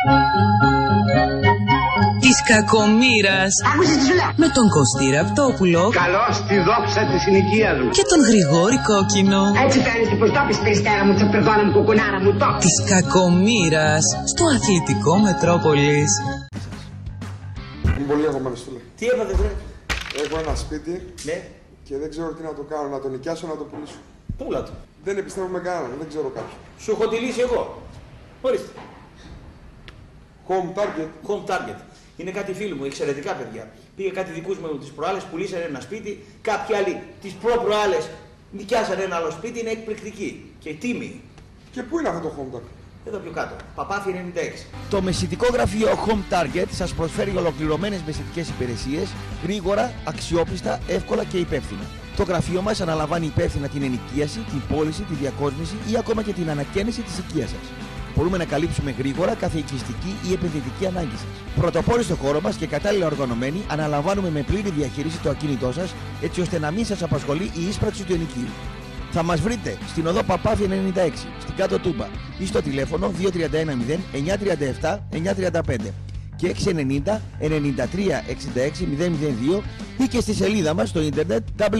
Της κακομοίρας. Άκουσες τι σου λέω. Με τον Κωστή Ραπτόπουλο. Καλώς τη δόξα της συνοικίας μου. Και τον Γρηγόρη Κόκκινο. Έτσι φαίνεται πως το πεις περιστέρα μου, τσαπερδόνα μου, κουκουνάρα μου, το. Της κακομοίρας στο αθλητικό Μετρόπολης. Είμαι πολύ αγωμένος, φίλε. Τι έπαθε, βρε? Έχω ένα σπίτι, Ναι. και δεν ξέρω τι να το κάνω, να το νοικιάσω, να το πουλήσω. Πούλα το. Δεν επιστρέφω με κανέναν, δεν ξέρω κάποιον. Σου έχω τη λύση εγώ. Ορίστε. Home Target. Home Target. Είναι κάτι φίλοι μου, εξαιρετικά παιδιά. Πήγε κάτι δικούς μου τις προάλλες, πουλήσανε ένα σπίτι. Κάποιοι άλλοι τις προ-προάλλες νοικιάσανε ένα άλλο σπίτι, είναι εκπληκτική. Και τίμη. Και πού είναι αυτό το Home Target? Εδώ πιο κάτω. Παπάθη 96. Το μεσητικό γραφείο Home Target σας προσφέρει ολοκληρωμένες μεσητικές υπηρεσίες, γρήγορα, αξιόπιστα, εύκολα και υπεύθυνα. Το γραφείο μας αναλαμβάνει υπεύθυνα την ενοικίαση, την πώληση, τη διακόσμηση ή ακόμα και την ανακαίνιση της οικίας σας. Μπορούμε να καλύψουμε γρήγορα κάθε οικιστική ή επενδυτική ανάγκη σας. Πρωτοπόροι στο χώρο μας και κατάλληλα οργανωμένοι, αναλαμβάνουμε με πλήρη διαχείριση το ακίνητό σας, έτσι ώστε να μην σας απασχολεί η ίσπραξη του ενοικίου. Θα μας βρείτε στην οδό Παπάθη 96, στην Κάτω Τούμπα ή στο τηλέφωνο 2310 937 935 και 690 93 66 002 ή και στη σελίδα μας στο ίντερνετ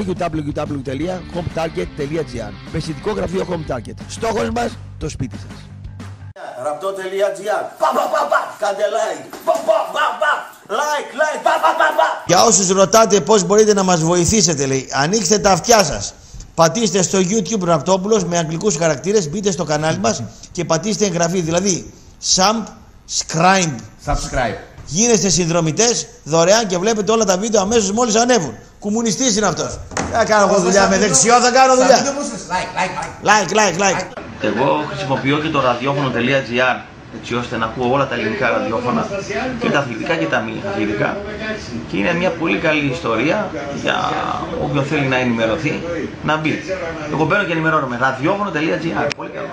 www.hometarget.gr. Μεσητικό γραφείο Home Target. Στόχος μας, το σπίτι σας. Ραπτό.gr. Κάντε like. Like. Για όσους ρωτάτε πώς μπορείτε να μας βοηθήσετε, λέει, ανοίξτε τα αυτιά σας. Πατήστε στο YouTube Ραπτόπουλος με αγγλικούς χαρακτήρες, μπείτε στο κανάλι μας και πατήστε εγγραφή, δηλαδή subscribe. Γίνεστε συνδρομητές δωρεάν και βλέπετε όλα τα βίντεο αμέσως μόλις ανέβουν. Κομμουνιστής είναι αυτός. Θα κάνω εγώ δουλειά με δεξιό, θα κάνω δουλειά. Like. Εγώ χρησιμοποιώ και το ραδιόφωνο.gr έτσι ώστε να ακούω όλα τα ελληνικά ραδιόφωνα και τα αθλητικά και τα μη αθλητικά, και είναι μια πολύ καλή ιστορία για όποιον θέλει να ενημερωθεί να μπει. Εγώ μπαίνω και ενημερώνομαι. ραδιόφωνο.gr. Πολύ καλό.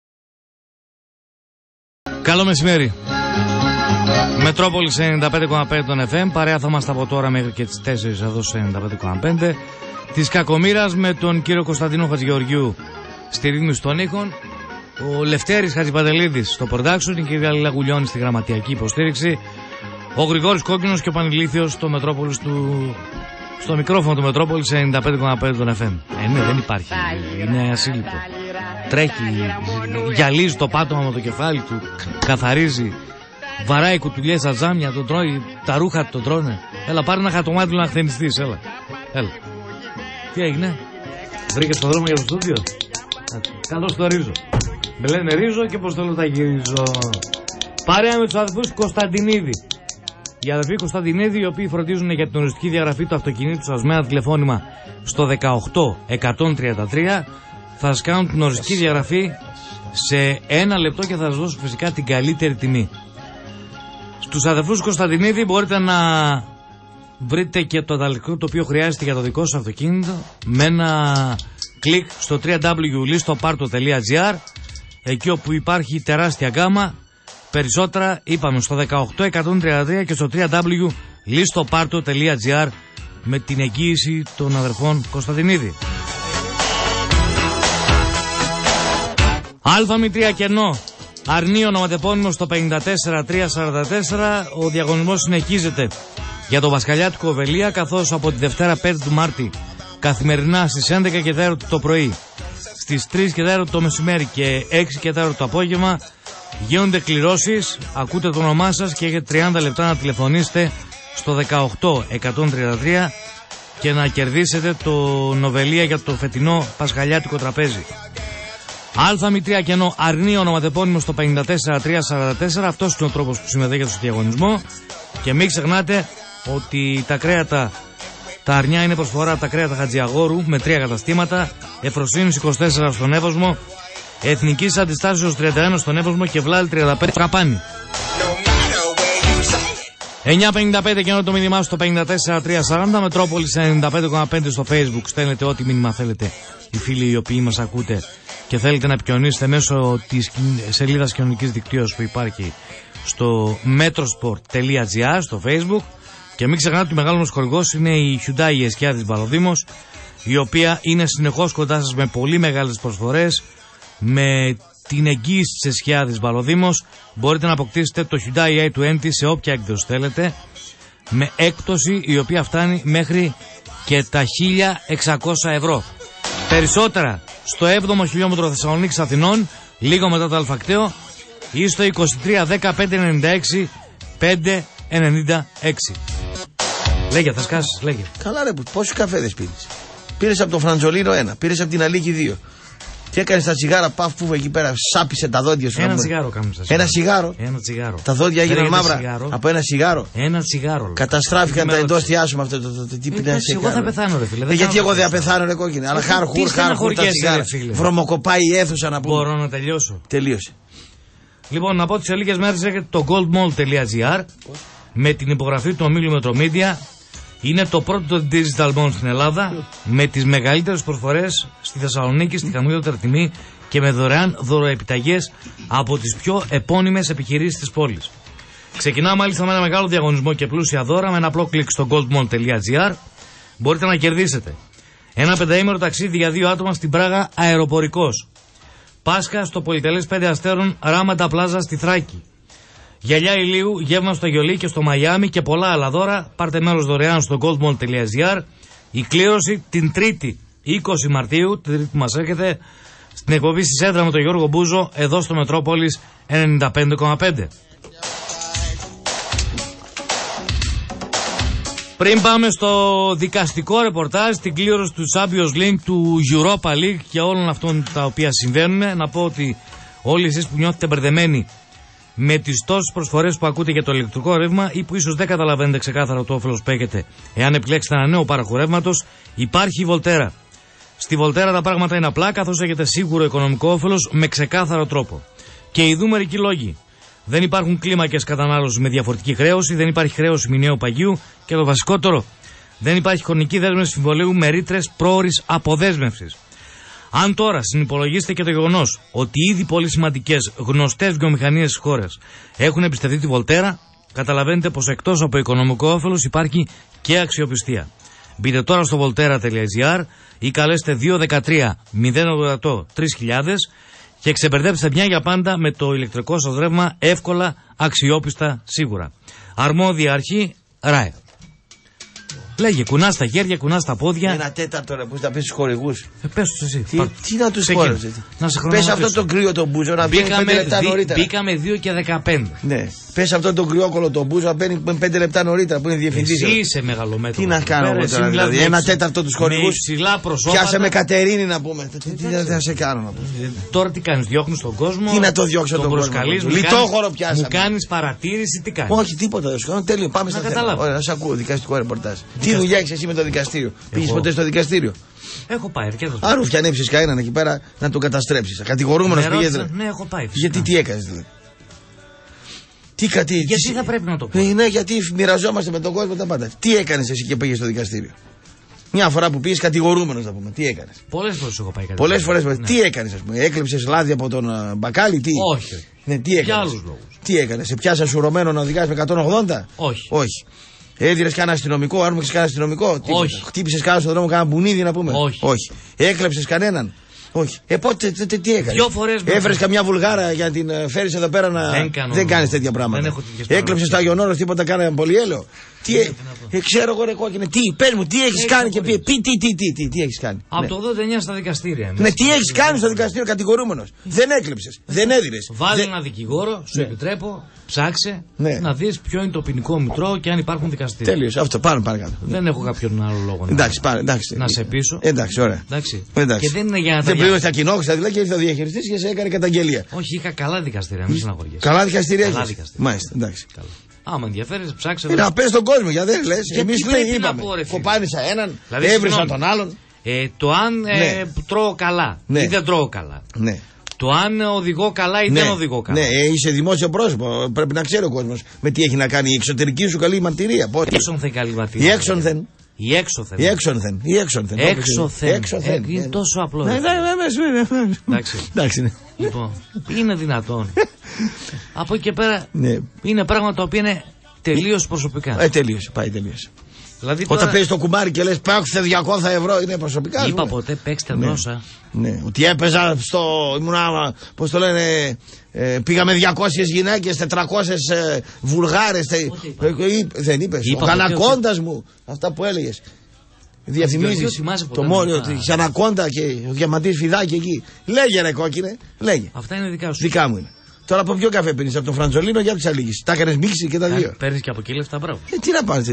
Καλό μεσημέρι. Μετρόπολης 95,5 των FM. Παρέα θα είμαστε από τώρα μέχρι και τις 4 εδώ σε 95,5. Της κακομοίρας με τον κύριο Κωνσταντίνο Χατζηγεωργιού στη ρύθμιση των ήχων, ο Λευτέρης Χατζηπαντελίδης στο production, η κυρία Λίλα Γουλιώνη στη γραμματιακή υποστήριξη, ο Γρηγόρης Κόκκινος και ο Πανηλήθιος στο μικρόφωνο του Μετρόπολης 95,5 των FM. Ναι, δεν υπάρχει. Είναι ασύλληπτο. Τρέχει, γυαλίζει το πάτωμα με το κεφάλι του, καθαρίζει, βαράει κουτουλιές στα τζάμια, τον τρώει, τα ρούχα του τον τρώνε. Έλα, πάρε ένα χατομάτι να χθενιστείς, έλα. Τι έγινε, βρήκες το δρόμο για το στούντιο? Καλώς το Ρίζο. Με λένε Ρίζο και πως θέλω τα γυρίζω. Παρέα με τους αδελφούς Κωνσταντινίδη. Οι αδελφοί Κωνσταντινίδη, οι οποίοι φροντίζουν για την οριστική διαγραφή του αυτοκινήτου σας με ένα τηλεφώνημα στο 18133, θα σας κάνουν την οριστική διαγραφή σε 1 λεπτό και θα σας δώσουν φυσικά την καλύτερη τιμή. Στους αδελφούς Κωνσταντινίδη μπορείτε να βρείτε και το ανταλλακτικό το οποίο χρειάζεται για το δικό σας αυτοκίνητο με ένα κλικ στο www.listoparto.gr, εκεί όπου υπάρχει τεράστια γκάμα. Περισσότερα είπαμε στο 18133 και στο www.listoparto.gr με την εγγύηση των αδερφών Κωνσταντινίδη. ΑΜ3 Κενό, Αρνείο ονοματεπώνυμο στο 54344. Ο διαγωνισμός συνεχίζεται για το Βασκαλιάτικο Οβελία, καθώς από τη Δευτέρα 5 του Μάρτη καθημερινά στις 11 και 4 το πρωί, στις 3 και 4 το μεσημέρι και 6 και 4 το απόγευμα γίνονται κληρώσεις. Ακούτε το όνομά σας και έχετε 30 λεπτά να τηλεφωνήσετε στο 18133 και να κερδίσετε το Νοβελία για το φετινό Πασχαλιάτικο τραπέζι. ΑΜ3 Κενό, Αρνείο ονοματεπώνυμο στο 54344. Αυτός είναι ο τρόπος που συμμετέχετε στο διαγωνισμό. Και μην ξεχνάτε ότι τα κρέατα, τα αρνιά είναι προσφορά από τα κρέατα Χατζιαγόρου με 3 καταστήματα. Εφροσύνης 24 στον Εύωσμο, Εθνικής Αντιστάσεως 31 στον Εύωσμο και Βλάλη 35 Τραπάνη. 9.55 και ενώ το μήνυμά στο 54340. Μετρόπολης 95,5 στο Facebook. Στέλνετε ό,τι μήνυμα θέλετε, οι φίλοι οι οποίοι μας ακούτε και θέλετε να επικοινωνήσετε μέσω της σελίδας κοινωνικής δικτύωσης που υπάρχει στο metrosport.gr στο Facebook. Και μην ξεχνάτε ότι ο μεγάλος μας χορηγός είναι η Hyundai Εσκιά της Βαλοδήμος, η οποία είναι συνεχώς κοντά σας με πολύ μεγάλες προσφορές, με την εγγύηση της Εσχιάδης Βαλοδήμος, μπορείτε να αποκτήσετε το Hyundai i20 σε όποια έκδοση θέλετε, με έκπτωση η οποία φτάνει μέχρι και τα 1.600 ευρώ. Περισσότερα στο 7ο χιλιόμετρο Θεσσαλονίκης Αθηνών, λίγο μετά το Αλφακτέο, ή στο 23 10 596 596. Λέγε, θα σκάσεις, λέγε. Καλά ρε, πόσους καφέδες πήρες? Πήρες από το Φραντζολίνο 1, πήρες από την Αλίκη 2. Τι έκανες τα τσιγάρα, παφ που εκεί πέρα, σάπισε τα δόντια σου. Ένα τσιγάρο κάνεις. Ένα τσιγάρο. Τα δόντια έγιναν μαύρα από ένα τσιγάρο. Ένα τσιγάρο. Καταστράφηκαν τα εντόστιά σου με αυτό το τι πεινά. Εγώ θα πεθάνω, ρε φίλε. Γιατί εγώ δεν θα πεθάνω, ρε κόκκινε. Αλλά χάρχουρ τα τσιγάρα. Βρωμοκοπάει η αίθουσα να πούμε. Μπορώ να τελειώσω? Τελείωσε. Λοιπόν, να πω ότι σε λίγες μέρες έρχεται το goldmall.gr με την υπογραφή του ομίλου Metromedia. Είναι το πρώτο digital mall στην Ελλάδα με τις μεγαλύτερες προσφορές στη Θεσσαλονίκη, στη χαμηλότερη τιμή και με δωρεάν δωροεπιταγές από τις πιο επώνυμες επιχειρήσεις της πόλης. Ξεκινά μάλιστα με ένα μεγάλο διαγωνισμό και πλούσια δώρα. Με ένα απλό κλικ στο goldmall.gr μπορείτε να κερδίσετε ένα 5ημερο ταξίδι για 2 άτομα στην Πράγα αεροπορικός, Πάσχα στο πολυτελές 5 αστέρων Ράματα Πλάζα στη Θράκη, γυαλιά ηλίου, γεύμα στο Γιολί και στο Μαϊάμι και πολλά άλλα δώρα. Πάρτε μέρος δωρεάν στο goldmall.gr. Η κλήρωση την 3η 20 Μαρτίου, την Τρίτη που μας έρχεται, στην εκπομπή στη Σέντρα με τον Γιώργο Μπούζο, εδώ στο Μετρόπολης 95,5. Πριν πάμε στο δικαστικό ρεπορτάζ, την κλήρωση του Champions League, του Europa League και όλων αυτών τα οποία συμβαίνουν, να πω ότι όλοι εσείς που νιώθετε μπερδεμένοι με τις τόσες προσφορές που ακούτε για το ηλεκτρικό ρεύμα ή που ίσως δεν καταλαβαίνετε ξεκάθαρα το όφελος που έχετε εάν επιλέξετε ένα νέο πάροχο ρεύματος, υπάρχει η Volterra. Στη Volterra τα πράγματα είναι απλά, καθώς έχετε σίγουρο οικονομικό όφελος με ξεκάθαρο τρόπο. Και ειδού μερικοί λόγοι. Δεν υπάρχουν κλίμακες κατανάλωσης με διαφορετική χρέωση, δεν υπάρχει χρέωση μηνιαίου παγίου και το βασικότερο, δεν υπάρχει χρονική δέσμευση συμβολέου με ρήτρες πρόωρης αποδέσμευσης. Αν τώρα συνυπολογίσετε και το γεγονός ότι ήδη πολύ σημαντικές γνωστές βιομηχανίες της χώρας έχουν εμπιστευτεί τη Volterra, καταλαβαίνετε πως εκτός από οικονομικό όφελος υπάρχει και αξιοπιστία. Μπείτε τώρα στο volterra.gr ή καλέστε 213 088 3000 και ξεμπερδέψτε μια για πάντα με το ηλεκτρικό σας ρεύμα εύκολα, αξιόπιστα, σίγουρα. Αρμόδια αρχή, ΡΑΕ. Λέγε, κουνάς τα χέρια, κουνάς τα πόδια. Ένα τέταρτο ρε που θα πεις στους χορηγούς. Πες τους εσύ. Τι να τους χορηγούς. Πες αυτό το κρύο τον μπούζο να μπαίνει 5 λεπτά νωρίτερα. Μπήκαμε 2 και 15. Ναι. Πες αυτό το κρυόκολο τον μπούζο να μπαίνει 5 λεπτά νωρίτερα που είναι διευθυντής. Εσύ είσαι μεγαλομέτρο. Τι να κάνω εγώ τώρα δηλαδή. Ένα τέταρτο τους χορηγούς. Πιάσε με Κατερίνη να πούμε. Τι θα σε κάνω να πούμε. Τώρα τι κάνεις, διώχνεις τον κόσμο. Τι να το διώξω τον κόσμο. Λιτόχωρο πιάσαμε. Μου κάνεις παρατήρηση, τι κάνεις. Όχι τίποτα δεν σου κάνω. Τέλειο. Πάμε στα θέματα. Ωραία, να σε ακούω δικαστικό ρεπορτάζ. Τι δουλειά έχεις εσύ με το δικαστήριο. Πήγες ποτέ στο δικαστήριο? Έχω πάει αρκετά. Άρα φτιανέψεις κανέναν εκεί πέρα να τον καταστρέψεις. Κατηγορούμενος πήγες. Ναι, έχω πάει. Γιατί τι έκανες δηλαδή? Γιατί θα πρέπει να το πω? Ναι, γιατί μοιραζόμαστε με τον κόσμο τα πάντα. Τι έκανες εσύ και πήγες στο δικαστήριο? Μια φορά που πήγες κατηγορούμενος να πούμε. Τι έκανες? Πολλές φορές έχω πάει. Πολλές φορές. Ναι. Τι έκανες, ας πούμε? Έκλεψες λάδι από τον μπακάλι, τι? Όχι. Ναι, τι έκανες? Για άλλους λόγους. Τι έκανες? Σε πιάσα σουρωμένο να οδηγάς με 180? Όχι. Όχι. Έδιρες κανένα αστυνομικό, άρμοξες κανένα αστυνομικό? Όχι. Χτύπησες κανένα στον δρόμο, κανένα μπουνίδι να πούμε? Όχι. Όχι. Έκλεψες κανέναν? Όχι. Πότε, τι έκανες? 2 φορές. Έφερες καμιά βουλγάρα για να την φέρεις εδώ πέρα να. Δεν κάνεις τέτοια πράγματα. Έκλεψες το Άγιον Όρος, τίποτα κάναμε πολυέλαιο? Τι ξέρω εγώ ρε κόκκινε, τι, πες μου, τι έχεις κάνει και τι έχεις κάνει? Από το 89 στα δικαστήρια. Ναι, τι έχεις κάνει στο δικαστήριο κατηγορούμενος? Δεν έκλεψες, δεν έδιρες. Βάλε ένα δικηγόρο, σου επιτρέπω, ψάξε να δεις ποιο είναι το ποινικό μητρό και αν υπάρχουν δικαστήρια. Τέλειος, αυτό, πάμε παρακάτω. Δεν έχω κάποιον άλλο λόγο να σε πείσω. Εντάξει, ωραία. Και δεν είναι για να τα δεν πλήρωσε τα κοινόχρηστα, δηλαδή και ήρθε ο διαχειριστής και σε έκανε καταγγελία. Όχι, είχα καλά δικαστήρια, μην συναχωριέσαι. Καλά δικαστήρια έχεις? Μάλιστα, εντάξει. Άμα ενδιαφέρει, ψάξε. Να πες στον κόσμο, γιατί δεν λες. Εμείς είπαμε. Κοπάνισα έναν, δηλαδή, έβρισα τον άλλον. Το αν τρώω καλά ή δεν τρώω καλά. Ναι. Το αν οδηγώ καλά ή δεν οδηγώ καλά. Ναι, είσαι δημόσιο πρόσωπο. Πρέπει να ξέρει ο κόσμος με τι έχει να κάνει η εξωτερική σου καλή μαρτυρία. Έξωθεν καλή μαρτυρία. Η έξωθεν. Η έξωθεν. Η έξωθεν. Έξωθεν. Είναι τόσο απλό. Εντάξει. Λοιπόν, είναι δυνατόν. Από εκεί και πέρα είναι πράγματα τα οποία είναι τελείως προσωπικά. Τελείωσε, πάει τελείωσε. Δηλαδή, όταν τώρα... παίζει το κουμπάρι και λες παίξτε 200 ευρώ, είναι προσωπικά. Είπα ποτέ παίξτε δόσα. Ναι, ότι έπαιζα στο. Ήμουνα, πώς το λένε, πήγαμε 200 γυναίκες, 400 Βουλγάρες. Δεν είπες. Ο Ανακόντας μου, αυτά που έλεγες. Διαφημίζεις το Μόριο, τη Ανακόντα και ο Διαμαντής Φιδάκη εκεί. Λέγε ρε κόκκινε, λέγε. Αυτά είναι δικά σου. Δικά μου είναι. Τώρα από ποιο καφέ πίνεις, από το Φραντζολίνο για τους αλήγεις. Τα έκανες μίξη και τα δύο. Παίρνεις και από εκεί λεφτά, μπράβο. Τι να πάρεις.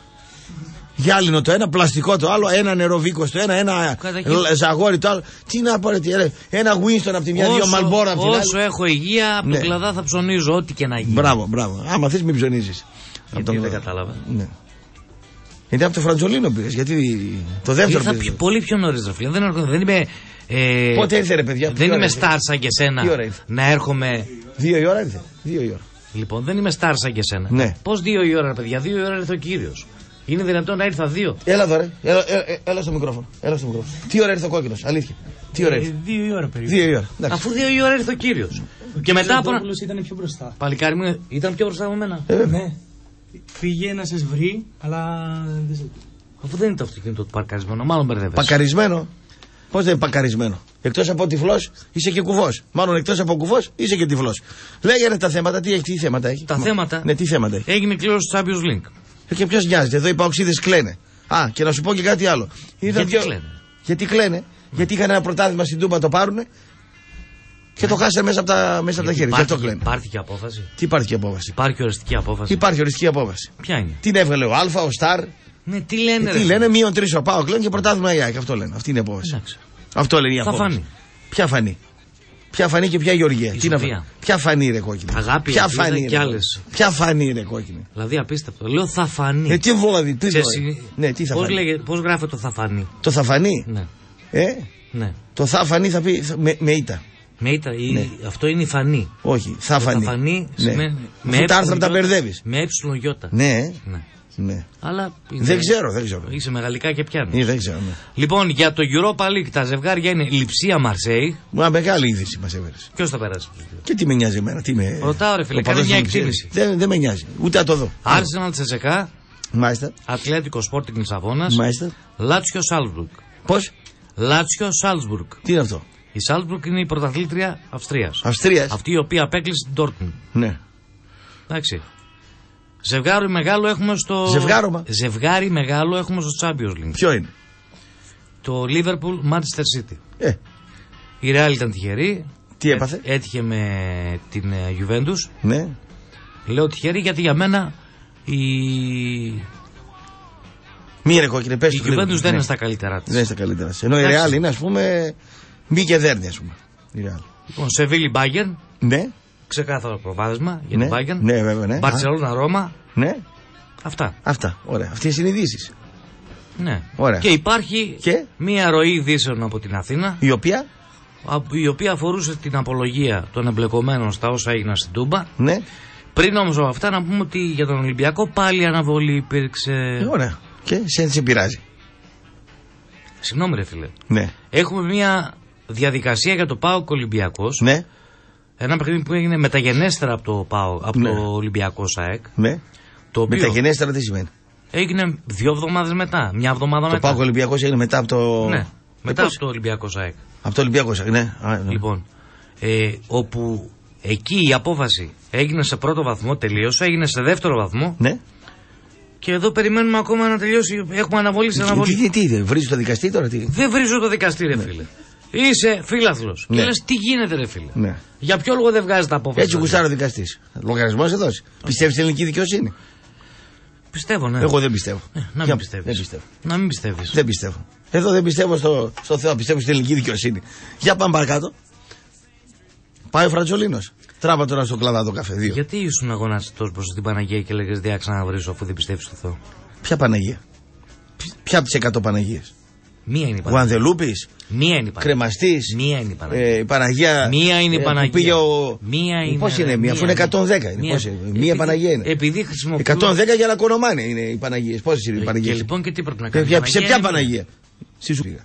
Γυάλινο το ένα, πλαστικό το άλλο, ένα νεροβίκος το ένα ζαγόρι το άλλο. Τι να πάρετε, ένα Winston από τη μια, δύο Μαλμπόρα από την άλλη. Όσο έχω υγεία, από τον κλαδά θα ψωνίζω, ό,τι και να γίνει. Μπράβο. Άμα θες μην ψωνίζεις. Γιατί δεν κατάλαβα. Ναι. Γιατί από το Φραντζολίνο πήρες, γιατί το δεύτερο πήρες. Ήρθα πολύ πιο νωρίς, ρε φίλε. Δεν είμαι. Πότε ήρθε ρε παιδιά. Δεν είμαι στάρ σαν και σένα. Να έρχομαι. 2 η ώρα ήρθε. 2 η ώρα. Λοιπόν, δεν είμαι στάρ σαν και σένα. Ναι. Πώς 2 η ώρα, ρε παιδιά, 2 η ώρα ήρθε ο κύριος. Είναι δυνατόν να ήρθα 2. Έλα εδώ, ρε. Έλα στο μικρόφωνο. Τι ώρα ήρθε ο κόκκινος, αλήθεια. Τι ώρα ήρθε. 2 η ώρα περίπου. 2 η ώρα. Αφού 2 η ώρα ήρθε ο κύριος. Και μετά από. Ο ήταν πιο μπροστά. Παλικάρι μου ήταν πιο μπροστά από μένα. Ναι. Πήγε να σας βρει, αλλά. Αφού δεν είναι το αυτοκίνητο του παρκαρισμένο, μάλλον μπερδεύεσαι. Πακαρισμένο. Πώς δεν είναι πακαρισμένο. Εκτός από τυφλός είσαι και κουβός. Μάλλον εκτός από κουβός είσαι και τυφλός. Λέγανε τα θέματα, τι θέματα έχει. Τα θέματα. Ναι, τι θέματα έχει. Έγινε κλήρωση του Champions League. Και ποιος νοιάζεται, εδώ οι παοξίδες κλαίνε. Α, και να σου πω και κάτι άλλο. Γιατί κλαίνε. Γιατί είχαν ένα πρωτάθλημα στην Τούμπα, το πάρουνε και το χάσανε μέσα από τα χέρια. Γι' αυτό κλαίνε. Υπάρχει και απόφαση. Τι υπάρχει και απόφαση. Υπάρχει οριστική απόφαση. Υπάρχει οριστική απόφαση. Ποια είναι. Την έβγαλε ο Α, ο Σταρ. Ναι, τι λένε. Τι λένε, μείον 3 ο Πάο κλαίνε και πρωτάθλημα η ΑΕΚ. Αυτό λένε. Αυτή είναι η απόφαση. Εντάξει. Αυτό λένε η θα απόφαση. φανεί. Ποια φανεί. Ποια φανεί και ποια Γεωργία. Τι να φανεί. Ποια φανεί ρε κόκκινη. Αγάπη, ποια φανεί. Ποια φανεί ρε κόκκινη. Δηλαδή απίστευτο. Λέω θα φανεί. Τι δηλαδή, τι ναι, τι θα φανεί. Πώς γράφεται το θα φανεί. Το θα φανεί. Ναι. Ναι. Το θα φανεί θα πει με ήττα. Με ήττα, ναι. Αυτό είναι η φανή. Όχι, θα φανεί. Θα φανεί ναι. Με τα άρθρα τα μπερδεύεις. Με έψιλον. Ναι. Ναι. Αλλά δεν ξέρω. Είσαι μεγαλικά και πιάνει. Δεν ξέρω. Ναι. Λοιπόν, για το Europa League τα ζευγάρια είναι Λειψία Μαρσέη. Μια μεγάλη είδηση μας έβαλε. Ποιος θα περάσει. Και τι με νοιάζει εμένα. Ρωτάω ρε φίλε, κάνει μια εκτίμηση. Δεν με νοιάζει. Ούτε να το δω. Arsenal Τσεσεκά. Μάλιστα. Ατλέτικο Sporting Λισαβόνας. Μάλιστα. Λάτσιο Σάλτσμπουργκ. Πώς? Λάτσιο Σάλτσμπουργκ. Τι είναι αυτό? Η Σάλτσμπουργκ είναι η πρωταθλήτρια Αυστρίας. Αυτή η οποία απέκλεισε την Dortmund. Ναι. Εντάξει. Ζευγάρι μεγάλο έχουμε στο. Ζευγάρι μεγάλο έχουμε στο Champions League. Ποιο είναι? Το Liverpool Manchester City. Η Real ήταν τυχερή. Τι έπαθε? Έτυχε με την Juventus. Ναι. Λέω τυχερή γιατί για μένα η. Μία ρε κόκκινε, πες η Juventus δεν είναι στα καλύτερά της. Δεν είναι στα καλύτερά της. Ενώ η Real είναι, ας πούμε, μη και δέρνη, ας πούμε. Λοιπόν, Σεβίλη Bayern. Ναι. Ξεκάθαρο προβάδισμα για την Bayern. Ναι, βέβαια, ναι. Μπαρσελόνα Ρώμα. Ναι. Αυτά. Ωραία. Αυτές είναι οι ειδήσεις. Ναι. Ωραία. Και υπάρχει μία ροή ειδήσεων από την Αθήνα. Η οποία αφορούσε την απολογία των εμπλεκομένων στα όσα έγιναν στην Τούμπα. Ναι. Πριν όμως από αυτά να πούμε ότι για τον Ολυμπιακό πάλι αναβολή υπήρξε. Ωραία. Και σε πειράζει. Συγγνώμη ρε φίλε. Ναι. Έχουμε μία διαδικασία για το ΠΑΟΚ Ολυμπιακός. Ναι. Ένα παιχνίδι που έγινε μεταγενέστερα από το ΠΑΟΚ, από το Ολυμπιακό ΣΑΕΚ. Ναι. Το οποίο μεταγενέστερα τι σημαίνει? Έγινε 2 εβδομάδες μετά. Μια εβδομάδα μετά. Το ΠΑΟΚ Ολυμπιακός έγινε μετά από το. Ναι. Μετά από το Ολυμπιακό ΣΑΕΚ. Από το Ολυμπιακό ΣΑΕΚ, ναι. Λοιπόν. Όπου εκεί η απόφαση έγινε σε πρώτο βαθμό, τελείωσε, έγινε σε δεύτερο βαθμό. Ναι. Και εδώ περιμένουμε ακόμα να τελειώσει. Έχουμε αναβολή σε αναβολή. Τι, βρίζει το δικαστή τώρα, τι? Δεν βρίζω το δικαστή, ρε φίλε. Είσαι φίλαθλος. Ναι. Και λες τι γίνεται, ρε φίλε. Ναι. Για ποιο λόγο δεν βγάζει τα απόφαση? Έτσι γουστάρει ο δικαστής. Λογαριασμό εδώ. Πιστεύεις στην ελληνική δικαιοσύνη? Πιστεύω, ναι. Εγώ δεν πιστεύω. Να μην πιστεύεις. Να μην πιστεύεις. Δεν πιστεύω. Εδώ δεν πιστεύω στο Θεό, πιστεύω στην ελληνική δικαιοσύνη. Για πάμε παρακάτω. Πάει ο Φραντζολίνος. Τράβα τώρα στο κλαδά το καφέ. 2. Γιατί ήσουν αγωνάς τόσο προς την Παναγία και λέγες διάξα να βρίσω αφού δεν πιστεύεις στο Θεό? Ποια Παναγία? Ποια από τις 100 Παναγίες? Μία είναι η Παναγία. Γουανδελούπης. Μία είναι η Παναγία. Κρεμαστής. Μία είναι η Παναγία. Η Παναγία. Μία είναι η Παναγία. Που πήγε μία είναι. Πώς είναι μία, αφού είναι 110. Μία Παναγία είναι. Επειδή χρησιμοποιούμε. 110 για λακωνομάνια είναι οι Παναγίες. Πόσες είναι οι Παναγίες? Και λοιπόν και τι πρέπει να κάνει? Σε ποια Παναγία? Στη σου πήγα.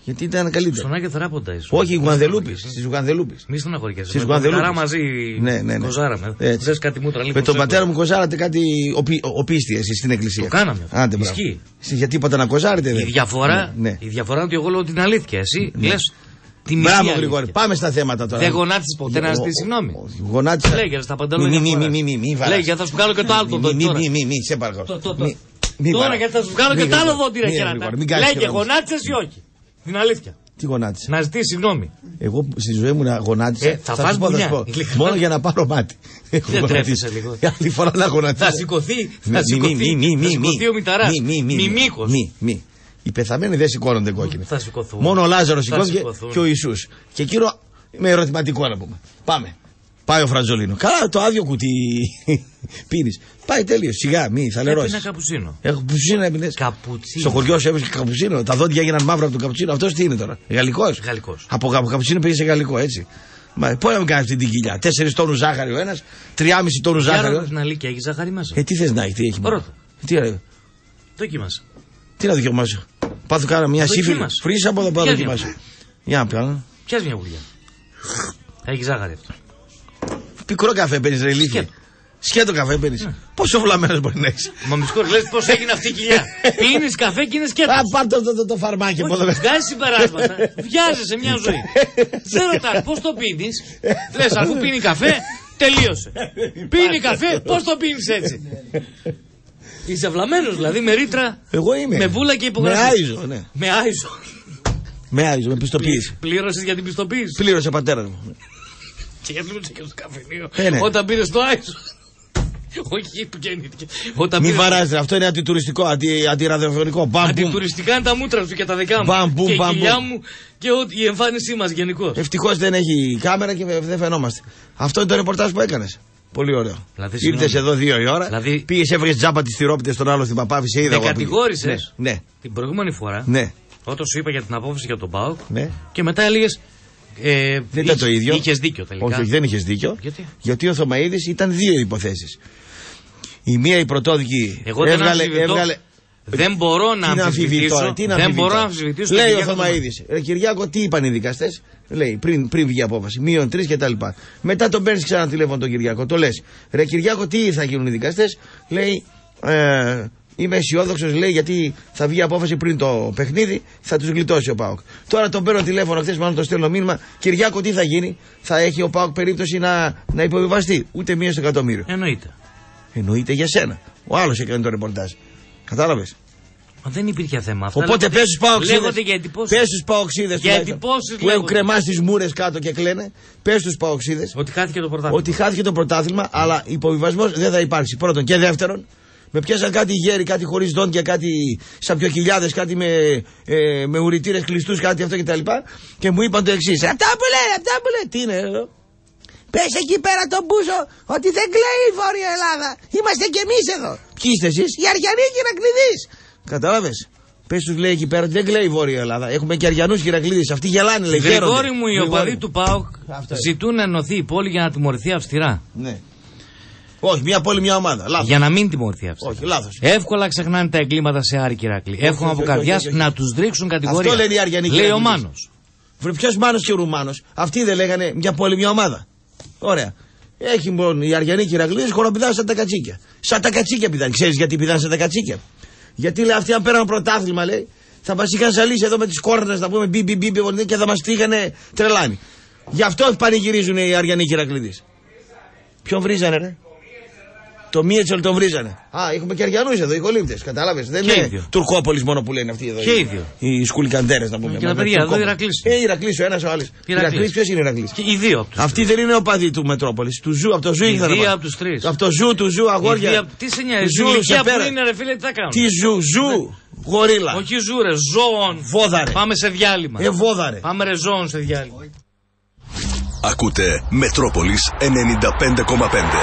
Γιατί ήταν καλύτερο. Στον Άγιο Θεράποντα ήσουν. Όχι, στις Ουγανδελούπες. Μη στεναχωριέσαι. Στις Ουγανδελούπες. Χαρά μαζί κοζάραμε. Θες κάτι μούτρα λίγο. Με τον πατέρα μου κοζάρατε κάτι οπίστη εσείς στην εκκλησία. Το κάναμε. Άντε, ισχύει. Γιατί είπατε να κοζάρετε, Η διαφορά είναι ότι εγώ λέω την αλήθεια. Εσύ λες τη μισή. Μπράβο, Γρηγόρη. Πάμε στα θέματα τώρα. Δεν γονάτισες ποτέ να ζητήσεις συγγνώμη. Γονάτισα. Λέγε στα παντελόνια. Λέγε, θα σου βγάλω και το άλλο δόντι. Μη, σε παρακαλώ. Τώρα γιατί θα σου βγάλω και το άλλο δόντι, ρε κεράτα. Λέγε, γονάτισες ή όχι. Την αλήθεια. Τι γονάτισα. Να ζητήσεις συγγνώμη. Εγώ στη ζωή μου να γονάτισα. Θα φας μπουνιά. Μόνο για να πάρω μάτι. Δεν τρέφεσαι λίγο. Άλλη φορά να γονάτισα. Θα σηκωθεί ο μηταράς. Μιμίκος. Οι πεθαμένοι δεν σηκώνονται κόκκινοι. Θα σηκωθούν. Μόνο ο Λάζαρος σηκώθηκε και ο Ιησούς. Και εκείνο με ερωτηματικό να πούμε. Πάμε. Πάει ο Φραντζολίνο. Καλά, το άδειο κουτί πίνεις. Πάει τέλειο. Σιγά, μη, θα λερώσεις. Έπινα καπουτσίνο. Καπουτσίνο έπινες. Καπουτσίνο. Στο χωριό σου έπινες καπουτσίνο. Τα δόντια έγιναν μαύρα από το καπουτσίνο. Αυτός τι είναι τώρα. Γαλλικός. Από καπουτσίνο πήγε σε γαλλικό, έτσι. Μα πώς να μην κάνεις αυτή την κοιλιά. 4 τόνους ζάχαρη ο ένας, 3,5 τόνους ζάχαρη. Για να αλήθεια, έχει ζάχαρη μέσα. Τι θες να έχει, τι έχει. Πρώτα. Τι αρέσει. Δοκίμασε. Τι να δοκιμάσω. Πάθω κάνα μια σύφυλλη. Φρύσα από εδώ πάνω δοκιμάσω. Για να πιάνω. Πιάσ' μια βουλιά. Έχει ζάχαρη αυτό. Πικρό καφέ παίρνεις ρε ηλίθεια. Σκέτο καφέ παίρνεις. Πόσο βλαμμένος μπορεί να έχεις. Μα μη σκόρ, λες πώς έγινε αυτή η κοιλιά. Πίνεις καφέ και είναι σκέτος. Α, πάρ' το φαρμάκι από εδώ. Βγάζεις συμπεράσματα. Βιάζεσαι μια ζωή. Δεν ρωτάς πώς το πίνεις. Λες αφού πίνει καφέ, τελείωσε. Πίνει καφέ, πώς το πίνεις έτσι. Είσαι βλαμμένος δηλαδή με ρήτρα. Εγώ είμαι. Με βούλα και υπογραφή. Με άιζο, ναι. Με άιζο, με πιστοποίηση. Πλήρωσες για την πιστοποίηση. Πλήρωσε πατέρα μου. Και γιατί μου τσέκες στο καφενείο όταν πήρες το άισο. Όχι, που γεννήθηκε. Μην βαράζετε, αυτό είναι αντιτουριστικό, αντιραδιοφωνικό. Αντιτουριστικά είναι τα μούτρα σου και τα δικά μου. Και η κοιλιά μου και η εμφάνισή μας γενικώς. Ευτυχώς δεν έχει κάμερα και δεν φαινόμαστε. Αυτό είναι το ρεπορτάζ που έκανες. Πολύ ωραίο. Ήρθες εδώ 2 η ώρα, πήγες, έφεγες τζάμπα τις τυρόπιτες στον άλλο στην Παπάβη, σε είδα. Με κατηγόρησες την προηγούμενη φορά όταν σου είπα για την απόφαση για τον ΠΑΟΚ και μετά έλεγες. Δεν ήταν το ίδιο. Είχες δίκιο τελικά. Όχι, δεν είχες δίκιο. Γιατί ο Θωμαΐδης ήταν 2 υποθέσεις. Η μία η πρωτόδικη έβγαλε. Δεν μπορώ να αμφισβητήσω. Λέει ο Θωμαΐδης. Κυριάκο, τι είπαν οι δικαστές. Λέει πριν βγει η απόφαση. -3 κτλ. Μετά τον παίρνεις ξανά τηλέφωνο τον Κυριάκο. Το λες. Ρε Κυριάκο, τι θα γίνουν οι δικαστές. Λέει. Είμαι αισιόδοξος, λέει, γιατί θα βγει απόφαση πριν το παιχνίδι, θα τους γλιτώσει ο ΠΑΟΚ. Τώρα τον παίρνω τηλέφωνο χθες, μάλλον το στέλνω μήνυμα. Κυριάκο, τι θα γίνει, θα έχει ο ΠΑΟΚ περίπτωση να υποβιβαστεί. Ούτε 1 στο εκατομμύριο. Εννοείται για σένα. Ο άλλος έκανε το ρεπορτάζ. Κατάλαβες. Μα δεν υπήρχε θέμα αυτό. Οπότε πες στους παοξίδες που έχουν κρεμάσει τις μούρες κάτω και κλαίνε. Πες στους παοξίδες ότι χάθηκε το πρωτάθλημα. Αλλά υποβιβασμός δεν θα υπάρξει. Πρώτον και δεύτερον. Με πιάσαν κάτι γέροι, κάτι χωρίς δόντια, κάτι σαπιοκυλιάδες, κάτι με ουρητήρες κλειστούς, κάτι αυτό κτλ. Και μου είπαν το εξής. Αυτά που λέει. Τι είναι εδώ. Πες εκεί πέρα τον Μπούσο ότι δεν κλαίει η Βόρεια Ελλάδα. Είμαστε κι εμείς εδώ. Ποιοι είστε εσείς? Οι Αριανοί Ηρακληδείς. Κατάλαβες. Πες τους, λέει εκεί πέρα ότι δεν κλαίει η Βόρεια Ελλάδα. Έχουμε και Αριανούς Ηρακληδείς. Αυτοί γελάνε, λέει. Γρηγόρη μου, οι οπαδοί του ΠΑΟΚ ζητούν να ενωθεί η πόλη για να τιμωρηθεί αυστηρά. Ναι. Όχι, μια πόλη, μια ομάδα. Λάθος. Για να μην τιμωρηθεί αυστηρά. Όχι, λάθος. Εύκολα ξεχνάνε τα εγκλήματα σε Άρη και Ηράκλη. Εύχομαι από καρδιάς να τους ρίξουν κατηγορία. Αυτό λένε οι Αριανοί. Λέει ο Μάνος. Ποιος Μάνος και ο Ρουμάνος. Αυτοί δεν λέγανε μια πόλη, μια ομάδα. Ωραία. Έχει λοιπόν οι Αριανοί και οι Ηρακλήδες χοροπηδάνε σαν τα κατσίκια. Σαν τα κατσίκια πηδάνε. Ξέρεις γιατί πηδάνε σαν τα κατσίκια? Γιατί λέει αυτοί αν πέραν πρωτάθλημα, λέει, θα μας είχαν ζαλίσει εδώ με τις κόρνες να πούμε μπιμπιμπιμπι και θα μας είχαν τρελάνει. Γι' αυτό πανηγυρίζουν οι Αριανοί και οι Ηρακλήδες. Ποιον βρίζανε, ρε? Το Μίετσελ τον βρίζανε. Α, έχουμε και Αριανούς εδώ, οι κολύμπτες. Κατάλαβες. Δεν είναι Τουρκόπολης μόνο που λένε αυτοί εδώ. Και ίδιο. Οι σκουλικαντέρες να πούμε. Και τα παιδιά εδώ, Ηρακλής. Ηρακλής ο ένας ο άλλος. Ηρακλής, ποιος είναι Ηρακλής? Και οι δύο από τους. Αυτοί δεν είναι οπαδοί του Μετρόπολης. Του Ζου, από το Ζου ήρθαν. Οι δύο από τους τρεις. Από το Ζου, του Ζου, αγόρια. Τι σε νοιάζει, ηλικία που είναι, ρε φίλε, τι θα κάνουν? Τι Ζου, γορίλα. Όχι Ζου, ρε, ζώων. Βόδαρε. Πάμε σε διάλειμμα. Βόδαρε. Πάμε ρε ζώων σε διάλειμμα. Ακούτε Μετρόπολης 95,5.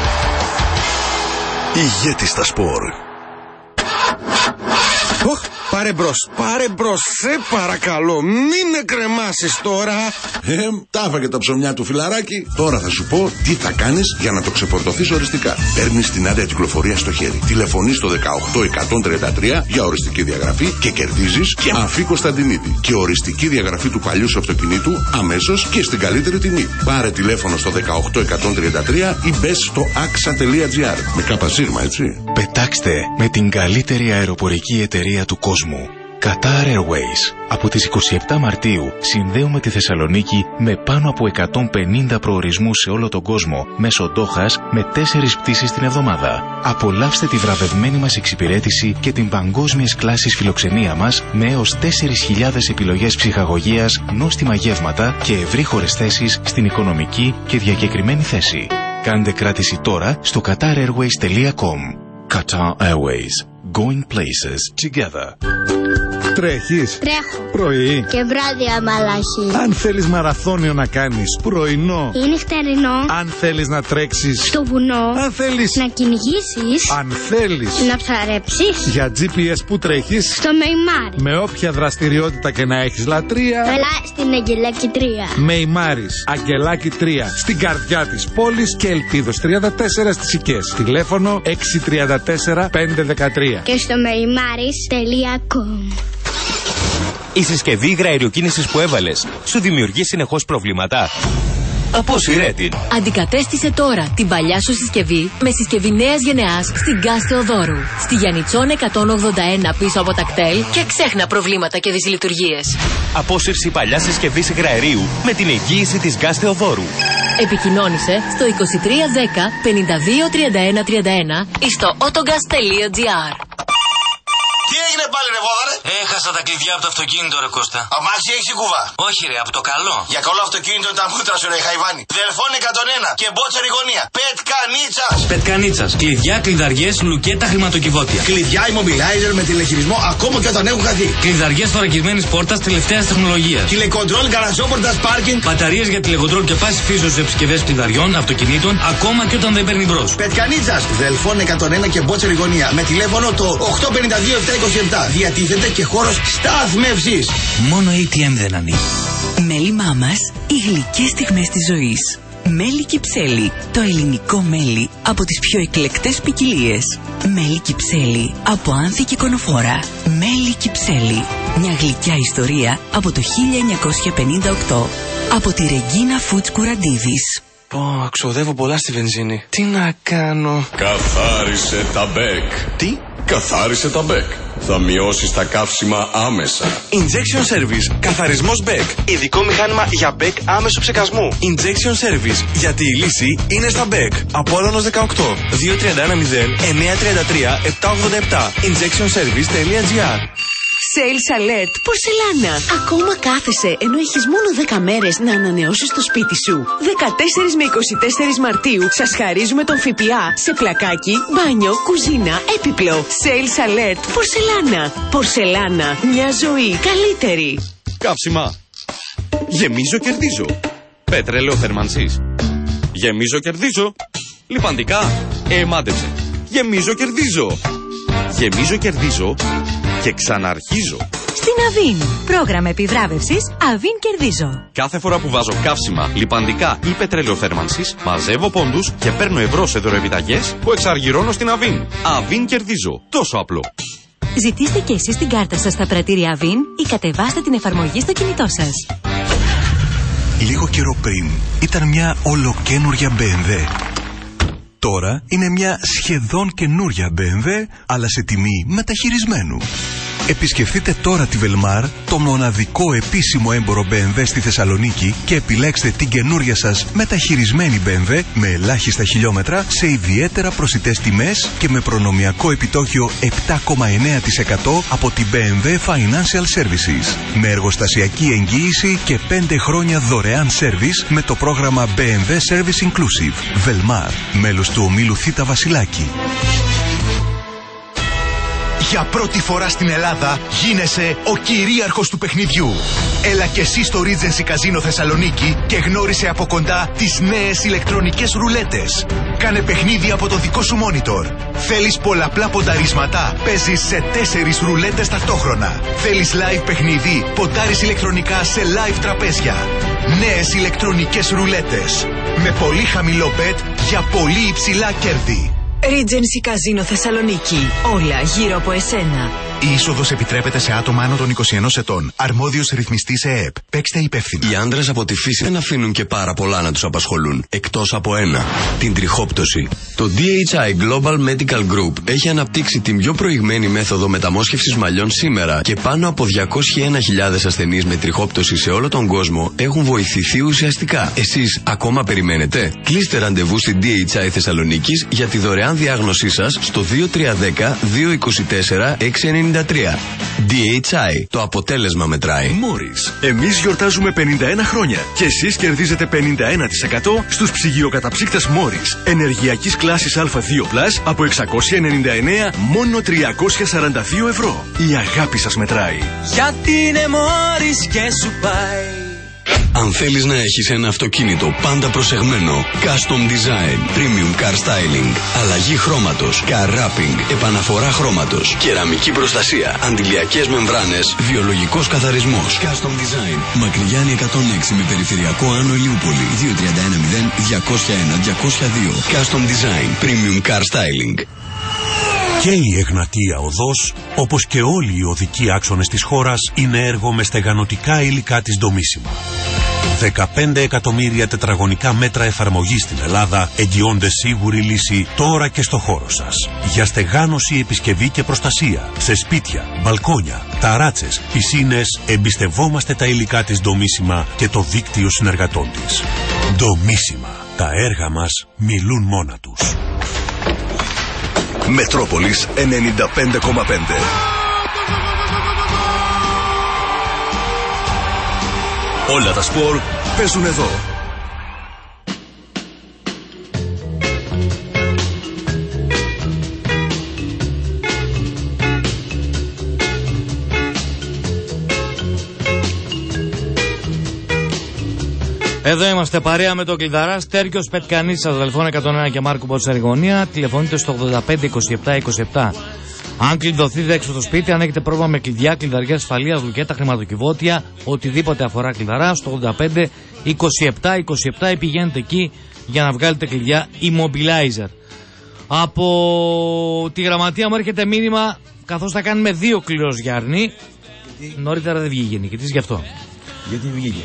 Ηγέτη στα σπορ. Πάρε μπρος, σε παρακαλώ, μην εκκρεμάσεις τώρα. Τα έφαγε τα ψωμιά του φιλαράκι. Τώρα θα σου πω τι θα κάνεις για να το ξεφορτωθείς οριστικά. Παίρνεις την άδεια κυκλοφορία στο χέρι. Τηλεφωνείς στο 18133 για οριστική διαγραφή και κερδίζεις Αφή Κωνσταντινίδη και οριστική διαγραφή του παλιού σου αυτοκινήτου αμέσως και στην καλύτερη τιμή. Πάρε τηλέφωνο στο 18133 ή μπες στο axa.gr. Με καπασίρμα, έτσι. Πετάξτε με την καλύτερη αεροπορική εταιρεία του κόσμου. Qatar Airways. Από τις 27 Μαρτίου συνδέουμε τη Θεσσαλονίκη με πάνω από 150 προορισμούς σε όλο τον κόσμο μέσω Ντόχας με 4 πτήσεις την εβδομάδα. Απολαύστε τη βραβευμένη μας εξυπηρέτηση και την παγκόσμιας κλάσης φιλοξενία μας με έως 4.000 επιλογές ψυχαγωγίας, νόστιμα γεύματα και ευρύχωρες θέσεις στην οικονομική και διακεκριμένη θέση. Κάντε κράτηση τώρα στο qatarairways.com. Qatar Airways. Going places together. Τρέχεις? Τρέχω. Πρωί. Και βράδυ αμαλάχη. Αν θέλεις μαραθώνιο να κάνεις, πρωινό. Ή νυχτερινό. Αν θέλεις να τρέξεις στο βουνό. Αν θέλεις να κυνηγήσεις. Αν θέλεις να ψαρέψεις. Για GPS που τρέχεις. Στο Μεϊμάρι. Με όποια δραστηριότητα και να έχεις λατρεία. Έλα στην Αγγελάκη 3. Μεϊμάρις, Αγγελάκη 3. Στην καρδιά της πόλης και Ελπίδος 34 στις Οικές. Τηλέφωνο 634 513. Και στο meimaris.com. Η συσκευή υγραεριοκίνησης που έβαλες σου δημιουργεί συνεχώς προβλήματα? Απόσυρέ την. Αντικατέστησε τώρα την παλιά σου συσκευή με συσκευή νέας γενεάς στην Γκάς Θεοδόρου. Στη Γιαννιτσών 181 πίσω από τα κτέλ και ξέχνα προβλήματα και δυσλειτουργίες. Απόσυρση παλιά συσκευής υγραερίου με την εγγύηση της Γκάς Θεοδόρου. Επικοινώνησε στο 2310 523131 ή στο autogas.gr. Τι έγινε πάλι ρε βόδαρε? Έχασα τα κλειδιά από το αυτοκίνητο ρε Κώστα. Αμάξι έχεις η κουβά? Όχι ρε, από το καλό. Για καλό αυτοκίνητο ήταν μούτρα σου ρε Χαϊβάνι. Δελφών 101 και μπότσερη γωνία. Πετκανίτσας. Πετκανίτσας. Κλειδιά, κλειδαριές, λουκέτα, χρηματοκιβώτια. Κλειδιά immobilizer με τηλεχειρισμό ακόμα και όταν έχουν χαθεί. Κλειδαριές θωρακισμένης πόρτας τελευταίας τεχνολογίας. Τηλεκοντρόλ, γκαραζόπορτας, πάρκινγκ. Μπαταρίες για τηλεκοντρόλ και πάση φύσεως σε επισκευές κλειδαριών, αυτοκινήτων, ακόμα και όταν δεν παίρνει μπρος. Πετκανίτσας. Δελφών 101 και μπότσερη γωνία. Με τηλέφωνο το 852-727. Διατίθεται και χώρος στάθμευσης. Μόνο ATM δεν ανοίγει. Μέλημά μας, οι γλυκές στιγμές της ζωής. Μέλι Κυψέλη, το ελληνικό μέλι από τις πιο εκλεκτές ποικιλίες. Μέλι Κυψέλη από Άνθη και Κονοφόρα. Μέλι Κυψέλη, μια γλυκιά ιστορία από το 1958. Από τη Ρεγκίνα Φουτς Κουραντίδης. Ξοδεύω πολλά στη βενζίνη. Τι να κάνω? Καθάρισε τα μπέκ. Τι? Καθάρισε τα μπέκ. Θα μειώσεις τα καύσιμα άμεσα. Injection Service. Καθαρισμός μπέκ. Ειδικό μηχάνημα για μπέκ άμεσου ψεκασμού. Injection Service. Γιατί η λύση είναι στα μπέκ. Απόλλωνος 18. 2310 933 787. Injectionservice.gr. Sales Alert Πορσελάνα. Ακόμα κάθεσαι ενώ έχεις μόνο 10 μέρες να ανανεώσεις το σπίτι σου. 14 με 24 Μαρτίου σας χαρίζουμε τον ΦΠΑ σε πλακάκι, μπάνιο, κουζίνα, έπιπλο. Sales Alert Πορσελάνα. Πορσελάνα. Μια ζωή καλύτερη. Καύσιμα. Γεμίζω, κερδίζω. Πέτρελαιο θερμανσής. Γεμίζω, κερδίζω. Λιπαντικά. Μάντεψε. Γεμίζω, κερδίζω. Γεμίζω, κερδίζω. Και ξαναρχίζω. Στην Αβίν. Πρόγραμμα επιβράβευσης Αβίν Κερδίζω. Κάθε φορά που βάζω καύσιμα, λιπαντικά ή πετρέλαιο θέρμανσης, μαζεύω πόντους και παίρνω ευρώ σε δωροεπιταγές που εξαργυρώνω στην Αβίν. Αβίν Κερδίζω. Τόσο απλό. Ζητήστε και εσείς την κάρτα σας στα πρατήρια Αβίν ή κατεβάστε την εφαρμογή στο κινητό σας. Λίγο καιρό πριν ήταν μια ολοκένουργια BMW. Τώρα είναι μια σχεδόν καινούρια BMW, αλλά σε τιμή μεταχειρισμένου. Επισκεφτείτε τώρα τη Velmar, το μοναδικό επίσημο έμπορο BMW στη Θεσσαλονίκη και επιλέξτε την καινούρια σας μεταχειρισμένη BMW με ελάχιστα χιλιόμετρα σε ιδιαίτερα προσιτές τιμές και με προνομιακό επιτόκιο 7,9% από την BMW Financial Services. Με εργοστασιακή εγγύηση και 5 χρόνια δωρεάν service με το πρόγραμμα BMW Service Inclusive. Velmar, μέλος του ομίλου Θήτα Βασιλάκη. Για πρώτη φορά στην Ελλάδα γίνεσαι ο κυρίαρχος του παιχνιδιού. Έλα και εσύ στο Regency Casino Θεσσαλονίκη και γνώρισε από κοντά τις νέες ηλεκτρονικές ρουλέτες. Κάνε παιχνίδι από το δικό σου monitor. Θέλεις πολλαπλά πονταρίσματα? Παίζεις σε 4 ρουλέτες ταυτόχρονα. Θέλεις live παιχνίδι? Ποντάρεις ηλεκτρονικά σε live τραπέζια. Νέες ηλεκτρονικές ρουλέτες. Με πολύ χαμηλό bet για πολύ υψηλά κέρδη. Regency Casino Θεσσαλονίκη. Όλα γύρω από εσένα. Η είσοδος επιτρέπεται σε άτομα άνω των 21 ετών. Αρμόδιος ρυθμιστής ΕΕΠ. Παίξτε υπεύθυνα. Οι άντρες από τη φύση δεν αφήνουν και πάρα πολλά να τους απασχολούν. Εκτός από ένα. Την τριχόπτωση. Το DHI Global Medical Group έχει αναπτύξει την πιο προηγμένη μέθοδο μεταμόσχευσης μαλλιών σήμερα και πάνω από 201.000 ασθενείς με τριχόπτωση σε όλο τον κόσμο έχουν βοηθηθεί ουσιαστικά. Εσείς ακόμα περιμένετε? Κλείστε ραντεβού στην DHI Θεσσαλονίκης για τη δωρεάν διάγνωσή σας στο 2310 224 690. DHI. Το αποτέλεσμα μετράει. Μόρις. Εμείς γιορτάζουμε 51 χρόνια και εσείς κερδίζετε 51% στους ψυγειοκαταψύκτες Μόρις. Ενεργειακής κλάσης Α2+, από 699 μόνο 342 ευρώ. Η αγάπη σας μετράει. Γιατί είναι Μόρις και σου πάει. Αν θέλεις να έχεις ένα αυτοκίνητο πάντα προσεγμένο, custom design, premium car styling, αλλαγή χρώματος, car wrapping, επαναφορά χρώματος, κεραμική προστασία, αντιλιακές μεμβράνες, βιολογικός καθαρισμός. Custom design, Μακρυγιάννη 106 με περιφερειακό Άνω Ηλιούπολη, 2310 201 202. Custom design, premium car styling. Και η Εγνατία Οδός, όπως και όλοι οι οδικοί άξονες της χώρας, είναι έργο με στεγανοτικά υλικά της Ντομίσιμα. 15 εκατομμύρια τετραγωνικά μέτρα εφαρμογής στην Ελλάδα εγγυώνται σίγουρη λύση τώρα και στο χώρο σας. Για στεγάνωση, επισκευή και προστασία, σε σπίτια, μπαλκόνια, ταράτσες, πισίνες, εμπιστευόμαστε τα υλικά της Ντομίσιμα και το δίκτυο συνεργατών της. Ντομίσιμα. Τα έργα μας μιλούν μόνα τους. Μετρόπολης 95,5. Όλα τα σπορ παίζουν εδώ. Εδώ είμαστε παρέα με τον Κλειδαρά, Στέρκιος Πετκανίτσας, Δελφών 101 και Μάρκου Ποτσαριγωνία. Τηλεφωνείτε στο 85-27-27. Αν κλειδωθείτε έξω το σπίτι, αν έχετε πρόβλημα με κλειδιά, κλειδαριά ασφαλείας, λουκέτα, χρηματοκιβώτια, οτιδήποτε αφορά Κλειδαρά, στο 85-27-27 πηγαίνετε εκεί για να βγάλετε κλειδιά immobilizer. Από τη γραμματεία μου έρχεται μήνυμα, καθώς θα κάνουμε 2 κληρώσεις για Αρνή. Νωρίτερα δεν βγήκε νικητής, γι' αυτό. Γιατί βγήκε?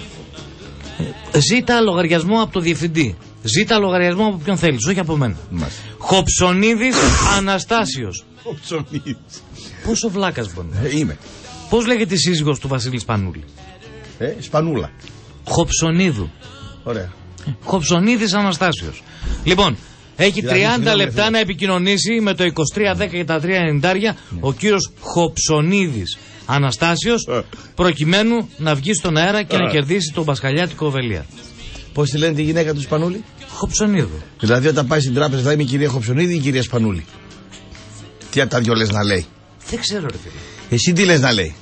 Ζήτα λογαριασμό από το διευθυντή. Ζήτα λογαριασμό από ποιον θέλεις, όχι από μένα. Χοψονίδης Αναστάσιος. Χοψονίδης. Πόσο βλάκας μπορεί να είναι. Είμαι. Πώς λέγεται η σύζυγος του Βασίλη Σπανούλη? Σπανούλα. Χοψονίδου. Ωραία. Χοψονίδης Αναστάσιος. Λοιπόν, έχει 30 λεπτά να επικοινωνήσει με το 2310 και τα 390 ο κύριος Χοψονίδης Αναστάσιος, προκειμένου να βγει στον αέρα και να κερδίσει τον Πασχαλιάτικο Βελία. Πώς τη λένε τη γυναίκα του Σπανούλη? Χοψονίδου. Δηλαδή όταν πάει στην τράπεζα θα είμαι η κυρία Χοψονίδη ή η κυρία Σπανούλη? Τι από τα δυο λες να λέει? Δεν ξέρω ρε φίλε. Εσύ τι λες να λέει?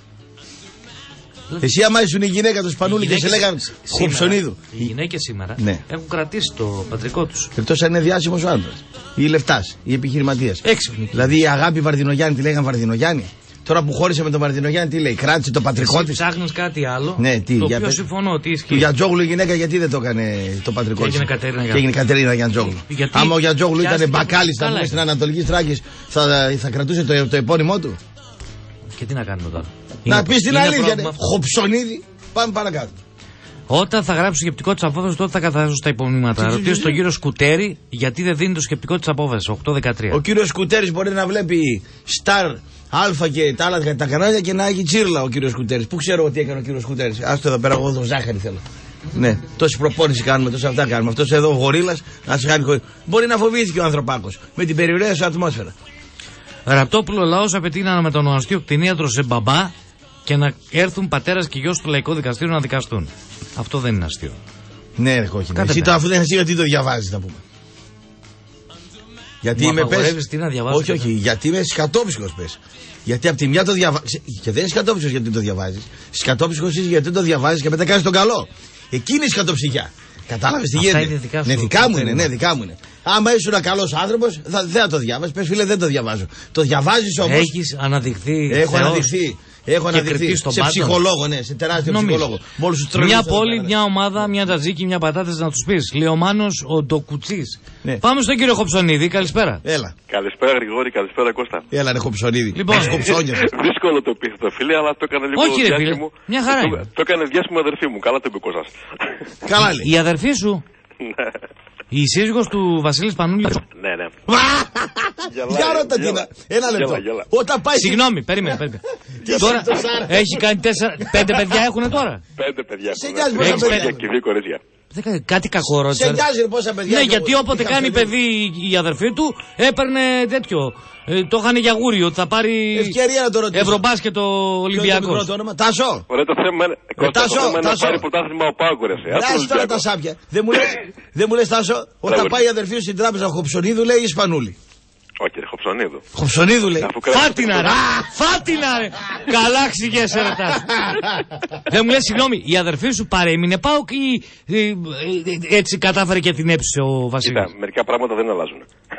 Εσύ άμα ήσουν η γυναίκα του Σπανούλη και σε λέγανε Χοψονίδου. Οι γυναίκες σήμερα έχουν κρατήσει το πατρικό τους. Εκτός αν είναι διάσημος ο άντρας, ή λεφτάς, ή επιχειρηματίας. Έξυπνη. Δηλαδή η αγάπη Βαρδινογιάννη τη λέγανε Βαρδινογιάννη. Τώρα που χώρισε με τον Βαρδινογιάννη, τι λέει? Κράτησε το πατρικό της. Ψάχνεις κάτι άλλο? Ναι, τι? Το οποίο συμφωνώ ότι ισχύει. Του Γιατζόγλου η γυναίκα γιατί δεν το έκανε το πατρικό της? Και έγινε Κατερίνα Γιατζόγλου. Άμα ο Γιατζόγλου ήταν μπακάλης στην Ανατολική Θράκης, θα κρατούσε το επώνυμό του. Και τι να κάνουμε τώρα? Να πεις την αλήθεια. Χοψονίδη. Πάμε παρακάτω. Όταν θα γράψει το σκεπτικό της απόφασης, τότε θα καθαρίσω στα υπομνήματα. Ρωτήσω τον κύριο Σκουτέρη γιατί δεν δίνει το σκεπτικό της απόφασης. 8-13. Ο κύριος Σκουτέρης μπορεί να βλέπει Star Αλφα και τα άλλα τα κανάλια και να έχει τσίρλα ο κύριος Σκουτέρης. Πού ξέρω τι έκανε ο κύριος Σκουτέρης? Άστο εδώ πέρα, εγώ το ζάχαρη θέλω. Ναι, τόση προπόνηση κάνουμε, τόσα αυτά κάνουμε. Αυτός εδώ ο γορίλας να σε χάνει. Μπορεί να φοβήθηκε ο ανθρωπάκος με την περιουραία ατμόσφαιρα. Ραπτόπουλο λαός απαιτεί να μετονομαστεί ο κτηνίατρος σε μπαμπά και να έρθουν πατέρας και γιος στο Λαϊκό Δικαστήριο να δικαστούν. Αυτό δεν είναι αστείο. Ναι, ρε κόκκινε. Εσύ αφού δεν είναι αστείο, τι το διαβάζεις, να πούμε. Γιατί Μου είμαι απαγορεύεις τι να διαβάζω. Όχι, γιατί είμαι σκατόψυχος πες. Γιατί από τη μια το διαβάζει. Και δεν είναι σκατόψυχος γιατί το διαβάζει. Σκατόψυχος είσαι γιατί το διαβάζει και μετά κάνει τον καλό. Εκείνη είναι η σκατοψυχιά. Κατάλαβες τι γίνεται. Ναι, δικά μου είναι, ναι, δικά μου είναι. Άμα ήσουν ένα καλός άνθρωπος, δεν θα το διάβαζες. Πες φίλε, δεν το διαβάζω. Το διαβάζεις όμως. Έχεις αναδειχθεί. Έχω αναδειχθεί. Έχω αναδειχθεί σε ψυχολόγο, ναι, σε τεράστιο ψυχολόγο. Μια πόλη, μια ομάδα, μια τζατζίκι, μια πατάτες να τους πεις. Λεωμάνος ο Ντοκουτσής. Ναι. Πάμε στον κύριο Χοψονίδη, καλησπέρα. Έλα. Καλησπέρα Γρηγόρη, καλησπέρα Κώστα. Έλα ρε Χοψονίδη. Λοιπόν, δύσκολο το επίθετο φίλε, αλλά το έκανε λίγο όχι, ρε, φίλε. Μια χαρά. Το έκανε διάσημο αδερφή μου, καλά το είπε ο Κώστας. Καλά λέει. Η αδερφή σου. Η σύζυγος του Βασίλη Πανούλη. Ναι, ναι. Για ρώτα την. Ένα λεπτό. Όταν πάει. Συγγνώμη, περίμενε. Τώρα έχει κάνει 5 παιδιά έχουν τώρα. 5 παιδιά. Σε νοιάζει πόσα παιδιά και 2 κορίτσια. Κάτι κακό ρώτησα. Σε νοιάζει πόσα παιδιά. Ναι, γιατί όποτε κάνει παιδί η αδερφή του έπαιρνε τέτοιο. Το είχαν για γούριο, θα πάρει. Ευκαιρία να το ρωτήσω. Ευρωμπάσκετ το Ολυμπιακό. Τάσο. Ωραία, το θέμα είναι να πάρει πρωτάθλημα ο Πάγκορες. Άσου τώρα τα σάπια. Δεν μου λες Τάσο, όταν πάει η αδερφή σου στην τράπεζα Χοψονίδου λέει Ισπανούλη. Όχι, ρε, Χοψονίδου. Χοψονίδου λέει. Φάτινα ρε! Φάτινα ρε! Καλά ξηγέσαι ρε Τάσο. Δεν μου λες συγγνώμη, η αδερφή σου παρέμεινε πάω ή έτσι κατάφερε και την έψησε ο Βασίλης. Κοίτα, μερικά πράγματα δεν αλλάζουν.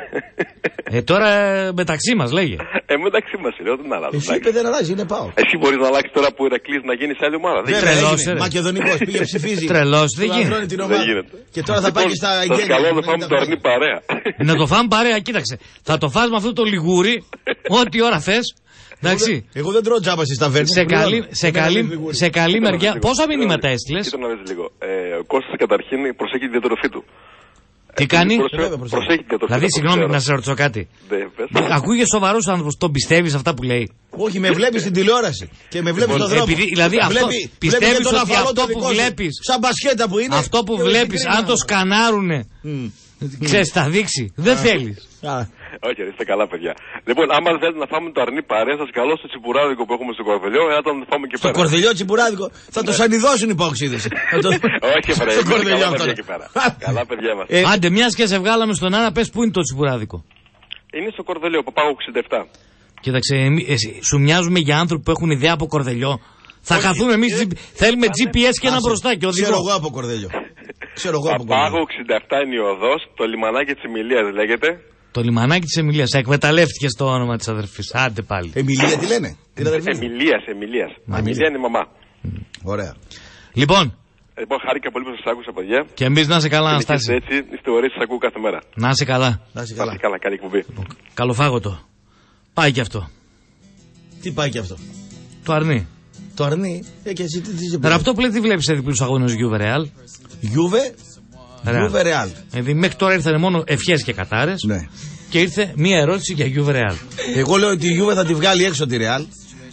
Τώρα μεταξύ μας λέγε. Μεταξύ μας λέω δεν αλλάζουν. Εσύ είπε δεν αλλάζει, είναι πάω. Εσύ μπορείς να αλλάξει τώρα που ο Ηρακλής να γίνει σε άλλη ομάδα. Δεν γίνεται. Μακεδονικός πήγε ψηφίζει. Τρελός, δεν γίνεται. Και τώρα θα πάει και στα εγγένεια. Καλό να φάμε το αρνί παρέα. Να το φάμε παρέα, κοίταξε. Θα το φας με αυτό το λιγούρι, ό,τι ώρα θες. Εντάξει. Εγώ δεν τρώω τζάμπα στις ταβέρνες. Σε καλή μεριά. Πόσα μηνύματα έστειλες? Κοίτα να δεις λίγο. Ο Κώστας καταρχήν προσέχει τη διατροφή του. Τι κάνει? Προσέχει τη διατροφή. Δηλαδή, συγγνώμη να σε ρωτήσω κάτι. Ακούγε σοβαρός άνθρωπος, τον πιστεύεις αυτά που λέει? Όχι, με βλέπεις στην τηλεόραση και με βλέπεις στον δρόμο. Δηλαδή, πιστεύεις ότι αυτό που βλέπεις. Σαν μπασκέτα που είναι. Αυτό που βλέπεις, αν το σκανάρουνε. Ξέρεις, θα δείξει. Δεν θέλεις. Όχι, είστε καλά, παιδιά. Λοιπόν, άμα θέλετε να φάμε το αρνί παρέα, σας καλώ στο τσιμπουράδικο που έχουμε στο Κορδελιό, να το φάμε και πέρα. Στο Κορδελιό τσιμπουράδικο θα το σανιδώσουν οι παοξίδες. Όχι, βρε, καλά παιδιά εκεί πέρα. Καλά παιδιά μας. Άντε, μιας και σε βγάλαμε στον Άρα, πες πού είναι το τσιμπουράδικο. Είναι στο Κορδελιό, Παπάγο 67. Κοίταξε, σου μοιάζουμε για άνθρωποι που έχουν ιδέα από Κορδελιό. Θα χαθούμε εμείς, θέλουμε GPS και ένα μπροστά και οδηγό. Ξέρω εγώ από Κορδελιό. Παπάγο 67 είναι η οδός, το λιμανάκι της Εμιλίας λέγεται. Το λιμανάκι της Εμιλίας. Εκμεταλλεύτηκε το όνομα της αδερφής. Άντε πάλι. Εμιλία τι λένε? Εμιλίας. Εμιλία είναι η μαμά. Ωραία. Λοιπόν, χάρηκα πολύ που σας άκουσα, παιδιά. Και εμείς να είσαι καλά, Αναστάση. Έτσι, είστε ωραίοι, σας ακούω κάθε μέρα. Να είσαι καλά. Να είσαι καλά. Καλή εκπομπή. Καλοφάγωτο. Πάει και αυτό. Τι πάει και αυτό? Το αρνί. Το αρνί. Και εσύ τι αυτό που λέει, τι βλέπεις σε διπλούς αγώνες Juve Real? Juve Real. Δηλαδή μέχρι τώρα ήρθαν μόνο ευχές και κατάρες. Ναι. Και ήρθε μία ερώτηση για Juve Real. Εγώ λέω ότι η Juve θα τη βγάλει έξω τη Real.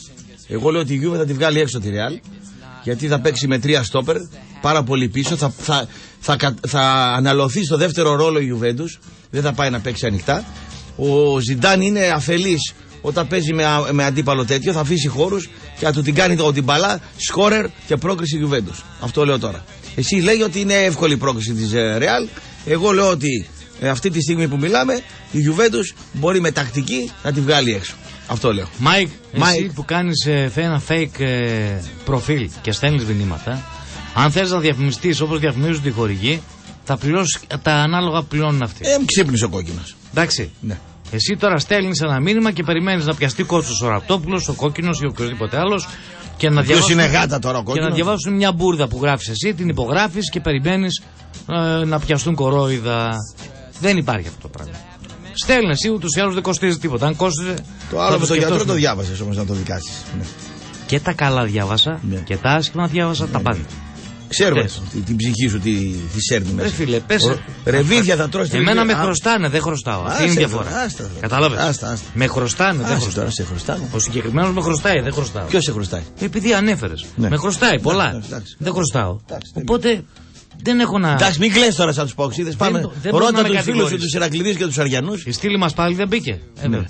Γιατί θα παίξει με 3 στόπερ. Πάρα πολύ πίσω. Θα αναλωθεί στο δεύτερο ρόλο η Juventus. Δεν θα πάει να παίξει ανοιχτά. Ο Ζιντάν είναι αφελής όταν παίζει με αντίπαλο τέτοιο. Θα αφήσει χώρους και θα του την κάνει την μπαλά σκόρερ και πρόκριση Juventus. Αυτό λέω τώρα. Εσύ λέει ότι είναι εύκολη η πρόκριση της Real. Εγώ λέω ότι αυτή τη στιγμή που μιλάμε η Juventus μπορεί με τακτική να τη βγάλει έξω. Αυτό λέω. Μάικ, εσύ που κάνεις ένα fake προφίλ και στέλνεις μηνύματα, αν θες να διαφημιστείς όπως διαφημίζουν τη χορηγή, θα πληρώσεις τα ανάλογα που πληρώνουν αυτοί. Ξύπνησε ο κόκκινος. Εντάξει. Ναι. Εσύ τώρα στέλνεις ένα μήνυμα και περιμένεις να πιαστεί Κώστας ο Ραπτόπουλος, ο κόκκινος ή οποιοδήποτε άλλος. Και να διαβάσουν μια μπουρδα που γράφεις εσύ, την υπογράφεις και περιμένεις να πιαστούν κορόιδα. Δεν υπάρχει αυτό το πράγμα. Στέλνε εσύ, ούτως ή άλλως δεν κοστίζει τίποτα. Αν κόστιζε. Το άλλο με τον γιατρό το διάβασες όμως να το δικάσεις. Ναι. Και τα καλά διάβασα και τα άσχημα διάβασα τα πάντα. Ξέρουμε την ψυχή σου τι σέρνει μέσα. Ρε φίλε, πες. Ρεβίδια θα τρώσει. Εμένα με χρωστάνε, δεν χρωστάω. Αυτή είναι η διαφορά. Κατάλαβες. Με χρωστάνε, δεν χρωστάω. Ο συγκεκριμένος με χρωστάει, δεν χρωστάω. Ποιος σε χρωστάει? Επειδή ανέφερες. Με χρωστάει πολλά. Δεν χρωστάω. Οπότε δεν έχω να. Εντάξει, μην κλαις τώρα σαν τους παοξίδες. Πάμε. Ρώτα τους φίλους σου, τους Ηρακλειδείς και τους Αριανούς. Η στήλη μας πάλι δεν μπήκε.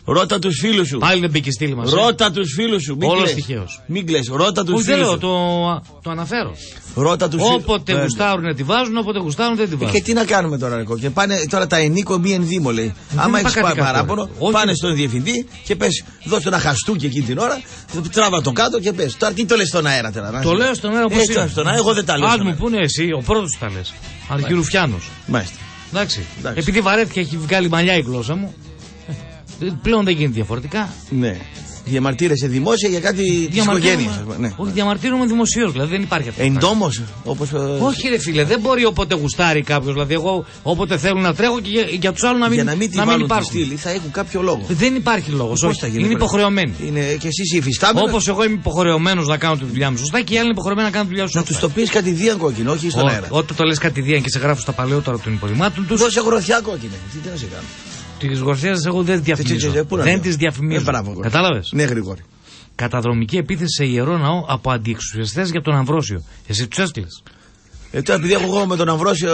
Ρώτα τους φίλους σου. Πάλι δεν μπήκε στήλη μας. Ρώτα τους φίλους σου. Όλος τυχαίος. Μην κλαις. Ρώτα τους φίλους σου. Το αναφέρω. Ρώτα τους φίλους. Όποτε γουστάρουν τη βάζουν, όποτε γουστάρουν δεν τη βάζουν. Και τι να κάνουμε τώρα, Ρεκό. Και πάνε τώρα τα ενίκο μη ενδύμο, λέει. Άμα έχεις παράπονο, πάνε στον διευθυντή και πες, δώσ' ένα χαστούκι εκείνη την ώρα, τράβα τον κάτω και πες. Τώρα τι το λες στον αέρα τώρα. Το λέω στον αέρα όπως είναι. Στον αέρα, εγώ δεν τα λέω. Αν μου πούνε εσύ, ο πρώτος τα λες. Αρκεί Ρουφιάνος. Μάλιστα. Εντάξει. Επειδή βαρέθηκε, έχει βγάλει μαλλιά η γλώσσα μου. Πλέον δεν γίνεται διαφορετικά. Ναι. Διαμαρτύρεσαι δημόσια για κάτι τη οικογένεια. Ναι. Όχι, διαμαρτύρομαι δημοσίως, δηλαδή δεν υπάρχει αυτό. Εντόμως, όπως. Όχι, ρε φίλε, δεν μπορεί όποτε γουστάρει κάποιο. Δηλαδή, εγώ όποτε θέλω να τρέχω και για τους άλλους να μην υπάρχουν. Για να μην τη βάλουν τη στήλη, θα έχουν κάποιο λόγο. Δεν υπάρχει λόγος. Όχι, είναι υποχρεωμένοι. Είναι και εσείς οι υφιστάμενοι. Όπως εγώ είμαι υποχρεωμένος να κάνω τη δουλειά μου σωστά και οι άλλοι είναι υποχρεωμένοι να κάνουν τη δουλειά του. Να τους το πεις κατηδίαν κόκκινο, όχι στον αέρα. Όταν το λες κατηδίαν και σε γράφω στα παλαιότερα των υπολοιμάτων τους. Δώσε γροθιά κόκκινη. Τι να σε κάνω. Τις γροθιές εγώ δεν τις διαφημίζω. Δεν τις διαφημίζω. Κατάλαβες. Ναι, Γρηγόρη. Καταδρομική επίθεση σε ιερό ναό από αντιεξουσιαστές για τον Αμβρόσιο. Εσύ τους έστειλες. Τώρα επειδή έχω εγώ με τον Αμβρόσιο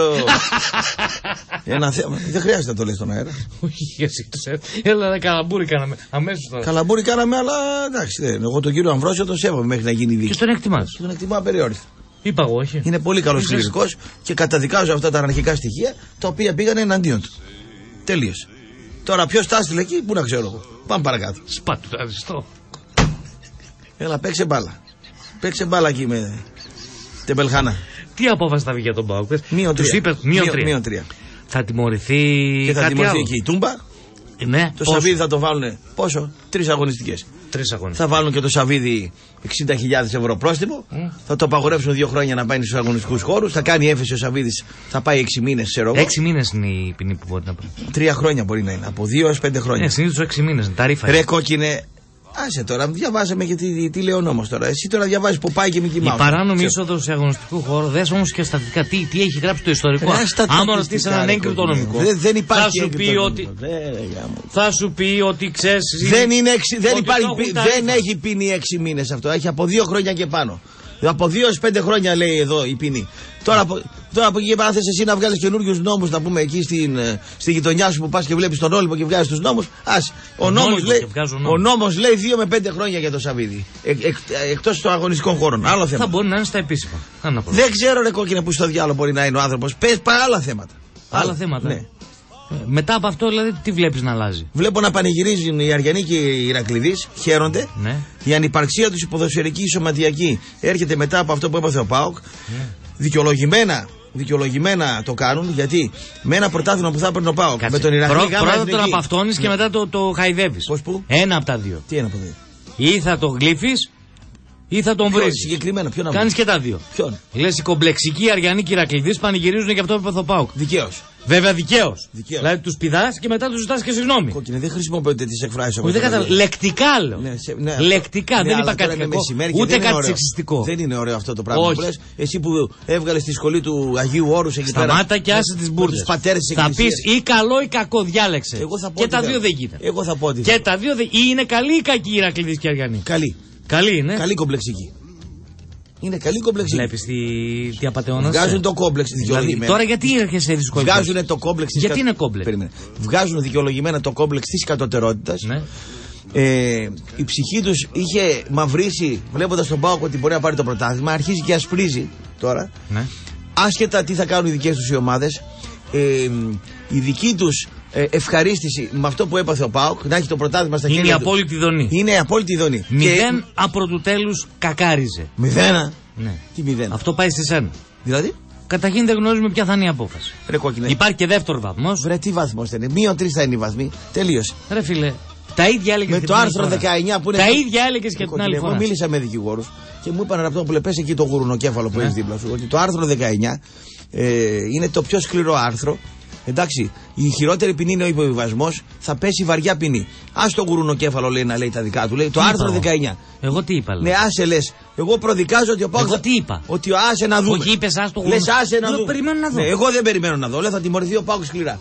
ένα θέμα. Δεν χρειάζεται να το λες στον αέρα. Όχι, εσύ τους έστειλες. Έλα, καλαμπούρι κάναμε. Αμέσως τώρα. Καλαμπούρι κάναμε, αλλά εντάξει. Εγώ τον κύριο Αμβρόσιο τον σέβομαι μέχρι να γίνει δίκη. Και τον εκτιμάς. Τον εκτιμά απεριόριστα. Είπα εγώ, όχι. Είναι πολύ καλός κληρικός και καταδικάζω αυτά τα αναρχικά στοιχεία τα οποία πήγανε εναντίον του. Τελείωσε. Τώρα ποιος τα έστειλε εκεί, πού να ξέρω εγώ. Πάμε παρακάτω. Σπάτου, αριστό. Έλα, παίξε μπάλα. Παίξε μπάλα εκεί με τεμπελχάνα. Τι απόφαση θα βγει για τον ΠΑΟΚ? Τους είπε μείον 3. Θα τιμωρηθεί. Και θα τιμωρηθεί και η Τούμπα. Ναι, το Σαββίδι θα το βάλουν πόσο? 3 αγωνιστικές. Θα βάλουν και το Σαββίδι 60.000 ευρώ πρόστιμο. Θα το απαγορεύσουν 2 χρόνια να πάει στους αγωνιστικούς χώρους. Θα κάνει έφεση ο Σαββίδης, θα πάει 6 μήνες, ξέρω εγώ. 6 μήνες είναι η ποινή που μπορεί να πάει. 3 χρόνια μπορεί να είναι. Από 2 έως 5 χρόνια. Συνήθως 6 μήνες είναι. Ταρίφα. Ρε κόκκινε. Άσε τώρα, διαβάζαμε και τι λέει ο νόμος τώρα. Εσύ τώρα διαβάζεις Ποπάι και Μικι Μάους. Η παράνομη είσοδο σε αγωνιστικού χώρο, δες όμως και στατικά τι έχει γράψει το ιστορικό. Άμα ρωτήσει έναν έγκριτο νομικό, δεν υπάρχει θα σου πει ότι ξέρεις. Δεν έχει ποινή 6 μήνες αυτό. Έχει από 2 χρόνια και πάνω. Από 2 έως 5 χρόνια λέει εδώ η ποινή. Τώρα από εκεί πέρα θες εσύ να βγάλεις καινούριους νόμους, να πούμε εκεί στη γειτονιά σου που πας και βλέπεις τον Όλυμπο και βγάζεις τους νόμους. Ο νόμος λέει 2 με 5 χρόνια για το Σαββίδι. Εκτός των αγωνιστικών χώρων. Άλλο θέμα. Θα μπορεί να είναι στα επίσημα. Δεν ξέρω ρε κόκκινε που στο διάλογο μπορεί να είναι ο άνθρωπος. Πες άλλα θέματα. Άλλα θέματα. Ναι. Μετά από αυτό, δηλαδή, τι βλέπεις να αλλάζει? Βλέπω να πανηγυρίζουν οι Αριανοί και οι Ηρακλειδείς, χαίρονται. Ναι. Η ανυπαρξία τους η ποδοσφαιρική σωματιακή έρχεται μετά από αυτό που έπαθε ο ΠΑΟΚ. Ναι. Δικαιολογημένα το κάνουν, γιατί με ένα πρωτάθλημα που θα έπαιρνε ο ΠΑΟΚ με τον Ηρακλή πρώτα τον απαυτώνεις και μετά το χαϊδεύεις. Πώς που? Ένα από τα δύο. Τι ένα από τα δύο? Ή θα τον γλύφεις ή θα τον βρεις. Συγκεκριμένα, ποιον να κάνεις και τα δύο. Ποιον? Λες οι κομπλεξικοί Αριανοί και Ηρακλειδείς πανηγυρίζουν για αυτό που έπαθε ο ΠΑΟΚ. Δικαίως. Βέβαια δικαίως. Δηλαδή τους πηδάς και μετά τους ζητάς και συγγνώμη. Κόκκινε, δεν χρησιμοποιείτε τις εκφράσεις όπως. Λεκτικά λέω. Λεκτικά, δεν είπα κάτι κακό. Ούτε κάτι σεξιστικό. Δεν είναι ωραίο αυτό το πράγμα που λες. Εσύ που έβγαλες τη σχολή του Αγίου Όρους εκεί πέρα. Σταμάτα και άσε τις μπουρδες. Θα πεις ή καλό ή κακό, διάλεξε. Και τα δύο δεν γίνεται. Εγώ θα πω ότι. Και τα δύο δεν. Ή είναι καλή ή κακή η Ηρακλειδείς και Αριανοί. Καλή. Καλή είναι. Καλή κομπλεξική. Είναι καλή κόμπλεξη. Βλέπεις τι απατεώνας. Βγάζουν το κόμπλεξ δικαιολογημένα. Τώρα γιατί έρχεσαι δυσκολίες? Βγάζουν το κόμπλεξ. Γιατί είναι κόμπλεξ? Βγάζουν δικαιολογημένα το κόμπλεξ της κατωτερότητας. Ναι. Η ψυχή τους είχε μαυρίσει βλέποντας τον ΠΑΟΚ ότι μπορεί να πάρει το πρωτάθλημα. Αρχίζει και ασπρίζει τώρα. Ναι. Άσχετα τι θα κάνουν οι δικές τους οι ομάδες. Η δική τους ευχαρίστηση με αυτό που έπαθε ο ΠΑΟΚ, να έχει το πρωτάθλημα στα χέρια του. Είναι η απόλυτη δονή. Είναι η απόλυτη δονή. 0 από του τέλους κακάριζε. 0. Ναι. Τι 0? Αυτό πάει στις 1. Δηλαδή? Καταρχήν δεν γνωρίζουμε ποια θα είναι η απόφαση. Ρε κόκκινε. Υπάρχει και δεύτερο βαθμός. Βρε τι βαθμός είναι? -3 θα είναι οι βαθμοί. Τελείωσε. Ρε φίλε, τα ίδια έλεγες. Με το άρθρο 19 που είναι. Τα ίδια έλεγες και την άλλη φορά. Εγώ μίλησα με δικηγόρους και μου είπαν αυτό που λες εκεί το γουρουνοκέφαλο που έχει δίπλα σου. Ότι το άρθρο 19 είναι το πιο σκληρό άρθρο. Εντάξει, η χειρότερη ποινή είναι ο υποβιβασμός, θα πέσει βαριά ποινή. Ας το γουρουνοκέφαλο λέει να λέει τα δικά του, λέει το άρθρο 19. Εγώ τι είπα, λέει? Ναι, άσε λες. Εγώ προδικάζω ότι ο ΠΑΟΚ. Εγώ τι είπα? Ότι άσε να δούμε. Όχι, είπες ας το λες άσε να δούμε. Περιμένω να δω. Ναι, εγώ δεν περιμένω να δω. Λέω θα τιμωρηθεί ο ΠΑΟΚ σκληρά.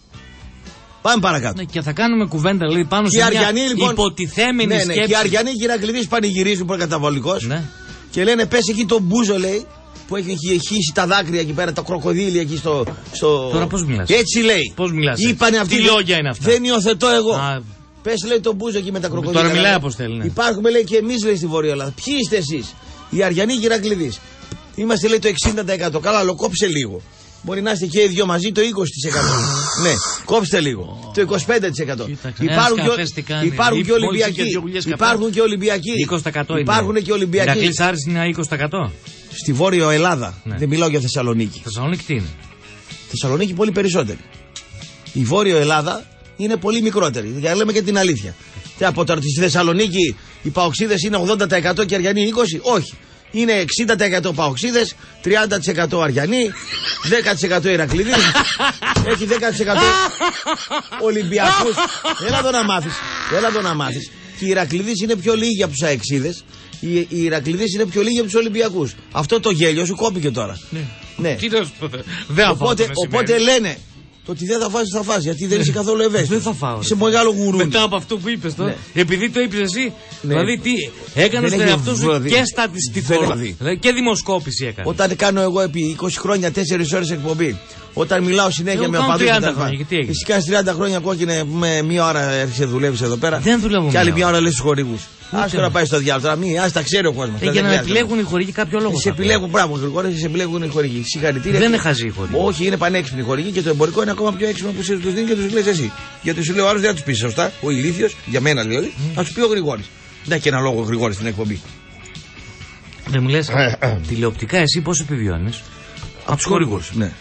Πάμε παρακάτω. Ναι, και θα κάνουμε κουβέντα δηλαδή πάνω σε μια λοιπόν, υποτιθέμενη σκέψη. Και οι Αριανοί και οι Ηρακλειδείς πανηγυρίζουν προκαταβολικός. Ναι. Και λένε πες εκεί τον Μπούζο λέει. Που έχει χύσει τα δάκρυα εκεί πέρα, τα κροκοδίλια εκεί στο. Τώρα πώς μιλάς? Έτσι λέει. Πώς μιλάς? Είπανε αυτοί. Τι λόγια είναι αυτά? Δεν υιοθετώ εγώ. Πες λέει τον Μπούζο εκεί με τα κροκοδίλια. Τώρα μιλάει Αποστέλη. Ναι. Υπάρχουμε λέει και εμείς λέει στη Βόρεια Ελλάδα. Ποιοι είστε εσείς? Οι Αριανοί και οι Ηρακλήδεις. Είμαστε λέει το 60%. Καλά, αλλά κόψε λίγο. Μπορεί να είστε και οι δυο μαζί το 20%. Ναι, κόψτε λίγο. Το 25%. Υπάρχουν και Ολυμπιακοί. Υπάρχουν και Ολυμπιακοί. 20% υπάρχουν και Ολυμπιακοί. Ηρακλής Άρης είναι 20%. Στη Βόρεια Ελλάδα. Ναι. Δεν μιλάω για Θεσσαλονίκη. Θεσσαλονίκη τι είναι? Θεσσαλονίκη πολύ περισσότερη. Η Βόρεια Ελλάδα είναι πολύ μικρότερη. Για να λέμε και την αλήθεια. Από τώρα στη Θεσσαλονίκη οι παοξίδες είναι 80% και Αριανοί 20%. Όχι. Είναι 60% παοξίδες, 30% Αριανοί, 10% Ηρακλήδης, έχει 10% Ολυμπιακούς. Έλα εδώ να μάθεις. Και οι Ηρακλήδης είναι πιο λίγοι από τους αεξίδες. Οι Ηρακλήδης είναι πιο λίγοι από τους Ολυμπιακούς. Αυτό το γέλιο σου κόπηκε τώρα. Ναι. Οπότε λένε. Το ότι δεν θα φας, θα φας. Γιατί δεν είσαι καθόλου ευαίσθητος. Δεν θα φάω. Είσαι μεγάλο γουρούνι. Μετά από αυτό που είπες τώρα. Ναι. Επειδή το είπες εσύ. Ναι. Δηλαδή τι. Έκανες τον εαυτό σου και στατιστικό. Δηλαδή και δημοσκόπηση έκανες. Όταν κάνω εγώ επί 20 χρόνια 4 ώρες εκπομπή. Όταν μιλάω συνέχεια με οπαδούς. Εσύ κάνεις 30 χρόνια κόκκινε με μία ώρα έρχεσαι δουλεύεις εδώ πέρα. Δεν δουλεύω. Και άλλη μία ώρα λες στους χορηγούς. Ας τώρα πάει στο διάλογο. Ας τα ξέρει ο κόσμος. Για να επιλέγουν οι χορηγοί κάποιο λόγο. Σε επιλέγουν, μπράβο, Γρηγόρη, σε επιλέγουν οι χορηγοί. Συγχαρητήρια. Δεν είναι χαζοί οι χορηγοί. Όχι, είναι πανέξυπνοι οι χορηγοί και το εμπορικό είναι ακόμα πιο έξυπνο που τους δίνει και τους λες εσύ. Γιατί σου λέει ο άλλος δεν θα τους πει σωστά. Ο ηλίθιος, για μένα δηλαδή, θα τους πει ο Γρηγόρης. Να και ένα λόγο Γρηγόρη στην εκπομπή. Δεν μου λες τηλεοπτικά εσύ πώς επιβιώνεις? Από τους χορηγούς. Ναι.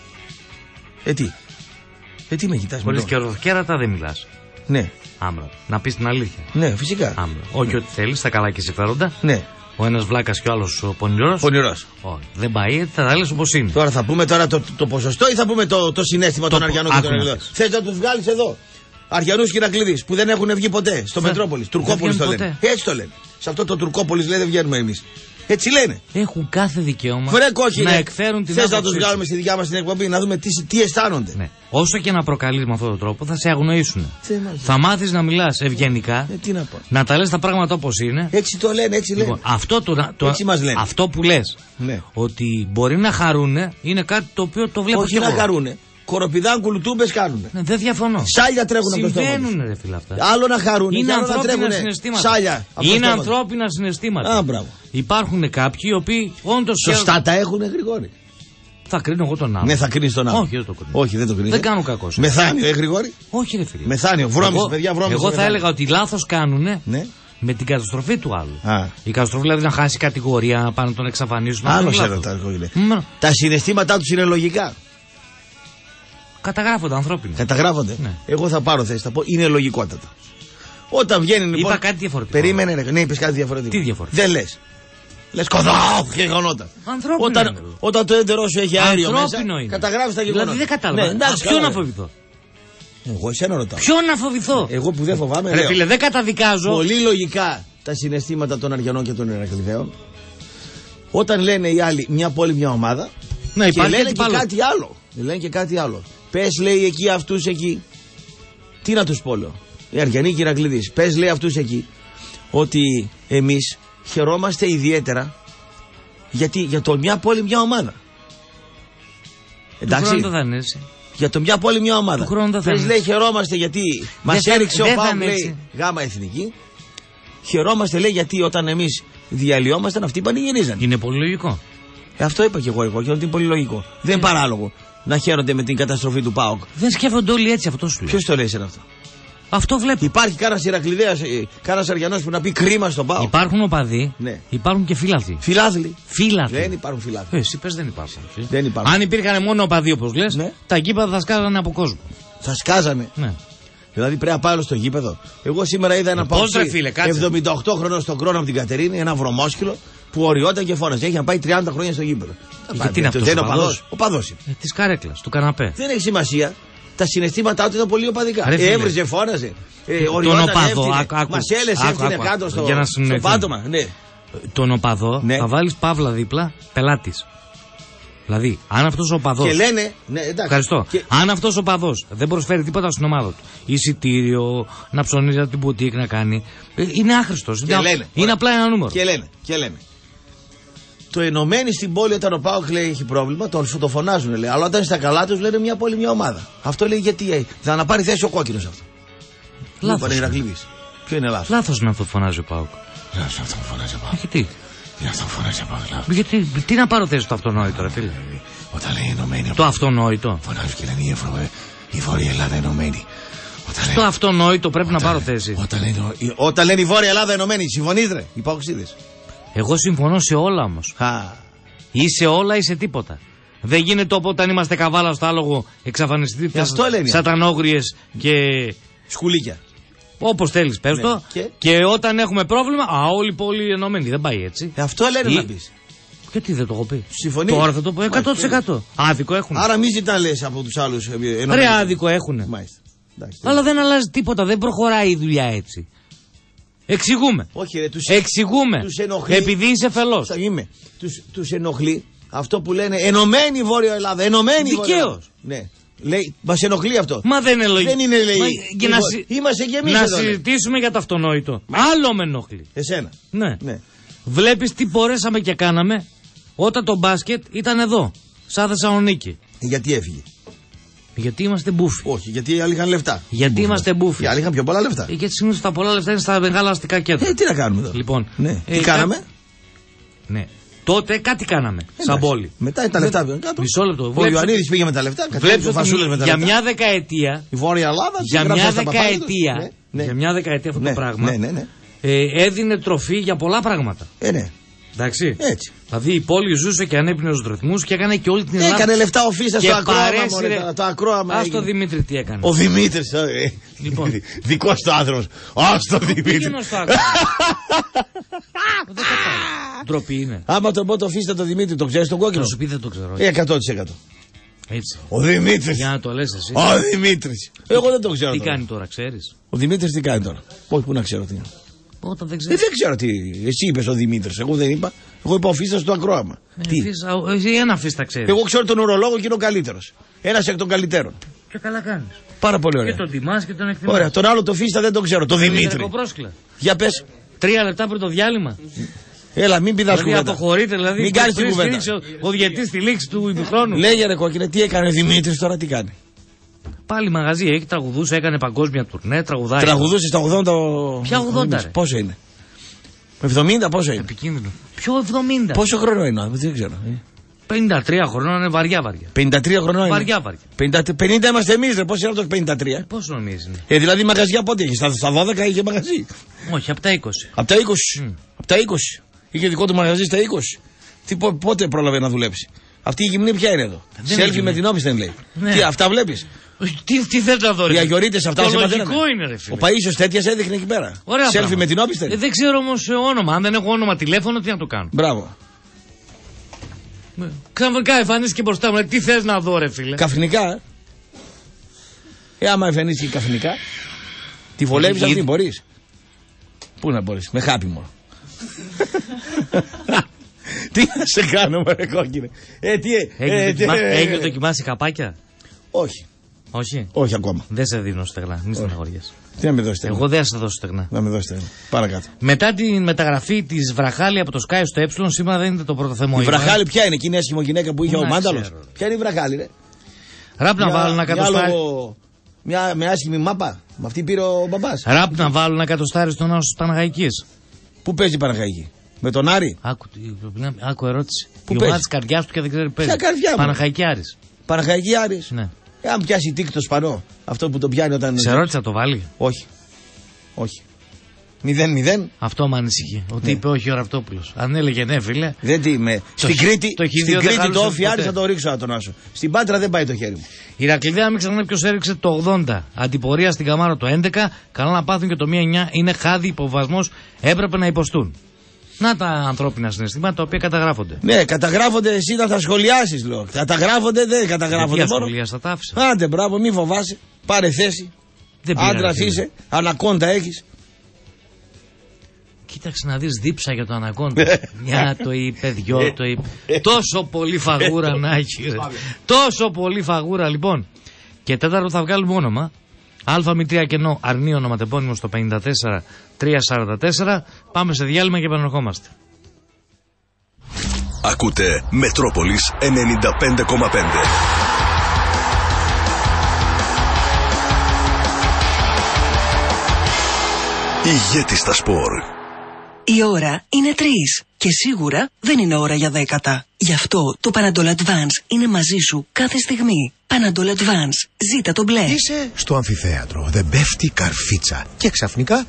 Τι με κοιτάς? Χωρίς και ορδοκέρατα δεν μιλάς. Ναι. Άμρα. Να πεις την αλήθεια. Ναι, φυσικά. Άμρα. Όχι ό,τι θέλεις, τα καλά και συμφέροντα. Ναι. Ο ένας βλάκας και ο άλλος πονηρός. Πονηρός. Όχι. Δεν πάει, θα τα λες όπως είναι. Τώρα θα πούμε το ποσοστό ή θα πούμε το συναίσθημα των Αριανών και των Ηρακλειδών? Θες να τους βγάλεις εδώ? Αριανούς και Ηρακλήδεις που δεν έχουν βγει ποτέ στο Μετρόπολης. Τουρκόπολης το λένε. Έτσι το λένε. Σε αυτό το Τουρκόπολης λέει δεν βγαίνουμε εμείς. Έτσι λένε. Έχουν κάθε δικαίωμα να εκφέρουν την άποψή. Θες να τους βγάλουμε στη δικιά μας την εκπομπή να δούμε τι αισθάνονται. Ναι. Όσο και να προκαλείς με αυτόν τον τρόπο θα σε αγνοήσουν. Θα μάθεις να μιλάς ευγενικά, να τα λες τα πράγματα όπως είναι. Έτσι το λένε, έτσι λένε. Λοιπόν, αυτό που λες, ότι μπορεί να χαρούνε, είναι κάτι το οποίο το βλέπω. Όχι να χαρούνε. Κοροπηδάν κουλουτούμπες κάνουνε. Ναι, δεν διαφωνώ. Σάλια τρέχουν από το στόμα. Συμβαίνουνε, ρε φίλε αυτά. Άλλο να χαρούνε. Είναι ανθρώπινα συναισθήματα. Σάλια. Είναι ανθρώπινα συναισθήματα. Α, μπράβο. Υπάρχουν κάποιοι οι οποίοι όντως. Σωστά τα έχουνε, Γρηγόρη. Θα κρίνω εγώ τον άλλο. Ναι, θα κρίνεις τον άλλο. Όχι, δεν το κρίνω. Όχι, δεν το κρίνεις. Δεν κάνω κακό. Μεθάνιο, Γρηγόρη. Όχι, ρε φίλε. Μεθάνιο, βρώμης, παιδιά, βρώμης. Εγώ θα έλεγα ότι λάθος κάνουνε. Ναι. Με την καταστροφή του άλλου. Η καταστροφή δηλαδή να χάσει κατηγορία, να πάνε να τον εξαφανίσουν. Άλλο τα συναισθήματά του είναι λογικά. Καταγράφονται ανθρώπινα. Καταγράφονται. Ναι. Εγώ θα πάρω θέση, θα πω είναι λογικότατα. Όταν βγαίνει λοιπόν. Είπα κάτι διαφορετικό. Περίμενε, ναι, είπες κάτι διαφορετικό. Τι διαφορετικό? Δεν λες. Λες κοδάφ και γεγονότα. Όταν το έντερό σου έχει αέριο μέσα, καταγράφεις τα γεγονότα. Δηλαδή δεν κατάλαβα. Ποιον να φοβηθώ? Εγώ εσένα ρωτάω. Ποιον να φοβηθώ? Εγώ που δεν φοβάμαι. Ρε φίλε, δεν καταδικάζω. Πολύ λογικά τα συναισθήματα των Αριανών και των Ηρακλειδαίων. Όταν λένε οι άλλοι μια πόλη, μια ομάδα. Να και λένε και κάτι άλλο. Λένε και κάτι άλλο. Πες λέει εκεί αυτούς εκεί. Τι να τους πω λέω. Οι Αριανοί και οι Ηρακλήδεις. Πες λέει αυτούς εκεί ότι εμείς χαιρόμαστε ιδιαίτερα γιατί για το μια πόλη μια ομάδα. Εντάξει. Για το μια πόλη μια ομάδα. Πες λέει χαιρόμαστε γιατί μας έριξε ο ΠΑΟΚ λέει γάμα εθνική. Χαιρόμαστε λέει γιατί όταν εμείς διαλυόμασταν αυτοί πανηγυρίζαν. Είναι πολύ λογικό. Αυτό είπα και εγώ και ότι είναι πολύ λογικό. Δεν είναι παράλογο να χαίρονται με την καταστροφή του ΠΑΟΚ. Δεν σκέφτονται όλοι έτσι, αυτό σου λέει. Ποιος το λέει σε αυτό? Αυτό βλέπει. Υπάρχει κανένας Ηρακλειδέας, κανένας Αριανός που να πει κρίμα στον ΠΑΟΚ? Υπάρχουν οπαδοί, ναι. Υπάρχουν και φίλαθλοι. Φίλαθλοι. Δεν υπάρχουν φίλαθλοι. Εσύ πες δεν υπάρχουν. Δεν υπάρχουν. Αν υπήρχαν μόνο οπαδοί όπως λες, ναι. Τα γήπεδα θα σκάζανε από κόσμο. Θα σκάζανε. Ναι. Δηλαδή πρέπει να πάω στο γήπεδο. Εγώ σήμερα είδα ένα ΠΑΟΚ 78 χρονών στον Κρόνο από την Κατερίνη, ένα βρωμόσκυλο που οριόταν και φώναζε. Έχει να πάει 30 χρόνια στο γήπεδο. Γιατί είναι αυτός ο παδός? Ο παδός είναι. Της καρέκλας, του καναπέ. Δεν έχει σημασία. Τα συναισθήματά του ήταν πολύ οπαδικά. Έβριζε, φώναζε. Τον οπαδό, μασέλες έφτιανε κάτω στο πάτωμα. Ναι. Τον οπαδό θα βάλεις παύλα δίπλα πελάτης. Δηλαδή, αν αυτός ο οπαδός. Και λένε. Ναι, εντάξει. Ευχαριστώ. Αν αυτός ο οπαδός δεν προσφέρει τίποτα στην ομάδα του, εισιτήριο, να ψωνίζει από την μπουτίκ να κάνει, είναι άχρηστος. Είναι απλά ένα νούμερο. Και λένε. Το ενωμένοι στην πόλη όταν ο ΠΑΟΚ λέει έχει πρόβλημα, το φωνάζουν λέει. Αλλά όταν στα καλά τους λένε μια πόλη, μια ομάδα. Αυτό λέει γιατί θα να πάρει θέση ο κόκκινος αυτό. Λάθος. Ποιο είναι λάθος? Λάθος να το φωνάζει ο ΠΑΟΚ. Λάθος να το φωνάζει ο ΠΑΟΚ. Γιατί? Τι να το φωνάζει ο ΠΑΟΚ, λάθος. Γιατί, τι να πάρω θέση στο αυτονόητο, ρε φίλε. Όταν λέει ενωμένη. Το αυτονόητο. Φωνάζει και λένε η Βόρεια Ελλάδα ενωμένη. Στο αυτονόητο πρέπει να πάρω θέση. Όταν λένε η Βόρεια Ελλάδα ενωμένη, συμφωνείς ρε, οι παοξίδες? Εγώ συμφωνώ σε όλα όμως. Ή σε όλα ή σε τίποτα. Δεν γίνεται όταν είμαστε καβάλα στο άλογο εξαφανιστείτε σατανόγριες και σκουλίκια. Όπως θέλεις, πες το. Και όταν έχουμε πρόβλημα, όλη η πόλη ενωμένη. Δεν πάει έτσι. Αυτό λένε να πεις. Γιατί δεν το έχω πει? Συμφωνεί. Τώρα θα το πω 100%. Άδικο έχουν. Άρα μη ζητά λες από τους άλλους ενωμένοι. Ρε, άδικο έχουν. Αλλά δεν αλλάζει τίποτα, δεν προχωράει η δουλειά έτσι. Εξηγούμε. Όχι, ρε, εξηγούμε. Τους ενοχλεί. Επειδή είσαι φελός. Τους ενοχλεί αυτό που λένε ενωμένη Βόρεια Ελλάδα. Ενωμένη. Δικαίως. Ναι. Λέει, μας ενοχλεί αυτό. Μα δεν είναι λογικό. Δεν είναι, λέει. Είμαστε και εμείς να εδώ. συζητήσουμε για το αυτονόητο. Άλλο με ενοχλεί. Εσένα. Ναι. Βλέπεις τι μπορέσαμε και κάναμε όταν το μπάσκετ ήταν εδώ, σαν Θεσσαλονίκη. Γιατί έφυγε? Γιατί είμαστε μπούφοι. Όχι, γιατί οι άλλοι είχαν λεφτά. Γιατί είμαστε μπούφοι. Οι άλλοι είχαν πιο πολλά λεφτά. Γιατί συνήθως τα πολλά λεφτά είναι στα μεγάλα αστικά κέντρα. Τι να κάνουμε εδώ. Λοιπόν, τι κάναμε. Ναι. Τότε κάτι κάναμε. Σαν πόλη. Μετά τα λεφτά πήγαν κάτω. Μισό λεπτό. Ο Ιωαννίδης πήγε με τα λεφτά. Βλέπεις ότι για μια δεκαετία. Η Βόρεια Ελλάδα. Για μια δεκαετία αυτό το πράγμα. Έδινε τροφή για πολλά πράγματα. Ναι. Εντάξει. Έτσι. Δηλαδή η πόλη ζούσε και ανέπινε τους ρυθμούς και έκανε και όλη την Ελλάδα. Έκανε λεφτά ο Φίστας στο ακρόαμα. Το ακρόαμα. Ας το Δημήτρη τι έκανε. Ο Δημήτρης. Λοιπόν. Δικός του άνθρωπος. Ας το Δημήτρη. Δεν κατάλαβα. Ντροπή είναι. Άμα τον πω το Φίστα το Δημήτρη, το ξέρεις τον κόκκινο? Θα σου πει δεν το ξέρω. 100%. Έτσι. Ο Δημήτρης. Για να το λες εσύ. Ο Δημήτρης. Εγώ δεν το ξέρω. Τι κάνει τώρα, ξέρεις? Ο Δημήτρης τι κάνει τώρα? Όχι, πού να ξέρω τι είναι. Όταν δεν ξέρεις. Δεν ξέρω τι. Εσύ είπες ο Δημήτρης. Εγώ δεν είπα. Εγώ είπα ο Φίστας στο ακρόαμα. Εσύ ένα Φίστα ξέρεις. Εγώ ξέρω τον ουρολόγο και είναι ο καλύτερος. Ένας εκ των καλύτερων. Και καλά κάνεις. Πάρα πολύ ωραία. Και τον τιμάς και τον εκτιμάς. Ωραία, τον άλλο το Φίστα δεν τον ξέρω. Το Δημήτρη. Για πες. 3 λεπτά πριν το διάλειμμα. Έλα, μην πηδάς κουβέντα. Αποχωρείτε, δηλαδή. Μην κάνεις την κουβέντα. Ο διαιτής στη λήξη του ημιχρόνου. Λέγε ρε κόκκινε, τι έκανε ο Δημήτρης τώρα, τι κάνει? Πάλι μαγαζί έχει, τραγουδούσε, έκανε παγκόσμια τουρνέ, τραγουδάει. Τραγουδούσε στα 80. Ποια 80? Πόσο είναι? 70 πόσο είναι? Επικίνδυνο. Ποιο 70? Πόσο χρόνο είναι? Δεν ξέρω. 53 χρονών είναι βαριά. 53 χρονών είναι. Βαριά. 50 είμαστε εμείς ρε, πόσο είναι αυτό 53? Πόσο νομίζεις είναι? Δηλαδή μαγαζιά πότε είχε? Στα 12 είχε μαγαζί. Όχι, από τα 20. Από τα 20. Από τα 20. Είχε δικό του μαγαζί στα 20. Πότε πρόλαβε να δουλέψει? Αυτή η γυμνή ποια είναι εδώ? Σέλφι με την όπισθεν λέει. Ναι. Τι, αυτά βλέπεις? Τι θες να δω ρε? Οι αγιορείτες αυτά σε λογικό είναι ρε φίλε. Ο Παΐσιος τέτοιας έδειχνε εκεί πέρα. Ωραία. Σέλφι με την όπισθεν. Δεν ξέρω όμως όνομα. Αν δεν έχω όνομα τηλέφωνο, τι να το κάνω? Μπράβο. Ξαφνικά εμφανίστηκε μπροστά μου. Τι θες να δω ρε φίλε? Καφνικά. Άμα εμφανίστηκε καφνικά, τη βολεύεις αυτή, μπορείς? Πού να μπορείς? Με χάπι μόνο. Τι να σε κάνω μωρέ κόκκινε? Έχεις δοκιμάσει καπάκια? Όχι. Όχι? Όχι ακόμα. Δεν σε δίνω στεγνά, μη στεναχωριέσαι. Τι να με δώσει στεγνά? Εγώ δεν θα σε δώσω στεγνά. Να με δώσει στεγνά. Παρακάτω. Μετά την μεταγραφή της Βραχάλη από το Sky στο σήμερα δεν είναι το πρώτο θέμα. Η Βραχάλη ποια είναι? Εκείνη η άσχημο γυναίκα που είχε ο Μάνταλος? Ποια είναι η Βραχάλη ρε? Ραπ να βάλουν να κατοστάρει. Μια με άσχημη μάπα. Με αυτή πήρε ο μπαμπάς. Ραπ να βάλουν να κατοστάρει στον Άσο της Παναχαϊκής. Πού παίζει η Παναχαϊκή? Με τον Άρη? Άκου ερώτηση. Πού η ομάδα της καρδιάς του και δεν ξέρει παίζει. Ποια καρδιά? Παναχαϊκή Άρης. Παναχαϊκή Άρης. Ναι. Αν πιάσει τίκ το σπανό, αυτό που τον πιάνει όταν. Σε ρώτησα το βάλει? Όχι. Όχι. 0-0. Αυτό με ανησυχεί. Ότι είπε όχι ο Ραπτόπουλος. Αν έλεγε ναι, φίλε. Δεν τι είμαι. Στην Κρήτη το όφι Άρης θα το ρίξω τον Άσο. Στην Πάτρα δεν πάει το χέρι μου. Η Ηρακλήδια, μην ξεχνάμε ποιος έριξε το 80. Αντιπορία στην Καμάρο το 11. Καλά να πάθουν και το 1-9. Είναι χάδι, υποβασμός. Έπρεπε να υποστούν. Να τα ανθρώπινα συναισθήματα τα οποία καταγράφονται. Ναι, καταγράφονται, εσύ να τα σχολιάσεις, λέω. Καταγράφονται, δεν καταγράφονται. Ποια σχολεία θα τα άφησα? Άντε, μπράβο, μη φοβάσαι. Πάρε θέση. Άντρας είσαι, ανακόντα έχεις. Κοίταξε να δεις δίψα για το ανακόντα. Μια το είπε, δυο το είπε. Τόσο πολύ φαγούρα να έχει. Τόσο πολύ φαγούρα, λοιπόν. Και τέταρτο θα βγάλουμε όνομα. ΑΜ3 κενό αρνή ονοματεπώνυμο στο 54344. Πάμε σε διάλειμμα και επανερχόμαστε. Ακούτε Μετρόπολης 95,5. Ηγέτης στα σπορ. Η ώρα είναι 3 και σίγουρα δεν είναι ώρα για 10. Γι' αυτό το Panadol Advance είναι μαζί σου κάθε στιγμή. Panadol Advance. Ζήτα το μπλε. Είσαι στο αμφιθέατρο, δεν πέφτει καρφίτσα. Και ξαφνικά...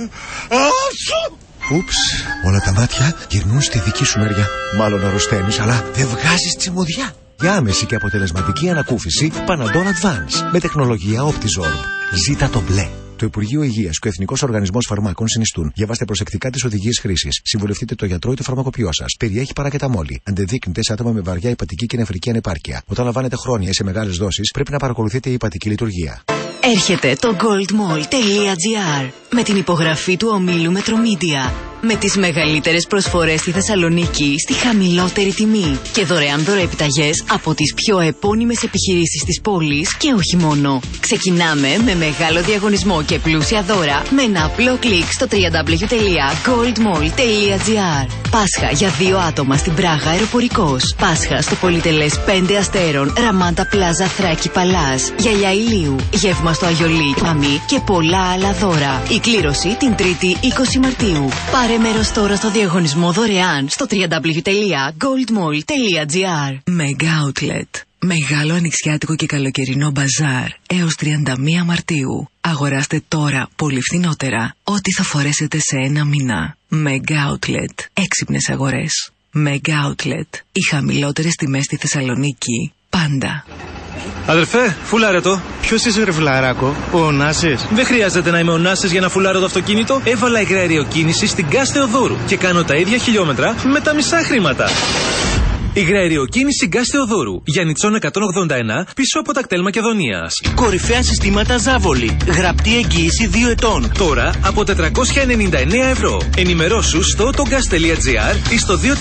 Ούψ, όλα τα μάτια γυρνούν στη δική σου μεριά. Μάλλον αρρωσταίνεις, αλλά δεν βγάζεις τσιμουδιά. Για άμεση και αποτελεσματική ανακούφιση, Panadol Advance. Με τεχνολογία Optizorb. Ζήτα το μπλε. Το Υπουργείο Υγείας και ο Εθνικός Οργανισμός Φαρμάκων συνιστούν. Διαβάστε προσεκτικά τις οδηγίες χρήσης. Συμβουλευτείτε το γιατρό ή το φαρμακοποιό σας. Περιέχει παρακεταμόλη. Αντεδείκνυται σε άτομα με βαριά υπατική και νεφρική ανεπάρκεια. Όταν λαμβάνετε χρόνια ή σε μεγάλες δόσεις, πρέπει να παρακολουθείτε η υπατική λειτουργία. Έρχεται το goldmall.gr με την υπογραφή του ομίλου Metromedia. Με τις μεγαλύτερες προσφορές στη Θεσσαλονίκη στη χαμηλότερη τιμή και δωρεάν δωρεοεπιταγές από τις πιο επώνυμες επιχειρήσεις της πόλης και όχι μόνο. Ξεκινάμε με μεγάλο διαγωνισμό και πλούσια δώρα με ένα απλό κλικ στο www.goldmall.gr. Πάσχα για 2 άτομα στην Πράγα Αεροπορικός. Πάσχα στο πολυτελές 5 αστέρων Ραμάντα Πλάζα Θράκη Παλάζ. Γυαλιά ηλίου, γεύμα στο Αγιολί Παμή και πολλά άλλα δώρα. Η κλήρωση την 3η 20 Μαρτίου. Πάρε μέρος τώρα στο διαγωνισμό δωρεάν στο www.goldmall.gr. Mega Outlet. Μεγάλο ανοιξιάτικο και καλοκαιρινό μπαζάρ έως 31 Μαρτίου. Αγοράστε τώρα πολύ φθηνότερα ό,τι θα φορέσετε σε ένα μήνα. Mega Outlet. Έξυπνες αγορές. Mega Outlet. Οι χαμηλότερες τιμές στη Θεσσαλονίκη πάντα. Αδερφέ, φουλάρε το. Ποιος είσαι ρε βλαράκο, ο Ωνάσης? Δεν χρειάζεται να είμαι ο Νάσης για να φουλάρω το αυτοκίνητο. Έβαλα υγραεριοκίνηση στην Γκάς Θεοδόρου και κάνω τα ίδια χιλιόμετρα με τα μισά χρήματα. Υγραεριοκίνηση Γκάς Θεοδόρου. Γιαννιτσών 181 πίσω από τα κτέλ Μακεδονίας. Κορυφαία συστήματα Ζάβολη. Γραπτή εγγύηση 2 ετών. Τώρα από 499 ευρώ. Ενημερώσου στο togas.gr ή στο 2310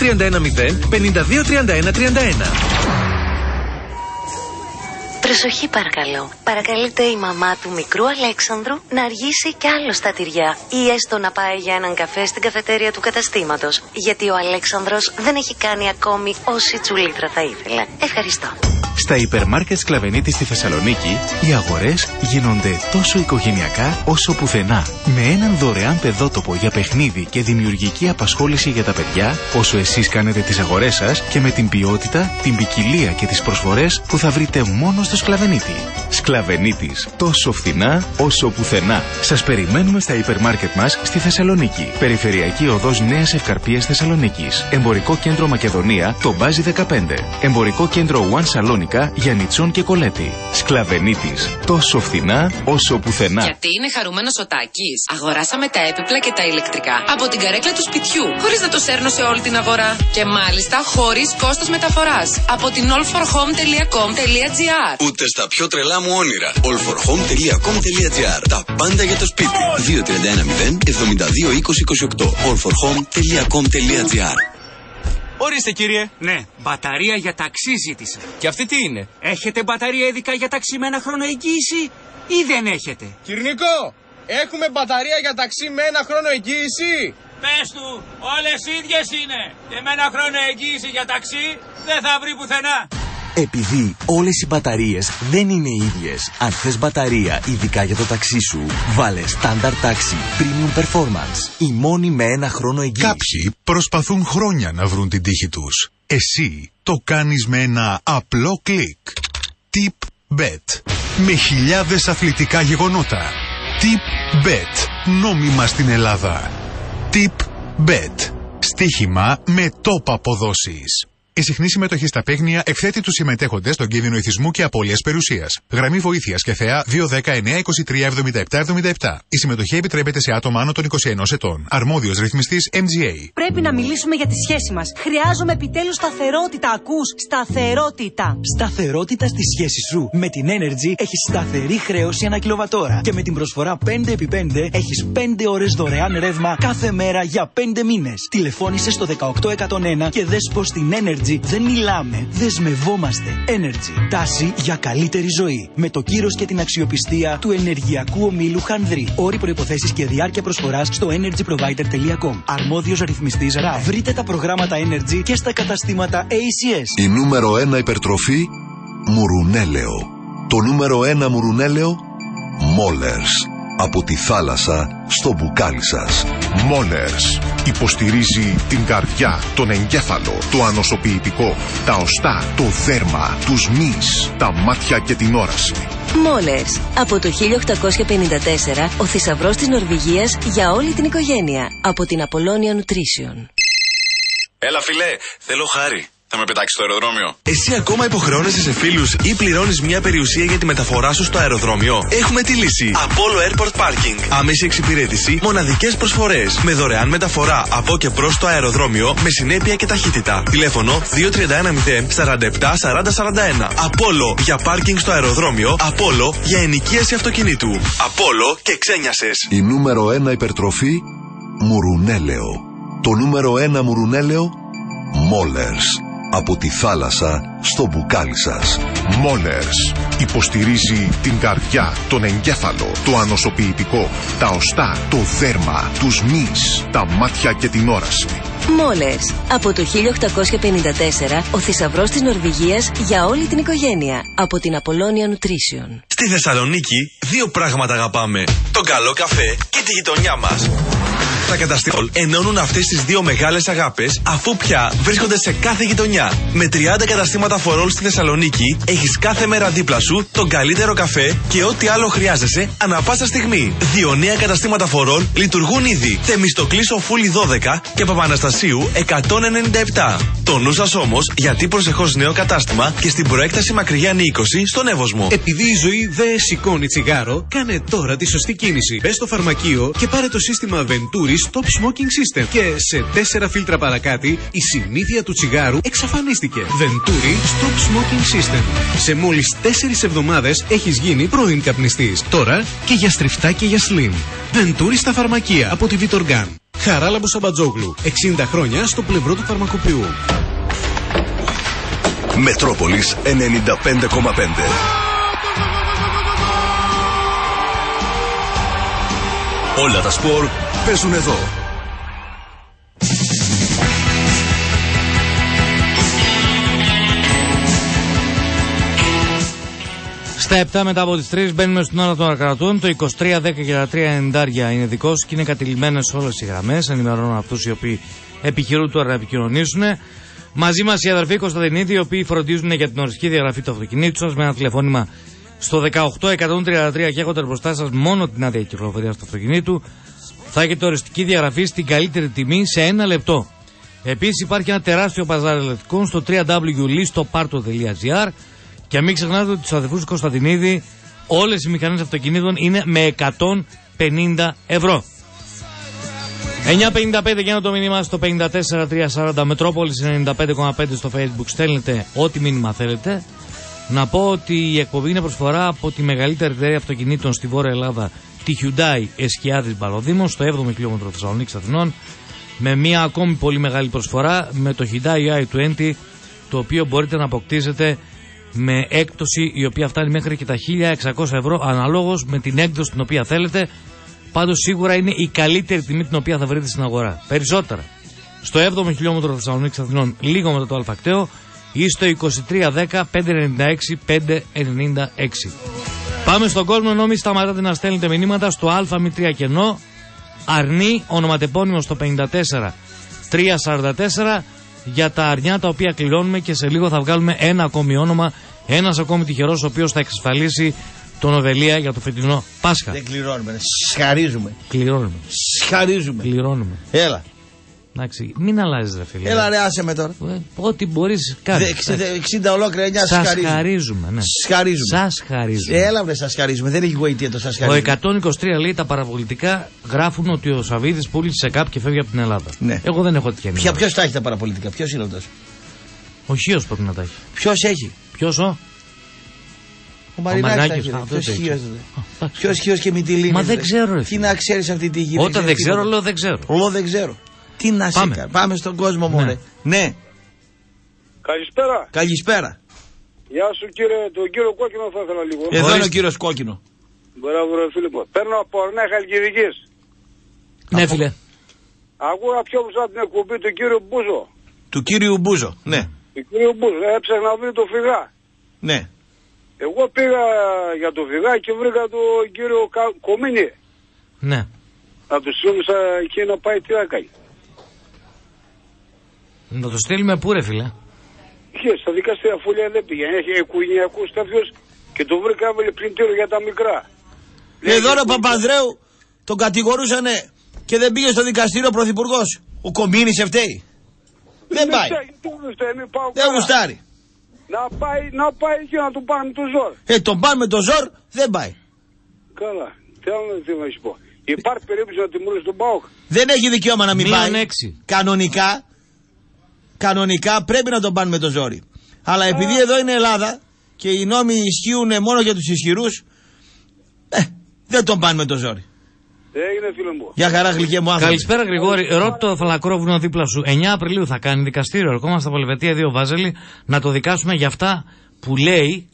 523131. Προσοχή παρακαλώ. Παρακαλείται η μαμά του μικρού Αλέξανδρου να αργήσει κι άλλο στα τυριά ή έστω να πάει για έναν καφέ στην καφετέρια του καταστήματος, γιατί ο Αλέξανδρος δεν έχει κάνει ακόμη όση τσουλίτρα θα ήθελε. Ευχαριστώ. Στα υπερμάρκετ Σκλαβενίτη στη Θεσσαλονίκη, οι αγορές γίνονται τόσο οικογενειακά όσο πουθενά. Με έναν δωρεάν παιδότοπο για παιχνίδι και δημιουργική απασχόληση για τα παιδιά, όσο εσείς κάνετε τις αγορές σας, και με την ποιότητα, την ποικιλία και τις προσφορές που θα βρείτε μόνο στο Σκλαβενίτη. Σκλαβενίτης, τόσο φθηνά όσο πουθενά. Σας περιμένουμε στα υπερμάρκετ μας στη Θεσσαλονίκη. Περιφερειακή οδός Νέας Ευκαρπίας Θεσσαλονίκης. Εμπορικό κέντρο Μακεδονία, το Μπάζι 15. Εμπορικό κέντρο One Σαλόνικα, Γιαννιτσών και Κολέτη. Σκλαβενίτης, τόσο φθηνά όσο πουθενά. Γιατί είναι χαρούμενος ο Τάκης? Αγοράσαμε τα έπιπλα και τα ηλεκτρικά από την καρέκλα του σπιτιού, χωρίς να το σέρνω σε όλη την αγορά. Και μάλιστα χωρίς κόστος μεταφοράς. Από την allforhome.com.gr. Ούτε στα πιο τρελά μου όνειρα. allforhome.com.gr. Τα πάντα για το σπίτι. 2310 72 20 28. allforhome.com.gr. Ορίστε κύριε. Ναι, μπαταρία για ταξί ζήτησα. Και αυτή τι είναι? Έχετε μπαταρία ειδικά για ταξί με ένα χρόνο εγγύηση ή δεν έχετε? Κυρνικό, έχουμε μπαταρία για ταξί με ένα χρόνο εγγύηση? Πες του, όλες ίδιες είναι. Και με ένα χρόνο εγγύηση για ταξί δεν θα βρει πουθενά. Επειδή όλες οι μπαταρίες δεν είναι ίδιες, αν θες μπαταρία ειδικά για το ταξί σου, βάλε Standard Taxi Premium Performance. Η μόνη με ένα χρόνο εγγύηση. Κάποιοι προσπαθούν χρόνια να βρουν την τύχη τους. Εσύ το κάνεις με ένα απλό κλικ. Tip Bet. Με χιλιάδες αθλητικά γεγονότα. Tip Bet. Νόμιμα στην Ελλάδα. Tip Bet. Στοίχημα με top αποδόσεις. Η συχνή συμμετοχή στα παίγνια εκθέτει τους συμμετέχοντες στον κίνδυνο ηθισμού και απώλειας περιουσίας. Γραμμή βοήθειας και ΘΕΑ 210-923-77-77. Η συμμετοχή επιτρέπεται σε άτομα άνω των 21 ετών. Αρμόδιος ρυθμιστής MGA. Πρέπει να μιλήσουμε για τη σχέση μας. Χρειάζομαι επιτέλους σταθερότητα, ακούς? Σταθερότητα. Σταθερότητα στη σχέση σου. Με την Energy έχεις σταθερή χρέωση ανά κιλοβατόρα. Και με την προσφορά 5x5 έχεις 5 ώρες δωρεάν ρεύμα κάθε μέρα για 5 μήνες. Τηλεφώνησε στο 18101 και δες πως την Energy δεν μιλάμε, δεσμευόμαστε. Energy. Τάση για καλύτερη ζωή. Με το κύρος και την αξιοπιστία του ενεργειακού ομίλου Χανδρή. Όροι, προϋποθέσεις και διάρκεια προσφοράς στο energyprovider.com. Αρμόδιος ρυθμιστής ΡΑΕ. Βρείτε τα προγράμματα Energy και στα καταστήματα ACS. Η νούμερο 1 υπερτροφή, μουρουνέλαιο. Το νούμερο 1 μουρουνέλαιο, Μόλερς. από τη θάλασσα στο μπουκάλι σας. Μόλερς υποστηρίζει την καρδιά, τον εγκέφαλο, το ανοσοποιητικό, τα οστά, το δέρμα, τους μυς, τα μάτια και την όραση. Μόλερς. Από το 1854 ο θησαυρός της Νορβηγίας για όλη την οικογένεια. Από την Apollonia Nutrition. Έλα φιλέ, θέλω χάρη. Θα με πετάξει στο αεροδρόμιο. Εσύ ακόμα υποχρεώνεσαι σε φίλους ή πληρώνεις μια περιουσία για τη μεταφορά σου στο αεροδρόμιο? Έχουμε τη λύση. Apollo Airport Parking. Άμεση εξυπηρέτηση, μοναδικές προσφορές. Με δωρεάν μεταφορά από και προς το αεροδρόμιο με συνέπεια και ταχύτητα. Τηλέφωνο 2310 47 40 41. Apollo για πάρκινγκ στο αεροδρόμιο. Apollo για ενοικίαση αυτοκινήτου. Apollo και ξένιασες. Η νούμερο 1 υπερτροφή, μουρουνέλαιο. Το νούμερο 1 μουρουνέλαιο, Μόλερς. Από τη θάλασσα στο μπουκάλι σας. Μόλερς υποστηρίζει την καρδιά, τον εγκέφαλο, το ανοσοποιητικό, τα οστά, το δέρμα, τους μυς, τα μάτια και την όραση. Μόλερς. Από το 1854 ο θησαυρός της Νορβηγίας για όλη την οικογένεια. Από την Apollonia Nutrition. Στη Θεσσαλονίκη δύο πράγματα αγαπάμε. Τον καλό καφέ και τη γειτονιά μας. Τα καταστήματα ενώνουν αυτές τις δύο μεγάλες αγάπες, αφού πια βρίσκονται σε κάθε γειτονιά. Με 30 καταστήματα φορόλ στη Θεσσαλονίκη έχεις κάθε μέρα δίπλα σου τον καλύτερο καφέ και ό,τι άλλο χρειάζεσαι ανά πάσα στιγμή. Δύο νέα καταστήματα φορόλ λειτουργούν ήδη. Θεμιστοκλής Οφούλη 12 και Παπαναστασίου 197. Το νου σας όμως, γιατί προσεχώς νέο κατάστημα και στην προέκταση Μακρυγιάννη 20 στον Εύωσμο. Επειδή η ζωή δεν σηκώνει τσιγάρο, κάνε τώρα τη σωστή κίνηση. Μπες στο φαρμακείο και πάρε το σύστημα Venturi Stop Smoking System. Και σε 4 φίλτρα παρακάτω η συνήθεια του τσιγάρου εξαφανίστηκε. Venturi Stop Smoking System. Σε μόλις 4 εβδομάδες έχεις γίνει πρώην καπνιστής. Τώρα και για στριφτά και για slim. Venturi στα φαρμακεία από τη Vitorgan. Χαράλαμπο Σαμπατζόγλου. 60 χρόνια στο πλευρό του φαρμακοποιού. Μετρόπολης 95,5. Όλα τα σπορ παίζουν εδώ. Στα 7 μετά από τις 3 μπαίνουμε στην ώρα των ακρατών. Το 2310 και τα 390 είναι δικό σου και είναι κατηλημμένες όλες οι γραμμές. Ενημερώνω αυτούς οι οποίοι επιχειρούν τώρα να επικοινωνήσουν. Μαζί μας οι αδερφοί Κωνσταντινίδη, οι οποίοι φροντίζουν για την οριστική διαγραφή του αυτοκινήτου σας με ένα τηλεφώνημα στο 18133 και έχοντας μπροστά σας μόνο την άδεια κυκλοφορίας του αυτοκινήτου. Θα έχετε οριστική διαγραφή στην καλύτερη τιμή σε 1 λεπτό. Επίσης υπάρχει ένα τεράστιο παζάρ ελεκτρικών στο www.listoparto.gr και μην ξεχνάτε ότι τους αδερφούς Κωνσταντινίδη όλες οι μηχανές αυτοκινήτων είναι με 150 ευρώ. 9.55 για το μήνυμα στο 54340 Μετρόπολης 95,5 στο Facebook. Στέλνετε ό,τι μήνυμα θέλετε. Να πω ότι η εκπομπή είναι προσφορά από τη μεγαλύτερη εταιρεία αυτοκινήτων στη Βόρεια Ελλάδα, τη Hyundai Εσκιάδης Μπαλοδήμων, στο 7ο χιλιόμετρο Θεσσαλονίκης Αθηνών, με μια ακόμη πολύ μεγάλη προσφορά με το Hyundai i20, το οποίο μπορείτε να αποκτήσετε με έκπτωση η οποία φτάνει μέχρι και τα 1.600 ευρώ αναλόγως με την έκδοση την οποία θέλετε. Πάντως σίγουρα είναι η καλύτερη τιμή την οποία θα βρείτε στην αγορά. Περισσότερα στο 7ο χιλιόμετρο Θεσσαλονίκης Αθηνών, λίγο μετά το Αλφακτέο, ή στο 2310 596 596. Πάμε στον κόσμο, ενώ μη σταματάτε να στέλνετε μηνύματα στο ΑΜ3 κενό αρνί ονοματεπώνυμο στο 54 344 για τα αρνιά τα οποία κληρώνουμε, και σε λίγο θα βγάλουμε ένα ακόμη όνομα, ένας ακόμη τυχερός ο οποίος θα εξασφαλίσει τον Οβελία για το φετινό Πάσχα. Δεν κληρώνουμε, σχαρίζουμε. Κληρώνουμε. Σχαρίζουμε. Κληρώνουμε. Έλα. Εντάξει, μην αλλάζεις ρε φίλε. Έλα ρε, άσε με τώρα. Ό,τι μπορείς κάνει. 60 ολόκληρα 9 σας χαρίζουμε. Ναι. Σας χαρίζουμε. Έλα βρε, σας χαρίζουμε. Δεν έχει γοητεία το σας χαρίζουμε. Ο 123 λέει τα παραπολιτικά γράφουν ότι ο Σαββίδης πούλησε ΚΑΠ και φεύγει από την Ελλάδα. Ναι. Εγώ δεν έχω τέτοια νούμερα. Ποιος τα έχει τα παραπολιτικά, ποιος είναι αυτός? Ο Χίος πρέπει να τα έχει. Ποιος έχει? Ποιος ο Μαρινάκης. Ποιος Χίος και Μητυλίνης? Μα δεν ξέρω ρε. Τι να ξέρεις αυτή τη γη? Όταν δεν ξέρω λέω δεν ξέρω. Λέω δεν ξέρω. Τι να σε κάνει. Πάμε στον κόσμο μου, ρε. Ναι. Καλησπέρα. Καλησπέρα. Γεια σου κύριε, τον κύριο Κόκκινο θα ήθελα λίγο. Εδώ είναι ο κύριος Κόκκινο. Μπράβο ρε Φίλιππο. Παίρνω από Ορνέα Χαλκιδικής. Ναι φίλε. Ακούγα πιο μπροστά την εκπομπή του κύριου Μπούζο. Του κύριου Μπούζο, ναι. Του κύριου Μπούζο. Έψαχνα να βρει το φυγά. Ναι. Εγώ πήγα για το φυγά και βρήκα τον κύριο Κομίνη. Ναι. Να το στείλουμε εκεί να πάει, τι θα κάνει. Να το στείλουμε πού ρε φίλε? Στα δικαστήρια, αφού λέει δεν πήγαινε. Έχει οικογενειακούς ταφιούς και το βρήκα, έβαλε πλυντήριο για τα μικρά. Εδώ ο Παπανδρέου τον κατηγορούσανε και δεν πήγε στο δικαστήριο ο πρωθυπουργός. Ο Κομίνης φταίει. Δεν πάει. Δεν γουστάρει. Να πάει και να τον πάνε με το ζόρ. Τον πάνε με το ζόρ, δεν πάει. Καλά. Τι να σου πω. Υπάρχει περίπτωση να τιμωρήσει τον ΠΑΟΚ? Δεν έχει δικαίωμα να μην πάει. Κανονικά πρέπει να τον πάνε με το ζόρι. Αλλά επειδή εδώ είναι Ελλάδα και οι νόμοι ισχύουν μόνο για τους ισχυρούς, δεν τον πάνε με το ζόρι. Έγινε φίλο μου. Γεια χαρά γλυκέ μου άνθρωποι. Καλησπέρα Γρηγόρη. Ρώτα το Φαλακρόβουνο δίπλα σου. 9 Απριλίου θα κάνει δικαστήριο. Ερχόμαστε από Ελβετία 2 Βάζελη να το δικάσουμε για αυτά που λέει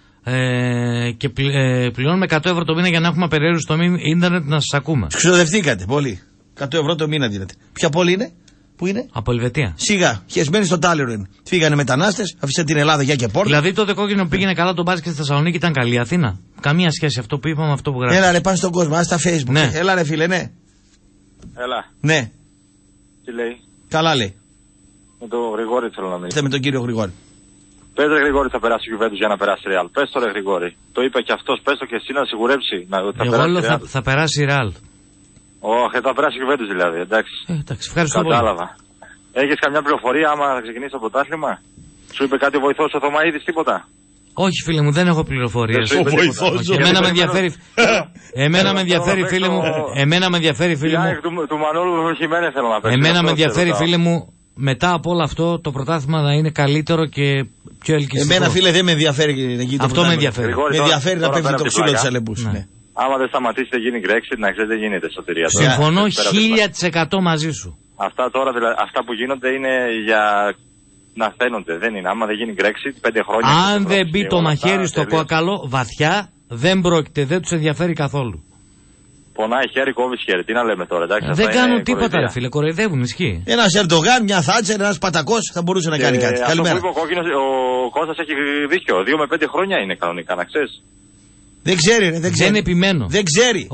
και πληρώνουμε 100 ευρώ το μήνα για να έχουμε απεριέργεια στο ίντερνετ να σας ακούμε. Ξοδευτήκατε πολύ. 100 ευρώ το μήνα δίνετε. Ποια πόλη είναι? Πού είναι? Από Ελβετία. Σιγά, χεσμένοι στο Τάλιρο είναι. Φύγανε μετανάστες, αφήσε την Ελλάδα για και πόρτα. Δηλαδή τότε κόκκινο πήγαινε καλά το μπάσκετ στη Θεσσαλονίκη, ήταν καλή Αθήνα. Καμία σχέση αυτό που είπαμε, αυτό που γράφει. Έλα ρε, πάνε στον κόσμο, στα Facebook. Ναι. Έλα ρε φίλε, ναι. Έλα. Ναι. Τι λέει? Καλά λέει. Με τον Γρηγόρη θέλω να μιλήσω. Με τον κύριο Γρηγόρη. Πες ρε Γρηγόρη, θα περάσει ο Juventus για να περάσει Real. Πες το ρε Γρηγόρη. Το είπε και αυτός, πες το και εσύ να σιγουρέψει. Εγώ λέω θα περάσει η Real. Όχι, θα περάσει ο Juventus δηλαδή, εντάξει. Εντάξει, ευχαριστώ πολύ. Κατάλαβα. Έχεις καμιά πληροφορία άμα θα ξεκινήσει το πρωτάθλημα? Σου είπε κάτι ο βοηθός ο Θωμαίδης, τίποτα? Όχι φίλε μου, δεν έχω πληροφορίες. Ο βοηθός. Εμένα με ενδιαφέρει. Εμένα με ενδιαφέρει φίλε μου. Εμένα με ενδιαφέρει φίλε μου. Του Μανώλου Χιμένε θέλω να πέσω. Εμένα με ενδιαφέρει φίλε μου. Μετά από όλο αυτό το πρωτάθλημα να είναι καλύτερο και πιο ελκυστικό. Εμένα φίλε δεν με ενδιαφέρει εκεί το αυτό με ενδιαφέρει. Με ενδιαφέρει να παίξει το ξύλο της Αλεπούς. Άμα δεν σταματήσει δεν γίνει Brexit, να ξέρετε δεν γίνεται σωτηρία. Συμφωνώ 1000% μαζί σου. Αυτά τώρα, δηλαδή, αυτά που γίνονται είναι για να φαίνονται. Δεν είναι. Άμα δεν γίνει Brexit, 5 χρόνια. Αν δεν μπει το μαχαίρι στο κόκαλο, βαθιά, δεν πρόκειται, δεν τους ενδιαφέρει καθόλου. Πονάει χέρι, κόβει χέρι. Τι να λέμε τώρα, εντάξει. Δεν κάνουν τίποτα, ρε φίλε, κοροϊδεύουν, ισχύει. Ένας Ερντογάν, μια Θάτσερ, ένας Πατακός θα μπορούσε να κάνει κάτι. Αυτό που είπε ο Κώστας έχει δίκιο. 2 με 5 χρόνια είναι κανονικά, να ξέρεις. Δεν ξέρει, ρε, δεν ξέρει. Δεν επιμένω. Δεν ξέρει.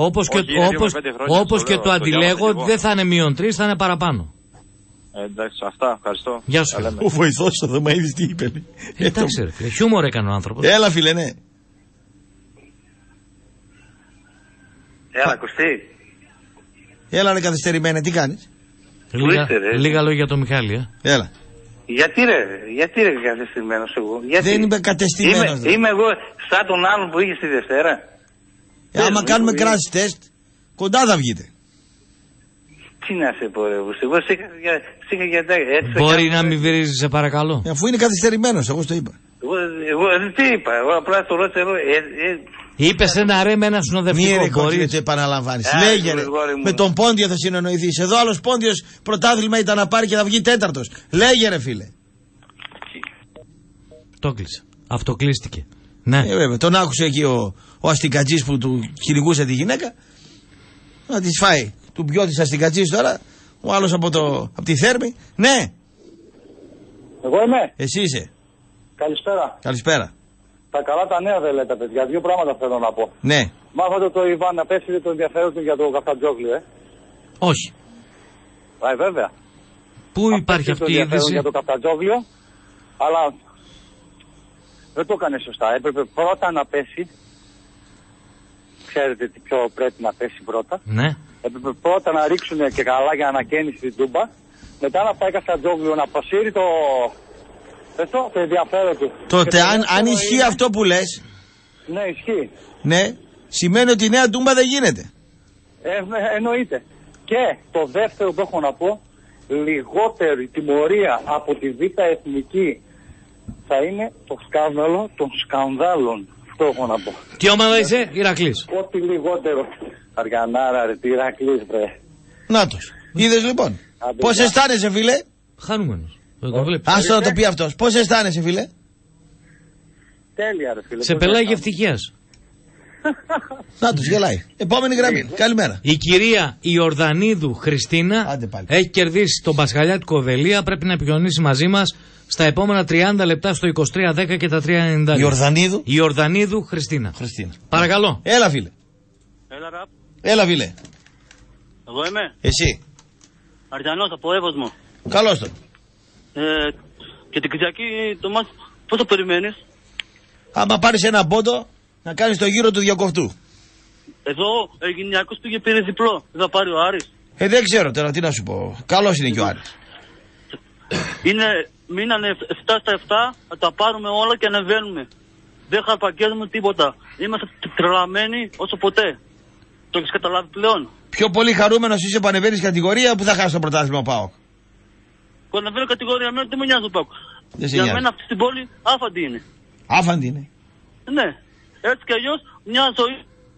Όπως και το αντιλέγω, δεν θα είναι -3, θα είναι παραπάνω. Εντάξει, αυτά, ευχαριστώ. Γεια σου. Ο βοηθός ο Θωμαίδης τι είπε. Εντάξει, ρε φίλε, χιούμορ έκανε ο άνθρωπος. Έλα, φίλε, ναι. Έλα, Κωστή. Έλα, ρε, καθυστερημένα, τι κάνεις? Λίγα λόγια για τον Μιχάλη, Έλα. Γιατί ρε καθεστημένος εγώ? Δεν είμαι κατεστημένος. Είμαι εγώ σαν τον άλλον που είχε στη Δευτέρα. Άμα κάνουμε crash test, κοντά θα βγείτε. Τι να σε πω ρε, εγώ είχα για έτσι. Μπορεί να μην βρίζεις, σε παρακαλώ. Αφού είναι καθυστερημένος, εγώ το είπα. Εγώ τι είπα, εγώ απλά το ρώτησα εγώ. Είπες ένα ρε με ένα συνοδευτικό. Μπορεί να επαναλαμβάνεις. Λέγε ρε, με τον Πόντιο θα συνεννοηθείς. Εδώ άλλος Πόντιος πρωτάθλημα ήταν να πάρει και θα βγει 4ος. Λέγε ρε φίλε. Το κλείσε. Αυτοκλείστηκε. Ναι. Βέβαια, τον άκουσε εκεί ο αστικατζής που του κυνηγούσε τη γυναίκα. Να τη φάει. Του πιω της αστικατζής τώρα. Ο άλλος από τη Θέρμη. Ναι. Εγώ είμαι. Εσύ είσαι. Καλησπέρα. Καλησπέρα. Τα καλά τα νέα δεν λέτε, παιδιά. 2 πράγματα θέλω να πω. Ναι. Μάθατε το Ιβάν να πέσει το ενδιαφέρον του για το Καφτατζόγλιο, Όχι. Βέβαια. Πού υπάρχει αυτή η είδηση? Για το Καφτατζόγλιο, αλλά δεν το έκανε σωστά. Έπρεπε πρώτα να πέσει. Ξέρετε τι πιο πρέπει να πέσει πρώτα. Ναι. Έπρεπε πρώτα να ρίξουν και καλά για ανακαίνιση στην Τούμπα. Μετά να πάει Καφτατζόγλιο να αποσύρει το ενδιαφέρον του. Τότε αν ισχύει αυτό που λες. Ναι, ισχύει. Ναι, σημαίνει ότι η νέα Τούμπα δεν γίνεται. Εννοείται. Και το δεύτερο που έχω να πω, λιγότερη τιμωρία από τη Β' Εθνική θα είναι το σκάνδαλο των σκανδάλων. Αυτό έχω να πω. Τι ομάδα είσαι, Ηρακλής? Ό,τι λιγότερο. Αργανάρα ρε, τι Ηρακλής βρε. Νάτος. Είδες λοιπόν. Πώς αισθάνεσαι φίλε? Χαρούμενος. Άστο να το πει αυτός. Πώς αισθάνεσαι φίλε? Τέλεια ρε φίλε. Σε πελάγει ευτυχίας. Να τους γελάει. Επόμενη γραμμή. Καλημέρα. Η κυρία Ιορδανίδου Χριστίνα έχει κερδίσει τον Πασχαλιάτικο Οδελία. Πρέπει να επικοινωνήσει μαζί μας στα επόμενα 30 λεπτά στο 2310 και τα 390. Η Ιορδανίδου Χριστίνα. Παρακαλώ. Έλα φίλε. Έλα ραπ. Έλα φίλε. Εγώ είμαι. Εσύ. Αριανός από Εύωσμο. Καλώς τον. Και την Κυριακή το μάτς πώς το περιμένεις? Άμα πάρεις ένα πόντο, να κάνεις το γύρο του Διακοφτού. Εδώ ο Αιγυπτιακός πήγε πήρε διπλό. Δεν θα πάρει ο Άρης. Δεν ξέρω τώρα τι να σου πω. Καλός είναι και ο Άρης. Μείνανε 7 στα 7, θα τα πάρουμε όλα και ανεβαίνουμε. Δεν χαρπαγγίζουμε τίποτα. Είμαστε τρελαμένοι όσο ποτέ. Το έχεις καταλάβει πλέον? Πιο πολύ χαρούμενος είσαι που ανεβαίνεις κατηγορία που θα χάσει το πρωτάθλημα ο ΠΑΟΚ? Που ανεβαίνω κατηγορία, εμένα δεν μου νοιάζει ο ΠΑΟΚ. Για μένα αυτή στην πόλη άφαντη είναι. Άφαντη είναι. Ναι. Έτσι κι αλλιώς μια ζωή.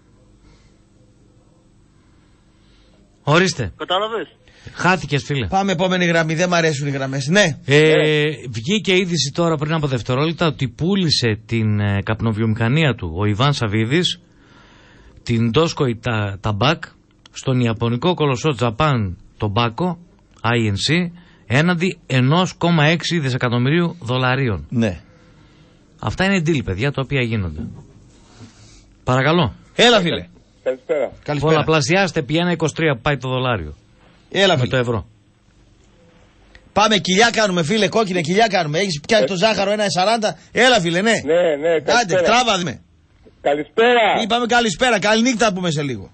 Ορίστε. Κατάλαβες. Χάθηκες, φίλε. Πάμε επόμενη γραμμή, δεν μ' αρέσουν οι γραμμές. Ναι. Βγήκε είδηση τώρα πριν από δευτερόλεπτα ότι πούλησε την καπνοβιομηχανία του ο Ιβάν Σαββίδης, την Ντόσκοι Ταμπάκ, στον Ιαπωνικό κολοσσό Japan Tobacco, INC, έναντι 1,6 δισεκατομμυρίου δολαρίων. Ναι. Αυτά είναι deal, παιδιά, τα οποία γίνονται. Παρακαλώ. Έλα, φίλε. Καλησπέρα. Πολλαπλασιάστε επί 1,23 που πάει το δολάριο. Έλα, με το ευρώ. Πάμε, κοιλιά κάνουμε, φίλε, κόκκινα κοιλιά κάνουμε. Έχεις πιάσει το ζάχαρο 1,40. Έλα, φίλε, ναι. Ναι, άντε, τράβα δούμε. Καλησπέρα. Είπαμε καλησπέρα, καληνύχτα πούμε σε λίγο.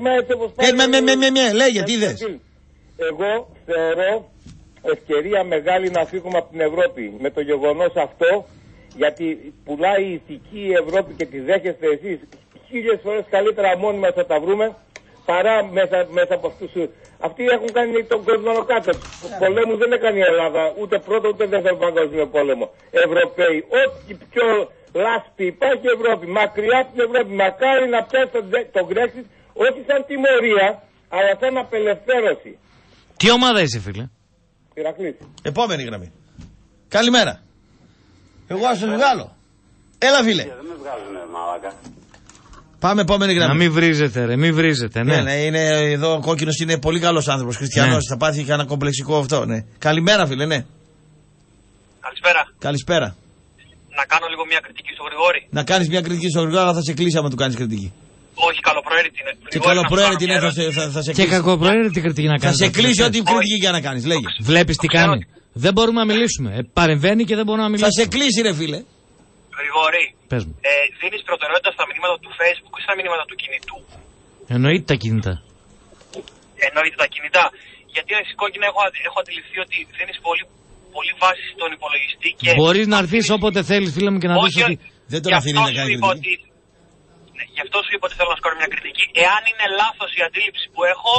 Λέγε, τι είδες? Εγώ θεωρώ ευκαιρία μεγάλη να φύγουμε από την Ευρώπη με το γεγονός αυτό, γιατί πουλάει η ηθική η Ευρώπη και τη δέχεστε εσείς 1000 φορές καλύτερα μόνοι μας θα τα βρούμε παρά μέσα από αυτούς. Αυτοί έχουν κάνει τον κόσμο κάτω. Πολέμους δεν έκανε η Ελλάδα, ούτε πρώτο ούτε δεύτερο παγκόσμιο πόλεμο. Ευρωπαίοι, ό,τι πιο λάσπη υπάρχει η Ευρώπη, μακριά από την Ευρώπη. Μακάρι να πιάσει το Brexit, όχι σαν τιμωρία, αλλά σαν απελευθέρωση. Τι ομάδα είσαι, φίλε? Ηρακλής. Επόμενη γραμμή. Καλημέρα. Εγώ ας το βγάλω. Έλα, φίλε. Δεν με βγάζουνε, μαλάκα. Πάμε επόμενη γραμμή. Να μην βρίζετε, ρε, μην βρίζετε, ναι. Ναι, είναι εδώ ο κόκκινος είναι πολύ καλός άνθρωπος, χριστιανός. Ναι. Θα πάθει και ένα κομπλεξικό αυτό, ναι. Καλημέρα, φίλε, ναι. Καλησπέρα. Καλησπέρα. Να κάνω λίγο μια κριτική στο Γρηγόρη. Να κάνεις μια κριτική στο Γρηγόρη, αλλά θα σε κλείσει άμα του κάνεις κριτική. Όχι, καλοπροαίρετη είναι. Και καλοπροαίρετη είναι, θα σε κλείσει. Και κακοπροαίρετη κριτική να κάνεις. Θα σε κλείσει ό,τι κριτική για να κάνεις, λέγε. Βλέπεις τι κάνει. Δεν μπορούμε να μιλήσουμε. Παρεμβαίνει και δεν μπορούμε να μιλήσουμε. Θα σε κλείσει, ρε φίλε. Γρηγόρη, πες μου. Δίνεις προτεραιότητα στα μηνύματα του Facebook ή στα μηνύματα του κινητού? Εννοείται τα κινητά. Εννοείται τα κινητά. Γιατί εσύ κόκκινα έχω αντιληφθεί ότι δίνεις πολύ βάση στον υπολογιστή και... Μπορείς να έρθεις όποτε θέλεις, φίλε μου, και να δεις ότι... Δεν τον αφήνει να κάνει κριτική. Γι' αυτό σου είπα ότι θέλω να σκόρω μια κριτική. Εάν είναι λάθος η αντίληψη που έχω...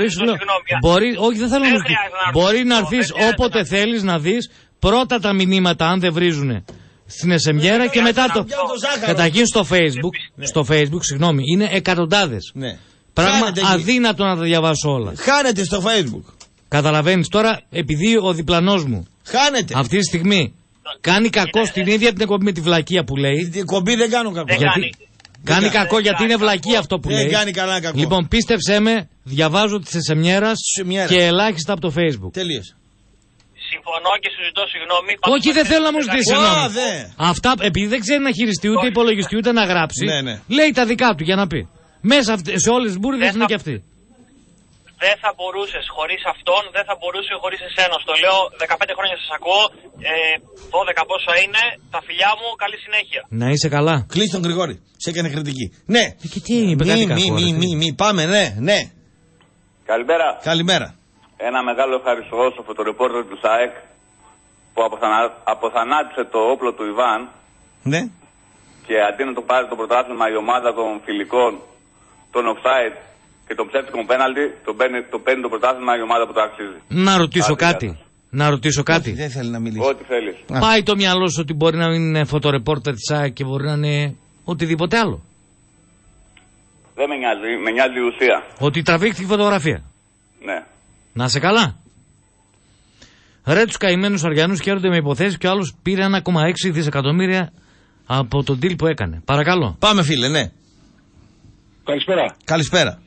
Όχι, δεν θέλω να μου πει. Μπορεί να έρθεις όποτε θέλεις να δεις πρώτα τα μηνύματα, αν δεν βρίζουνε, στην εσεμιέρα και μετά το... Καταρχήν στο Facebook, συγγνώμη, είναι εκατοντάδες. Πράγμα αδύνατο να τα διαβάσω όλα. Χάνεται στο Facebook. Καταλαβαίνεις τώρα, επειδή ο διπλανός μου αυτή τη στιγμή κάνει κακό στην ίδια την εκπομπή με τη βλακεία που λέει. Την εκπομπή δεν κάνω κακό. Κάνει κακό γιατί είναι βλακεία αυτό που λέει. Δεν κάνει καλά κακό. Λοιπόν, πίστεψέ με, διαβάζω τις εσεμιέρας και ελάχιστα από το Facebook. Τελείως. Συμφωνώ και σου ζητώ συγγνώμη. Όχι, δεν θέλω να μου ζητήσει συγγνώμη. Αυτά, επειδή δεν ξέρει να χειριστεί ούτε υπολογιστή ούτε να γράψει, λέει τα δικά του για να πει. Μέσα σε όλες τις μπουρδες είναι και αυτή. Δεν θα μπορούσες χωρίς αυτόν, δεν θα μπορούσε χωρίς εσένα. Στο λέω, 15 χρόνια σας ακούω, 12 πόσα είναι, τα φιλιά μου, καλή συνέχεια. Να είσαι καλά. Κλείς τον Γρηγόρη, σε έκανε κριτική. Ναι. Και τι είπε, κάτι κακό. Πάμε, ναι. Καλημέρα. Καλημέρα. Ένα μεγάλο ευχαριστώ στο φωτορεπόρτερ του ΣΑΕΚ που αποθανάτησε το όπλο του Ιβάν. Ναι. Και αντί να το πάρει το πρωτάθλημα η ομάδα των φιλικών, των offside και των ψεύτικων πέναλτι, το παίρνει το πρωτάθλημα η ομάδα που το αξίζει. Να ρωτήσω κάτι. Δεν θέλει να μιλήσει. Ό,τι θέλεις. Πάει το μυαλό σου ότι μπορεί να μην είναι φωτορεπόρτερ της ΣΑΕΚ και μπορεί να είναι οτιδήποτε άλλο? Δεν με νοιάζει, με νοιάζει η ουσία. Ότι τραβήχθηκε φωτογραφία. Ναι. Να σε καλά. Ρε, τους καημένους Αριανούς χαίρονται με υποθέσεις και ο άλλος πήρε 1,6 δισεκατομμύρια από τον deal που έκανε. Παρακαλώ. Πάμε, φίλε, ναι. Καλησπέρα. Καλησπέρα.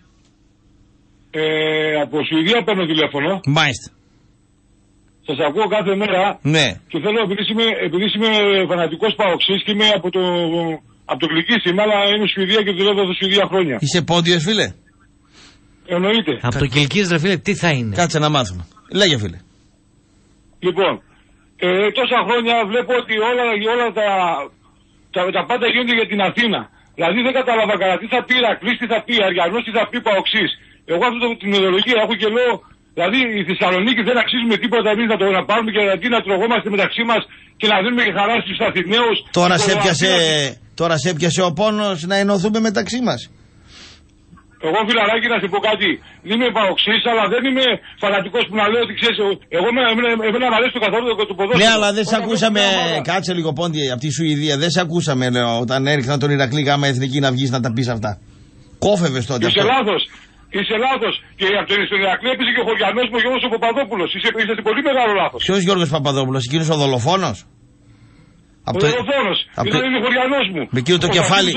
Από Σουηδία παίρνω τηλέφωνο. Μάλιστα. Σας ακούω κάθε μέρα. Ναι. Και θέλω, επειδή είμαι φανατικός παοξής και είμαι από το Γλυκίσι, αλλά είμαι Σουηδία και δουλεύω εδώ Σουηδία χρόνια. Είσαι πόντιος, φίλε? Εννοείται. Από το Κιλκής, ρε φίλε, τι θα είναι. Κάτσε να μάθουμε. Λέγε, φίλε. Λοιπόν, τόσα χρόνια βλέπω ότι όλα τα πάντα γίνονται για την Αθήνα. Δηλαδή δεν κατάλαβα καλά τι θα πει Ηρακλής, τι θα πει Αριανός, τι θα πει Παοξής. Εγώ αυτή την ιδεολογία έχω και λέω, δηλαδή η Θεσσαλονίκη δεν αξίζουμε τίποτα εμείς να πάρουμε και αντί να τρογόμαστε μεταξύ μας και να δίνουμε και χαρά στους Αθηναίους. Τώρα σε έπιασε ο πόνος να ενωθούμε μεταξύ μας. Εγώ, φιλαράκι, να σου πω κάτι. Δεν είμαι Παοξής, αλλά δεν είμαι φανατικός που να λέω ότι ξέρεις. Εγώ εμένα μου αρέσει το καθόλου του ποδόσφαιρο. Ναι, αλλά δεν σε ακούσαμε. Κάτσε λίγο, Πόντι, από τη Σουηδία. Δεν σε ακούσαμε, λέω, όταν έριχναν τον Ηρακλή γάμα εθνική να βγεις να τα πεις αυτά. Κόφευες τότε. Είσαι λάθος. Είσαι λάθος. Και από τον Ηρακλή έπαιζε και ο χωριανός μου, ο Γιώργος ο Παπαδόπουλος. Είσαι πολύ μεγάλο λάθος. Ποιος Γιώργος Παπαδόπουλος, εκείνος ο δολοφόνος? Ο δολοφόνος. Είναι ο χωριανός μου. Με εκείνο το κεφάλι.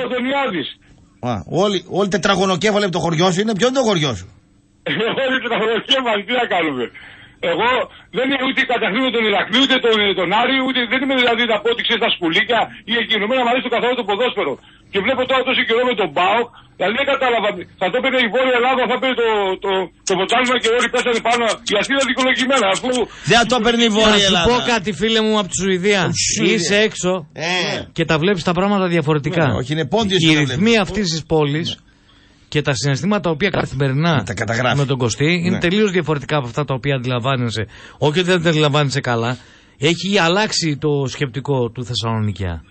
Όλοι τετραγωνοκέφαλοι από το χωριό σου είναι. Ποιο είναι το χωριό σου? Όλοι τετραγωνοκέφαλοι, τι να κάνουμε. Εγώ δεν είμαι ούτε καταχρήνω τον Ηρακλή, ούτε τον Άρη, ούτε δεν είμαι δηλαδή να πω ότι ξέρεις τα σκουλίκια ή εκείνο. Εμένα μου αρέσει το καθόλου το ποδόσφαιρο. Και βλέπω τώρα τόσο καιρό με τον ΠΑΟΚ, δηλαδή δεν κατάλαβα. Θα το έπαιρνε η Βόρεια Ελλάδα, θα έπαιρνε το ποτάμι και όλοι πέσανε πάνω. Γιατί είναι δικαιολογημένα, αφού. Δεν θα το έπαιρνε η Βόρεια Ελλάδα. Να σου πω κάτι, φίλε μου, από τη Σουηδία. Είσαι έξω και τα βλέπεις τα πράγματα διαφορετικά. Όχι, είναι πόντιος. Οι ρυθμοί αυτής της πόλης και τα συναισθήματα τα οποία καθημερινά με τον Κωστή είναι τελείως διαφορετικά από αυτά τα οποία αντιλαμβάνεσαι. Όχι ότι δεν τα αντιλαμβάνεσαι καλά. Έχει αλλάξει το σκεπτικό του Θεσσαλονικιά.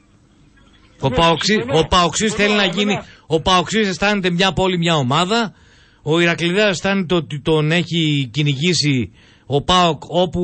Ο Παοξής θέλει να γίνει. Ο Παοξής αισθάνεται μια πόλη, μια ομάδα. Ο Ηρακλειδέας αισθάνεται ότι τον έχει κυνηγήσει ο ΠΑΟΚ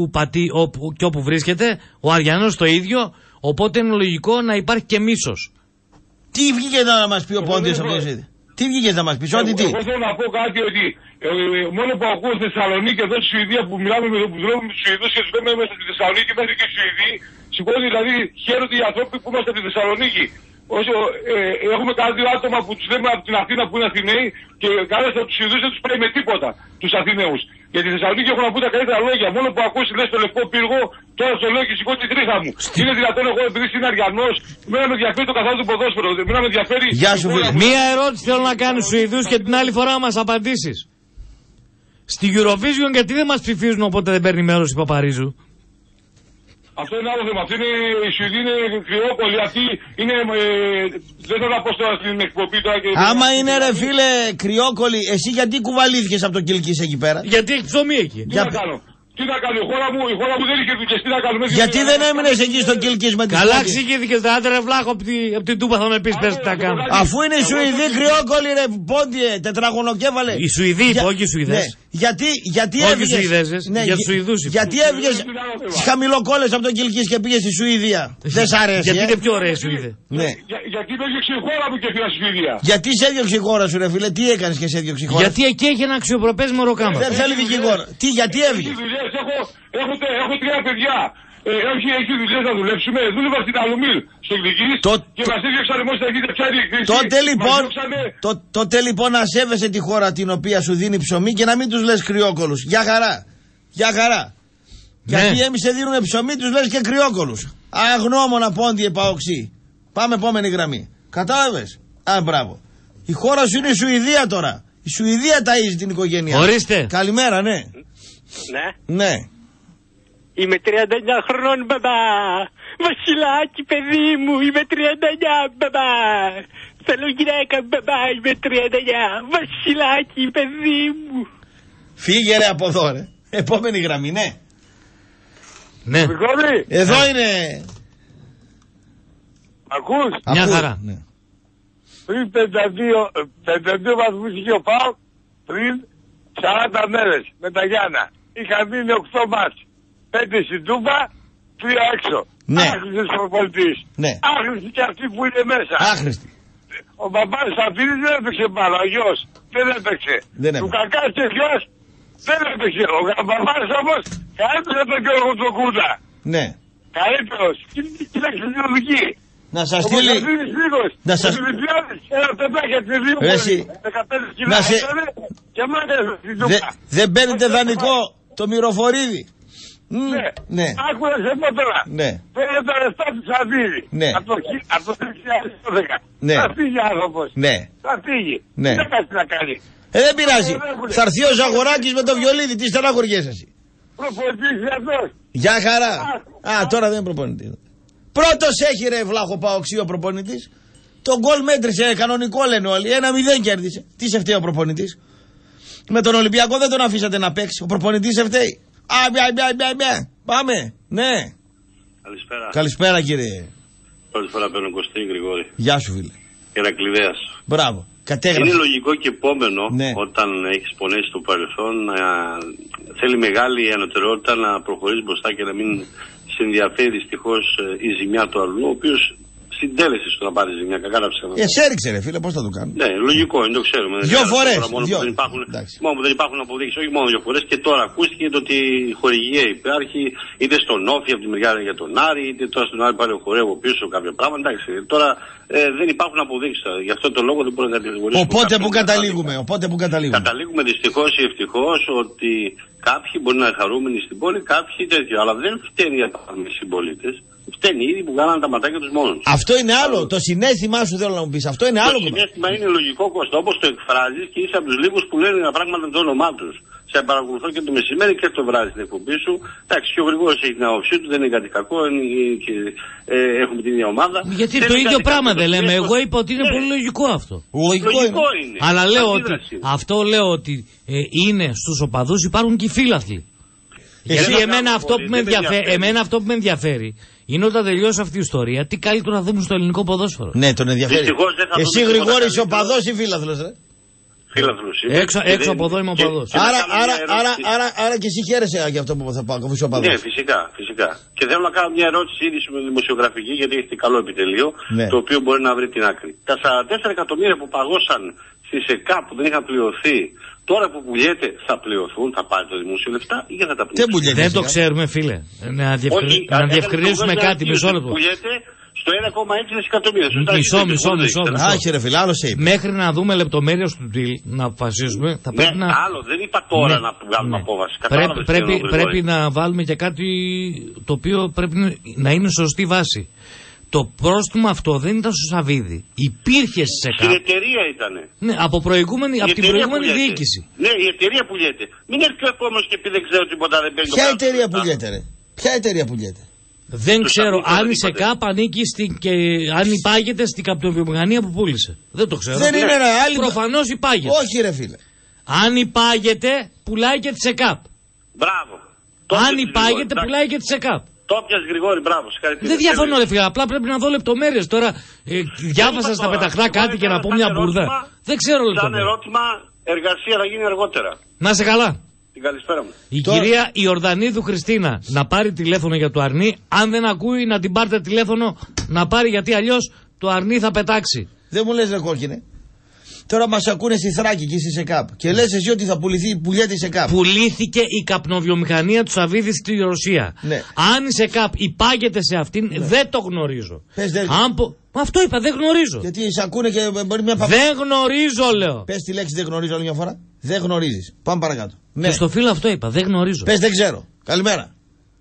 όπου βρίσκεται. Ο Αριανός το ίδιο. Οπότε είναι λογικό να υπάρχει και μίσος. Τι βγήκε να μας πει ο Πόντιος από το ζήτημα? Τι βγήκες να μας πεις, ότι τι? Εγώ θέλω να πω κάτι ότι μόνο που ακούω στη Θεσσαλονίκη, εδώ στη Σουηδία που μιλάμε με τους Σουηδούς και τους λέμε μέσα στη Θεσσαλονίκη μέχρι και στη Σουηδία, σηκώνει δηλαδή χαίρονται οι άνθρωποι που είμαστε από τη Θεσσαλονίκη. Όσο έχουμε κάνει δύο άτομα που τους λέμε από την Αθήνα που είναι Αθηναίοι και κάλεσα τους Σουηδούς δεν τους πρέπει με τίποτα τους Αθηναίους. Για τη Θεσσαλονίκη έχω να πω τα καλύτερα λόγια. Μόνο που ακούσει λες το λευκό πύργο, τώρα στο λέω και σηκώ την τρίχα μου. Είναι δυνατόν εγώ επειδή είναι Αριανός, εμένα με ενδιαφέρει το καθόλου του ποδόσφαιρο. Εμένα με ενδιαφέρει. Γεια σου, φίλε. Μία ερώτηση θέλω να κάνω στους Σουηδούς και την άλλη φορά μας απαντήσεις. Στη Eurovision γιατί δεν μας ψηφίζουν οπότε δεν παίρνει μέρος η Παπαρίζου? Αυτό είναι άλλο θέμα. Η Σουηδία είναι κρυόπολη. Αυτή είναι. Δεν θέλω να πω στην εκπομπή τώρα και. Άμα είναι ρε φίλε κρυόκολλη, εσύ γιατί κουβαλήθηκες από το Κιλκής εκεί πέρα? Γιατί έχει ψωμί εκεί. Τι να κάνω. Τι να κάνω, η χώρα μου δεν είχε δουλειές, τι να κάνουμε. Γιατί δεν έμεινες εκεί στο Κιλκής με τις Καλά ξηγήθηκες, δεν άντε ρε βλάχο από την Τούπα θα με πεις πες τι θα κάνω. Αφού είναι οι Σουηδοί κρυόκολλοι ρε Πόντιε, τετραγωνοκέφαλε. Οι Σουηδοί είπα, όχι οι Σουηδές. Γιατί έβγες. Για τους Σουηδούς είπα. Γιατί έβγες τις χαμηλοκόλλες από τον Κιλκής και πήγες στη Σουηδία. Δεν σ' αρέσει. Γιατί είναι πιο ωραία η Σουηδία. Γιατί με έδιωξε η χώρα μου και πήγα στη Σουηδία. Γιατί σε έδιωξε η χώρα σου ρε φίλε, τι έκανες και σε έδιωξε η χώρα? Γιατί εκεί έχει ένα αξιοπρεπές μωροκάμα. Δεν θέλει δικηγόρο. Τι, γιατί έβγες? Έχω τρία παιδιά. Έχει δουλειές να δουλέψουμε. Δούλευα στην Αλουμίλ, στο Γλυκής και μας έδιωξαν εμείς να γίνεται πια διεκδίκηση. Τότε λοιπόν να σέβεσαι τη χώρα την οποία σου δίνει ψωμί και να μην τους λες κρυόκολους. Για χαρά. Για χαρά. Γιατί εμείς σε δίνουμε ψωμί, τους λες και κρυόκολους. Αγνώμονα Πόντιε Παοξή. Πάμε επόμενη γραμμή. Κατάλαβες? Μπράβο. Η χώρα σου είναι η Σουηδία τώρα. Η Σουηδία ταΐζει την οικογένεια. Ορίστε. Καλημέρα, ναι. Ναι. Είμαι 39 χρόνων, μπαμπά. Βασιλάκι, παιδί μου, είμαι 39, μπαμπά. Θέλω γυναίκα, μπαμπά, είμαι 39. Βασιλάκι, παιδί μου. Φύγε ρε από εδώ, ρε. Επόμενη γραμμή, ναι. Ναι. Εδώ είναι. Ακούς? Μια χαρά. Ναι. Πριν 52 βαθμούς είχε ο ΠΑΟΚ, πριν 40 μέρες με τα Γιάννα. Είχαν μείνει 8 μάτς. 5 στην Τούμπα, 3 έξω. Ναι. Άχρηστος προπονητής. Ναι. Άχρηστη και αυτοί που είναι μέσα. Άχρηστη. Ο μπαμπάς Σαφίδης δεν έπαιξε μπάλα, ο γιος δεν έπαιξε. Του Κακάς και γιος δεν έπαιξε. Ο μπαμπάς όμως καλύτερος από τον Γιώργο του Κούντα. Ναι. Καλύτερος. Κοίταξε την οδική. Να σας στείλει. Να σας στείλει. Ένα πετάκι από τη Δήμο. 15 κιλά και μάτε στην Τούμπα. Δεν παίρνετε δανεικό το Μυροφορίδη. Ναι. Άκουρα σε πω τώρα. Ναι. Παίρνει τα λεφτά του Σαββίδη. Ναι. Από το 2012. Ναι. Θα φύγει άνθρωπος. Ναι. Θα φύγει. Ναι. Τι θα κάνει να κάνει. Δεν πειράζει. Θα έρθει ο Ζαγοράκης με το βιολίδι. Τι στεναχωριέσαι εσύ. Προπονητής αυτός. Γεια χαρά. Α, τώρα δεν είναι προπονητής. Πρώτος έχει ρε βλάχο Παοξή ο προπονητής. Το γκολ μέτρησε, κανονικό λένε όλοι. 1-0 κέρδισε. Τι σε φταίει ο προπονητής. Με τον Ολυμπιακό δεν τον αφήσατε να παίξει. Ο προπονητής σε φταίει. Πάμε. Ναι. Καλησπέρα. Καλησπέρα κύριε. Πρώτη φορά παίρνω Κωστή Γρηγόρη. Γεια σου φίλε. Ηρακλειδέας. Μπράβο. Κατέγραψε. Είναι λογικό και επόμενο όταν έχεις πονέσει στο παρελθόν να θέλει μεγάλη ανωτερότητα να προχωρήσει μπροστά και να μην σε ενδιαφέρει δυστυχώς η ζημιά του αλλού, ο οποίος συντέλεσε στο να πάρει ζημιά. Κακά τα ψέματα. Σε έριξε ρε φίλε, πώς θα το κάνουμε. Ναι, λογικό είναι, το ξέρουμε. Δύο φορές. Μόνο που δεν υπάρχουν αποδείξεις, όχι μόνο δύο φορές. Και τώρα ακούστηκε το ότι η χορηγία υπάρχει είτε στον Όφη από τη μεριά για τον Άρη, είτε τώρα στον Άρη πάλι χορεύω πίσω κάποια πράγματα. Εντάξει, τώρα δεν υπάρχουν αποδείξεις. Γι' αυτό το λόγο δεν μπορεί να κατηγορήσουμε. Οπότε που καταλήγουμε. Καταλήγουμε δυστυχώς ή ευτυχώς ότι κάποιοι μπορεί να είναι χαρούμενοι στην πόλη, κάποιοι τέτοιο. Αλλά δεν φταίνει για οι συμπολίτες. Φταίνει ήδη που κάνανε τα ματάκια τους μόνος. Αυτό είναι άλλο. Το συναίσθημά σου θέλω να μου πεις. Αυτό είναι άλλο. Το συναίσθημα είναι λογικό, Κώστα. Όπως το εκφράζεις και είσαι από τους λίγους που λένε τα πράγματα με το όνομά τους. Σε παρακολουθώ και το μεσημέρι και το βράδυ στην εκπομπή σου. Εντάξει, και ο Γρηγόρης έχει την άποψή του, δεν είναι κάτι κακό. Έχουμε την ίδια ομάδα. Γιατί το ίδιο πράγμα δεν λέμε. Εγώ είπα ότι είναι πολύ λογικό αυτό. Λογικό είναι. Αλλά λέω ότι αυτό λέω ότι είναι στους οπαδούς υπάρχουν και οι φίλαθλοι. Γιατί εμένα αυτό που με ενδιαφέρει είναι όταν τελειώσει αυτή η ιστορία, τι καλύτερο να δούμε στο ελληνικό ποδόσφαιρο. Ναι, τον ενδιαφέρει. Εσύ Γρηγόρη είσαι οπαδός ή φίλαθλος, Φίλαθλος. Έξω από εδώ είμαι οπαδός. Άρα και εσύ χαίρεσαι για αυτό που θα πάω, αφού είσαι οπαδός. Ναι, φυσικά. Και θέλω να κάνω μια ερώτηση ήδη δημοσιογραφική, γιατί έχετε καλό επιτελείο, το οποίο μπορεί να βρει την άκρη. Τα 44 εκατομμύρια που παγώσαν στη ΣΕΚΑ που δεν είχαν πληρωθεί, τώρα που πουλιέται θα πληρωθούν, θα πάρει το δημόσιο λεφτά ή δεν θα τα πληρωθούν. Δεν το ξέρουμε, φίλε. Να διευκρινίσουμε κάτι, μισό λεπτό. Πουλιέται στο 1,6 δισεκατομμύρια. Μισό. Άχι ρε φίλε, άλλο σε είπε. Μέχρι να δούμε λεπτομέρειες του deal, να αποφασίσουμε, θα πρέπει να... Άλλο, δεν είπα τώρα να βγάλουμε απόβαση. Πρέπει να βάλουμε και κάτι το οποίο πρέπει να είναι σωστή βάση. Το πρόστιμο αυτό δεν ήταν στο Σαββίδι. Υπήρχε σε ΣΕΚΑ. Στην εταιρεία ήτανε. Ναι, από την προηγούμενη διοίκηση. Ναι, η εταιρεία πουλιέται. Μην έρθει ο επόμενος και πει δεν ξέρω τίποτα, δεν παίρνει. Ποια εταιρεία πουλιέται, ρε. Ποια εταιρεία πουλιέται. Δεν ξέρω αν η ΣΕΚΑΠ ανήκει και αν υπάγεται στην καπνοβιομηχανία που πούλησε. Δεν το ξέρω. Δεν είναι ένα άλλο. Προφανώς υπάγεται. Όχι, ρε φίλε. Αν υπάγεται, πουλάει και τη ΣΕΚΑΠ. Μπράβο. Αν υπάγεται, πουλάει και τη ΣΕΚΑΠ. Το πιας Γρηγόρη, μπράβο. Δεν διαφωνώ, ρε φίλε. Απλά πρέπει να δω λεπτομέρειες. Τώρα διάβασα στα πεταχνά κάτι και να πω μια μπουρδα. Δεν ξέρω λεπτομέρειες. Σαν ερώτημα, εργασία θα γίνει αργότερα. Να σε καλά. Την καλησπέρα μου. Η κυρία Ιορδανίδου Χριστίνα να πάρει τηλέφωνο για το αρνί. Αν δεν ακούει, να την πάρετε τηλέφωνο να πάρει, γιατί αλλιώς το αρνί θα πετάξει. Δεν μου λες ρε κόκκινε. Τώρα μας ακούνε στη Θράκη και στη ΣΕΚΑΠ. Και λες εσύ ότι θα πουλιέται η ΣΕΚΑΠ. Πουλήθηκε η καπνοβιομηχανία του Σαββίδη στη Ρωσία. Ναι. Αν η ΣΕΚΑΠ υπάγεται σε αυτήν, δεν το γνωρίζω. Αυτό είπα, δεν γνωρίζω. Γιατί σε ακούνε και μπορεί μια Δεν γνωρίζω, λέω. Πες τη λέξη δεν γνωρίζω άλλη μια φορά. Δεν γνωρίζεις. Πάμε παρακάτω. Ναι. Και στο φίλο αυτό είπα, δεν γνωρίζω. Πες δεν ξέρω. Καλημέρα.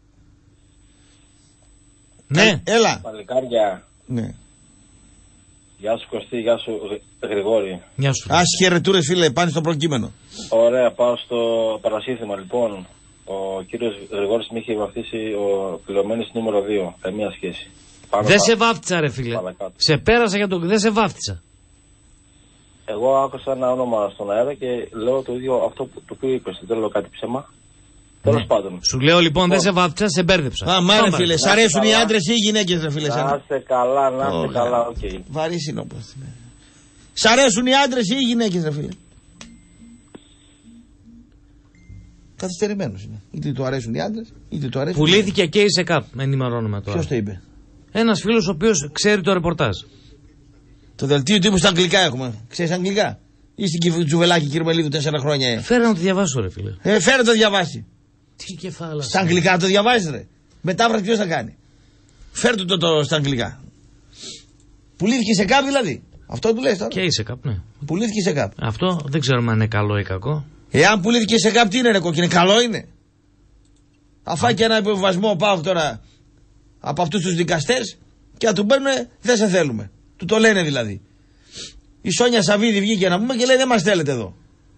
Ναι. Έλα. Παλικάρια. Ναι. Γεια σου Κωστή, γεια σου Γρηγόρη. Γεια σου. Ας χαιρετούρες φίλε, πάνε στο προκείμενο. Ωραία, πάω στο παρασύθημα λοιπόν. Ο κύριος Γρηγόρης με είχε βαφτίσει ο πληρωμένος νούμερο 2. Καμία σχέση. Δεν σε βάφτισα ρε φίλε. Σε πέρασα για το... Δεν σε βάφτισα. Εγώ άκουσα ένα όνομα στον αέρα και λέω το ίδιο αυτό που το οποίο είπες. Δεν λέω κάτι ψέμα. Τέλος πάντων. Σου λέω λοιπόν δεν σε βάφτισα, σε μπέρδεψα. Μάρε φίλε, σ' αρέσουν οι άντρες ή οι γυναίκες ρε φίλε. Να είστε καλά, να είστε καλά, οκ. Βαρύς είναι όπως. Σ' αρέσουν οι άντρες ή οι γυναίκες ρε φίλε. Καθυστερημένος είναι. Είτε του αρέσουν οι άντρες, είτε του αρέσουν. Πουλήθηκε και η ΣΕΚΑΠ, με ενημερώνουμε τώρα. Ποιος το είπε? Ένας φίλος ο οποίος ξέρει το ρεπορτάζ. Το δελτίο τύπου στα αγγλικά έχουμε. Ξέρεις αγγλικά? Ή στην Τζουβελάκη Κυρμελίδου 4 χρόνια. Φέρε να το διαβάσω ρε φίλε. Φέρε να το διαβάσει. Τι κεφάλα. Στα αγγλικά το διαβάζεις ρε. Μετάφραση ποιος θα κάνει? Φέρε το στα αγγλικά. Πουλήθηκε σε ΣΕΚΑΠ δηλαδή. Αυτό του λες τώρα. Και η ΣΕΚΑΠ, ναι. Πουλήθηκε σε ΣΕΚΑΠ. Αυτό δεν ξέρουμε αν είναι καλό ή κακό. Εάν πουλήθηκε σε ΣΕΚΑΠ τι είναι ρε κόκκινε, καλό είναι? Αφά και ένα υποβιβασμό πάω τώρα από αυτούς τους δικαστές και να του παίρνουνε δεν σε θέλουμε. Του το λένε δηλαδή. Η Σόνια Σαββίδη βγήκε να πούμε και λέει δεν μας θέλετε εδώ.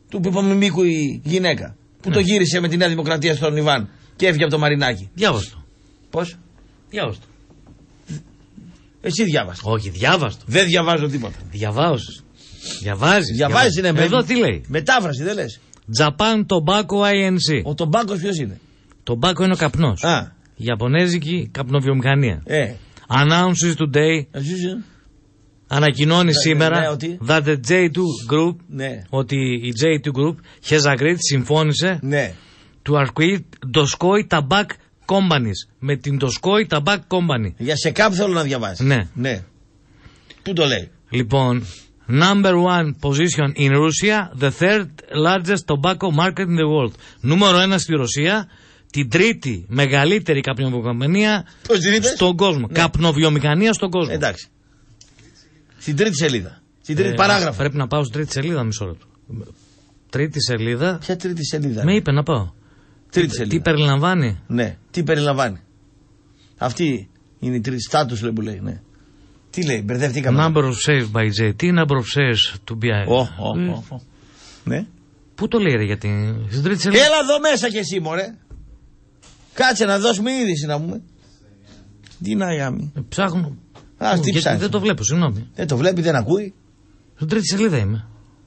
Του Παπαμιμίκου η γυναίκα. Που το γύρισε με τη Νέα Δημοκρατία στον Ιβάν και έφυγε από το Μαρινάκι. Διάβαστο. Πώς? Διάβαστο. Εσύ διάβασε. Όχι, διάβαστο. Δεν διαβάζω τίποτα. Διαβάζεις. Διαβάζεις. Είναι εδώ τι λέει. Μετάφραση δεν λες. Japan Tobacco INC. Ο τομπάκος ποιος είναι? Το μπάκο είναι ο καπνός. Ιαπωνέζικη καπνοβιομηχανία. Announces today. Ανακοινώνει σήμερα that the J2 Group, ότι η J2 Group has agreed, συμφώνησε to acquire Doskoi Tobacco Companies, με την Doskoi Tobacco Company. Για σε κάπου θέλω να διαβάσει. Ναι. Πού το λέει? Λοιπόν, number one position in Russia, the third largest tobacco market in the world. Νούμερο 1 στη Ρωσία, την τρίτη μεγαλύτερη καπνοβιομηχανία στον κόσμο. Καπνοβιομηχανία στον κόσμο. Εντάξει. Στην τρίτη σελίδα. Στην τρίτη παράγραφο. Πρέπει να πάω στην τρίτη σελίδα, μισό λεπτό. Τρίτη σελίδα. Ποια τρίτη σελίδα? Με είπε να πάω. Τρίτη σελίδα. Τι περιλαμβάνει? Ναι, τι περιλαμβάνει. Αυτή είναι η τρίτη στάτους που λέει, ναι. Τι λέει, μπερδευτήκαμε. Number of shares by JT, number of shares to be. Ναι. Πού το λέει ρε, γιατί στην τρίτη σελίδα. Έλα εδώ μέσα κι εσύ μωρέ. Κάτσε να δώσουμε είδηση να πούμε. Τι να γάμι. Ψάχνω. Τι ψάχνει. Δεν το βλέπω, συγγνώμη. Δεν το βλέπει, δεν ακούει. Στην τρίτη σελίδα είμαι.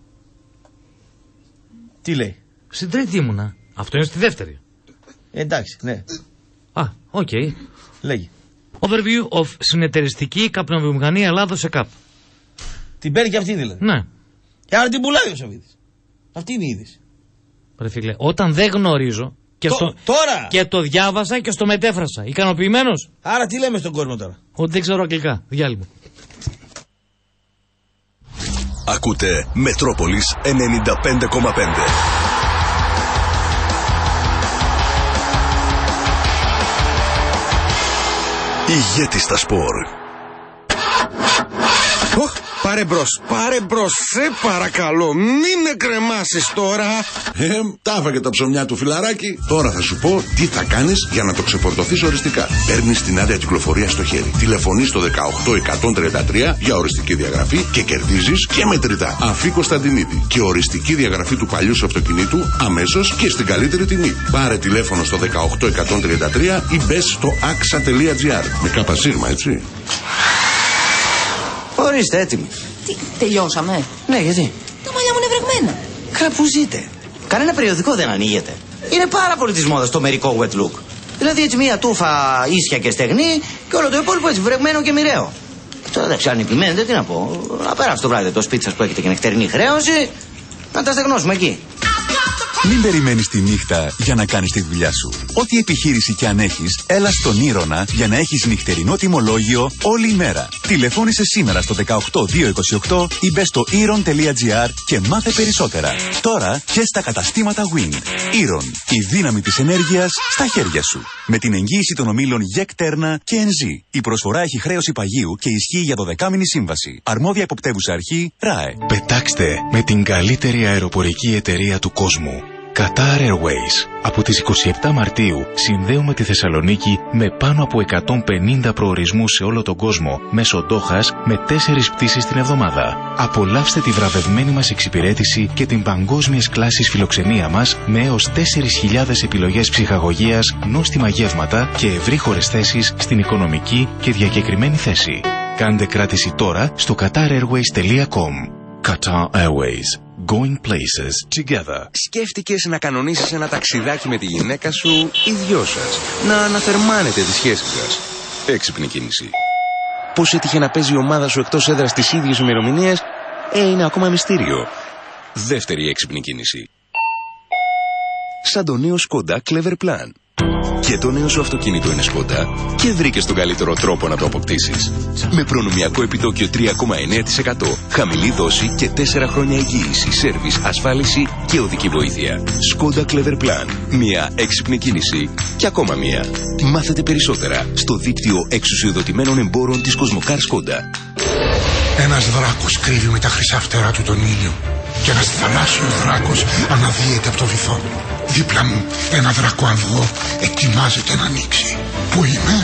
Τι λέει? Στην τρίτη ήμουνα. Αυτό είναι στη δεύτερη. Εντάξει, ναι. Οκ. Λέγει. Overview of συνεταιριστική καπνοβιομηχανία Ελλάδος ΕΚΑΠ. Την παίρνει και αυτή δηλαδή. Ναι. Άρα την πουλάει ο Σαββίδης. Αυτή είναι η είδηση. Ρε φίλε, όταν δεν γνωρίζω τώρα! Και το διάβασα και στο μετέφρασα. Ικανοποιημένος? Άρα τι λέμε στον κόσμο τώρα? Ότι δεν ξέρω αγγλικά. Διάλειμμα. Ακούτε Μετρόπολης 95,5. Ηγέτης στα σπορ. Πάρε μπρος, σε παρακαλώ, μην με κρεμάσεις τώρα. Τα έφαγε τα ψωμιά του φιλαράκι. Τώρα θα σου πω τι θα κάνεις για να το ξεφορτωθείς οριστικά. Παίρνεις την άδεια κυκλοφορία στο χέρι. Τηλεφωνείς στο 18133 για οριστική διαγραφή και κερδίζεις και μετρητά. Αφή Κωνσταντινίδη και οριστική διαγραφή του παλιού σου αυτοκινήτου αμέσως και στην καλύτερη τιμή. Πάρε τηλέφωνο στο 18133 ή μπες στο axa.gr. Με καπασίρμα, έτσι. Ορίστε, έτοιμοι. Τι, τελειώσαμε? Ναι, γιατί? Τα μαλλιά μου είναι βρεγμένα. Κάπου ζείτε. Κανένα περιοδικό δεν ανοίγεται. Είναι πάρα πολύ της μόδας το μερικό wet look. Δηλαδή έτσι μία τούφα ίσια και στεγνή και όλο το υπόλοιπο έτσι βρεγμένο και μοιραίο. Τώρα εντάξει, αν επιμένετε, τι να πω. Να περάσει το βράδυ το σπίτι σας που έχετε και νυχτερινή χρέωση, να τα στεγνώσουμε εκεί. Μην περιμένεις τη νύχτα για να κάνεις τη δουλειά σου. Ό,τι επιχείρηση κι αν έχεις, έλα στον Ήρωνα για να έχεις νυχτερινό τιμολόγιο όλη η μέρα. Τηλεφώνησε σήμερα στο 18228 ή μπες στο iron.gr και μάθε περισσότερα. Τώρα και στα καταστήματα Wind. Iron, η δύναμη της ενέργειας στα χέρια σου. Με την εγγύηση των ομίλων ΓΕΚ, Τέρνα και ΕΝΖΗ. Η προσφορά έχει χρέωση παγίου και ισχύει για 12μηνη σύμβαση. Αρμόδια υποπτεύουσα αρχή, ΡΑΕ. Πετάξτε με την καλύτερη αεροπορική εταιρεία του κόσμου. Qatar Airways. Από τις 27 Μαρτίου συνδέουμε τη Θεσσαλονίκη με πάνω από 150 προορισμούς σε όλο τον κόσμο μέσω Ντόχας με 4 πτήσεις την εβδομάδα. Απολαύστε τη βραβευμένη μας εξυπηρέτηση και την παγκόσμιας κλάσης φιλοξενία μας με έως 4.000 επιλογές ψυχαγωγίας, νόστιμα γεύματα και ευρύχωρες θέσεις στην οικονομική και διακεκριμένη θέση. Κάντε κράτηση τώρα στο qatarairways.com. Qatar Airways. Going places together. Σκέφτηκες να κανονίσεις ένα ταξιδάκι με τη γυναίκα σου ή δυο σας, να αναθερμάνετε τη σχέση σας? Έξυπνη κίνηση. Πώς έτυχε να παίζει η ομάδα σου εκτός έδρας τις ίδιες ημερομηνίες? Είναι ακόμα μυστήριο. Δεύτερη έξυπνη κίνηση. Σαν το νέο Skoda Clever Plan. Και το νέο σου αυτοκίνητο είναι Skoda και βρήκες τον καλύτερο τρόπο να το αποκτήσεις. Με προνομιακό επιτόκιο 3,9%, χαμηλή δόση και 4 χρόνια εγγύηση, σέρβις, ασφάλιση και οδική βοήθεια. Skoda Clever Plan. Μια έξυπνη κίνηση και ακόμα μια. Μάθετε περισσότερα στο δίκτυο εξουσιοδοτημένων εμπόρων της Cosmocar Skoda. Ένας δράκος κρύβει με τα χρυσά φτερά του τον ήλιο και ένας θαλάσσιος δράκος αναδύεται από το βυθό. Δίπλα μου ένα δρακοαυγό ετοιμάζεται να ανοίξει. Πού είμαι?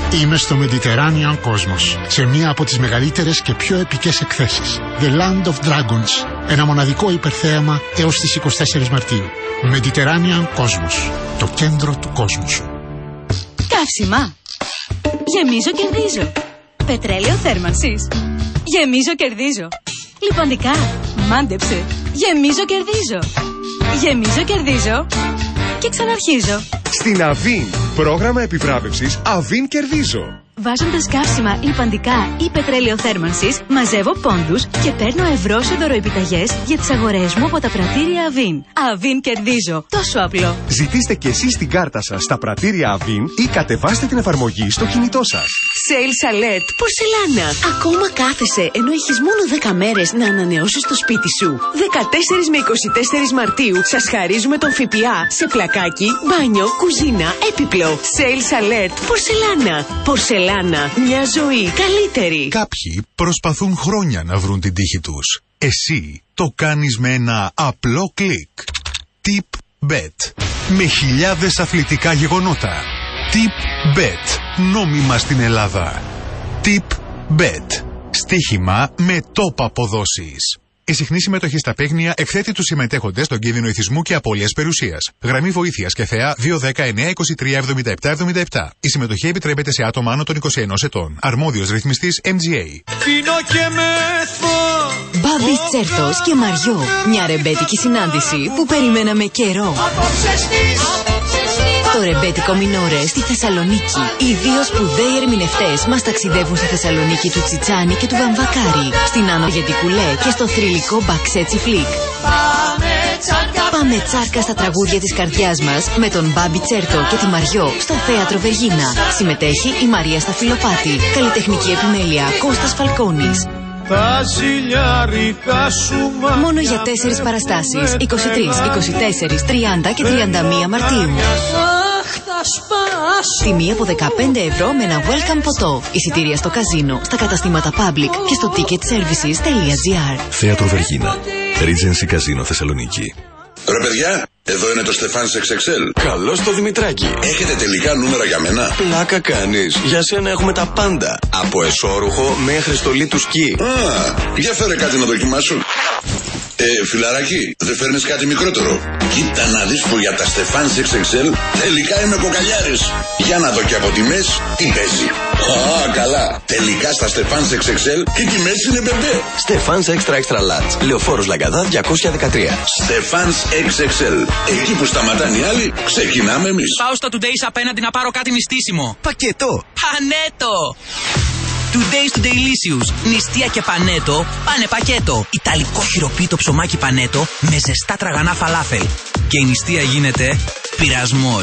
Είμαι στο Mediterranean Cosmos, σε μία από τις μεγαλύτερες και πιο επικές εκθέσεις. The Land of Dragons, ένα μοναδικό υπερθέαμα έως τις 24 Μαρτίου. Mediterranean Cosmos, το κέντρο του κόσμου σου. Καύσιμα. Γεμίζω, κερδίζω. Πετρέλαιο θέρμανσης. Γεμίζω, κερδίζω. Λιπαντικά. Μάντεψε. Γεμίζω, κερδίζω. Γεμίζω, κερδίζω. Και ξαναρχίζω. Στην Αβίν, πρόγραμμα επιβράβευσης Αβίν Κερδίζω. Βάζοντας καύσιμα, λιπαντικά ή πετρέλαιο θέρμανσης, μαζεύω πόντους και παίρνω ευρώ σε δωροεπιταγές για τις αγορές μου από τα πρατήρια Αβίν. Αβίν Κερδίζω. Τόσο απλό. Ζητήστε και εσείς την κάρτα σας στα πρατήρια Αβίν ή κατεβάστε την εφαρμογή στο κινητό σας. Sales Alert Πορσελάνα. Ακόμα κάθεσαι ενώ έχεις μόνο 10 μέρες να ανανεώσεις το σπίτι σου. 14 με 24 Μαρτίου σας χαρίζουμε τον ΦΠΑ σε πλακάκι, μπάνιο, κουζίνα, έπιπλο. Sales Alert Πορσελάνα. Πορσελάνα. Μια ζωή καλύτερη. Κάποιοι προσπαθούν χρόνια να βρουν την τύχη τους. Εσύ το κάνεις με ένα απλό κλικ. TipBet. Με χιλιάδες αθλητικά γεγονότα. TipBet. Νόμιμα στην Ελλάδα. TipBet. Στοίχημα με top αποδόσεις. Η συχνή συμμετοχή στα παίγνια εκθέτει τους συμμετέχοντες στον κίνδυνο ηθισμού και απώλειας περιουσίας. Γραμμή βοήθειας και ΘΕΑ 210-923-7777. Η συμμετοχή επιτρέπεται σε άτομα άνω των 21 ετών. Αρμόδιος ρυθμιστής MGA. Μπάμπι Τσέρτος και Μαριό. Μια ρεμπέτικη συνάντηση που περιμέναμε καιρό. Το ρεμπέτικο Μινόρε στη Θεσσαλονίκη. Οι δύο σπουδαίοι ερμηνευτές μας ταξιδεύουν στη Θεσσαλονίκη του Τσιτσάνι και του Βαμβακάρη, στην Άνω Γετικουλέ και στο θρυλικό Μπαξέτσι Φλικ. Πάμε τσάρκα στα τραγούδια της καρδιάς μας με τον Μπάμπι Τσέρτο και τη Μαριό στο Θέατρο Βεργίνα. Συμμετέχει η Μαρία Σταφυλοπάτη. Καλλιτεχνική επιμέλεια Κώστας Φαλκόνης. Μόνο για 4 παραστάσεις, 23, 24, 30 και 31 Μαρτίου. Τιμή από 15 ευρώ με ένα welcome ποτό. Εισιτήρια στο καζίνο, στα καταστήματα Public και στο ticketservices.gr. Θέατρο Βεργίνα. Regency Καζίνο Θεσσαλονίκη. Ρε παιδιά, εδώ είναι το Στεφάνς XXL. Καλώς το Δημητράκη. Έχετε τελικά νούμερα για μένα? Πλάκα κάνεις. Για σένα έχουμε τα πάντα. Από εσώρουχο μέχρι στολή του σκι. Α, για φέρε κάτι να δοκιμάσω. Φιλαράκι, δεν φέρνεις κάτι μικρότερο? Κοίτα να δεις που για τα Στεφάνς XXL τελικά είμαι κοκαλιάρης. Για να δω και από τιμές τι παίζει. Α, καλά. Τελικά στα Στεφάνς XXL οι τιμές είναι μπεμπέ. Στεφάνς Extra Extra Large. Λεωφόρος Λαγκαδά 213. Στεφάνς XXL. Εκεί που σταματάνε οι άλλοι, ξεκινάμε εμείς. Πάω στο Today's απέναντι να πάρω κάτι νηστίσιμο. Πακετό. Πανέτο. Today's to Delicious. Νηστεία και πανέτο, πάνε πακέτο. Ιταλικό χειροποίητο ψωμάκι πανέτο με ζεστά τραγανά φαλάφελ. Και η νηστεία γίνεται πειρασμός.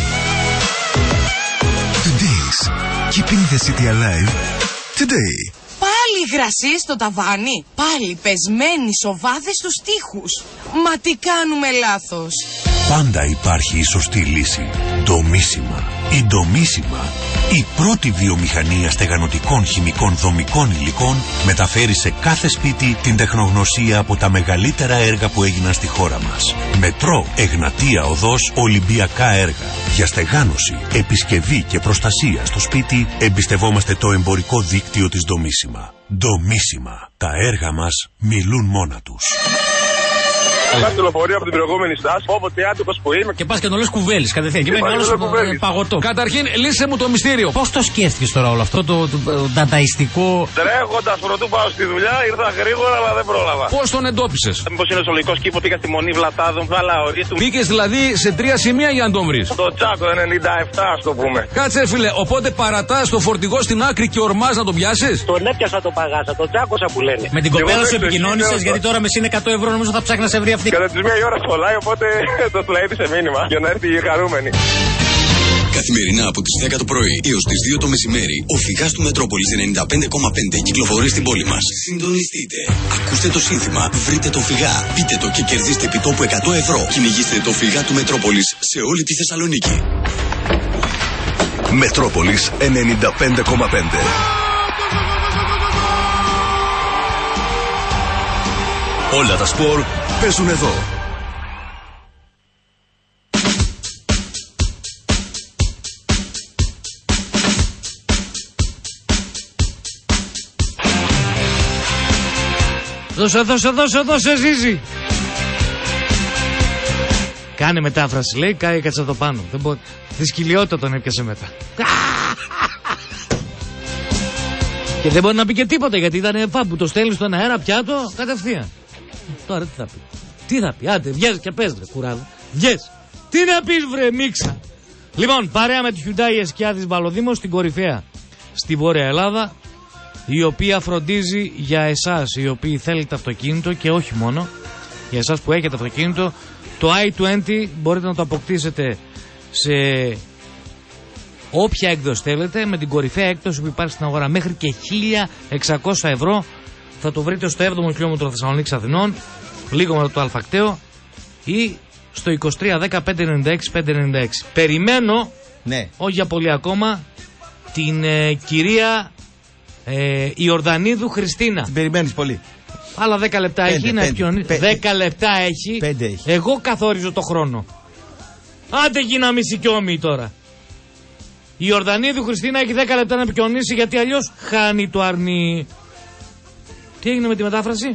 Today's. Keeping the city alive. Today. Πάλι υγρασία στο ταβάνι. Πάλι πεσμένοι σοβάδες στους τοίχους. Μα τι κάνουμε λάθος? Πάντα υπάρχει η σωστή λύση. Ντομίσιμα. Η Ντομίσιμα, η πρώτη βιομηχανία στεγανοτικών χημικών δομικών υλικών, μεταφέρει σε κάθε σπίτι την τεχνογνωσία από τα μεγαλύτερα έργα που έγιναν στη χώρα μας. Μετρό, Εγνατία Οδός, Ολυμπιακά έργα. Για στεγάνωση, επισκευή και προστασία στο σπίτι, εμπιστευόμαστε το εμπορικό δίκτυο της Ντομίσιμα. Ντομίσιμα. Τα έργα μας μιλούν μόνα τους. Κάτι λεωφορείο από την προηγούμενη στάση, όποτε άτυπος που είμαι. Και πας και το λες κουβέλης κατευθείαν. Και με μεγάλος παγωτό. Καταρχήν, λύσε μου το μυστήριο. Πώς το σκέφτηκες τώρα όλο αυτό, το δανταϊστικό? Τρέχοντας πρωτού πάω στη δουλειά, ήρθα γρήγορα, αλλά δεν πρόλαβα. Πώς τον εντόπισες? Μήπως είναι ζωολογικός κήπο, πήγα στη Μονή Βλατάδων, βάλα ορίτου. Πήγες δηλαδή σε 3 σημεία για να τον βρεις? Το Τσάκο 97, ας το πούμε. Κάτσε, φίλε, οπότε παρατάς το φορτηγό στην άκρη και ορμάς να τον πιάσεις? Τον έπιασα το παγάσα, τον τσάκωσα που λένε. Με την κοπέλα σου επικοινώνησες, γιατί τώρα με είναι 100 ευρώ, νομίζω θα ψάχνει να σε βρει αυτή. Κατά τις 1 η ώρα σχολάει, οπότε το έδισε μήνυμα για να έρθει η χαρούμενη. Καθημερινά από τις 10 το πρωί έως τις 2 το μεσημέρι, ο φυγάς του Μετρόπολης 95,5 κυκλοφορεί στην πόλη μας. Συντονιστείτε. Ακούστε το σύνθημα, βρείτε το φυγά. Πείτε το και κερδίστε επιτόπου 100 ευρώ. Κυνηγήστε το φυγά του Μετρόπολης σε όλη τη Θεσσαλονίκη. Μετρόπολης 95,5. Όλα τα σπορ παίζουν εδώ. Δώσε Ζήση. Κάνε μετάφραση, λέει, κάτσε εδώ πάνω. Τη σκυλιότητα τον έπιασε μετά. Και δεν μπορεί να πει και τίποτα, γιατί ήταν που το στέλνει στον αέρα πιάτο κατευθείαν. Τώρα τι θα πει. Τι θα πει, άντε βγες και πες βρε κουράδο. Βγες. Τι να πεις βρε μίξα. Λοιπόν, παρέα με τη Hyundai Εσκιάδης Βαλοδήμος στην κορυφαία στη Βόρεια Ελλάδα, η οποία φροντίζει για εσάς οι οποίοι θέλετε αυτοκίνητο και όχι μόνο, για εσάς που έχετε αυτοκίνητο. Το i20 μπορείτε να το αποκτήσετε σε όποια έκδοση θέλετε, με την κορυφαία έκπτωση που υπάρχει στην αγορά μέχρι και 1.600 ευρώ. Θα το βρείτε στο 7ο χιλιόμετρο Θεσσαλονίκης Αθηνών, λίγο μετά το Αλφακτέο, ή στο 2310 596 596. Περιμένω, ναι, όχι για πολύ ακόμα, την κυρία Ιορδανίδου Χριστίνα. Την περιμένεις πολύ. Άλλα 10 λεπτά έχει να πιονίσει. 10 λεπτά έχει. 5 έχει. Εγώ καθόριζω το χρόνο. Άντε γίνα μισικιόμι τώρα. Η Ιορδανίδου Χριστίνα έχει 10 λεπτά να πιονίσει, γιατί αλλιώς χάνει το αρνί. Τι έγινε με τη μετάφραση?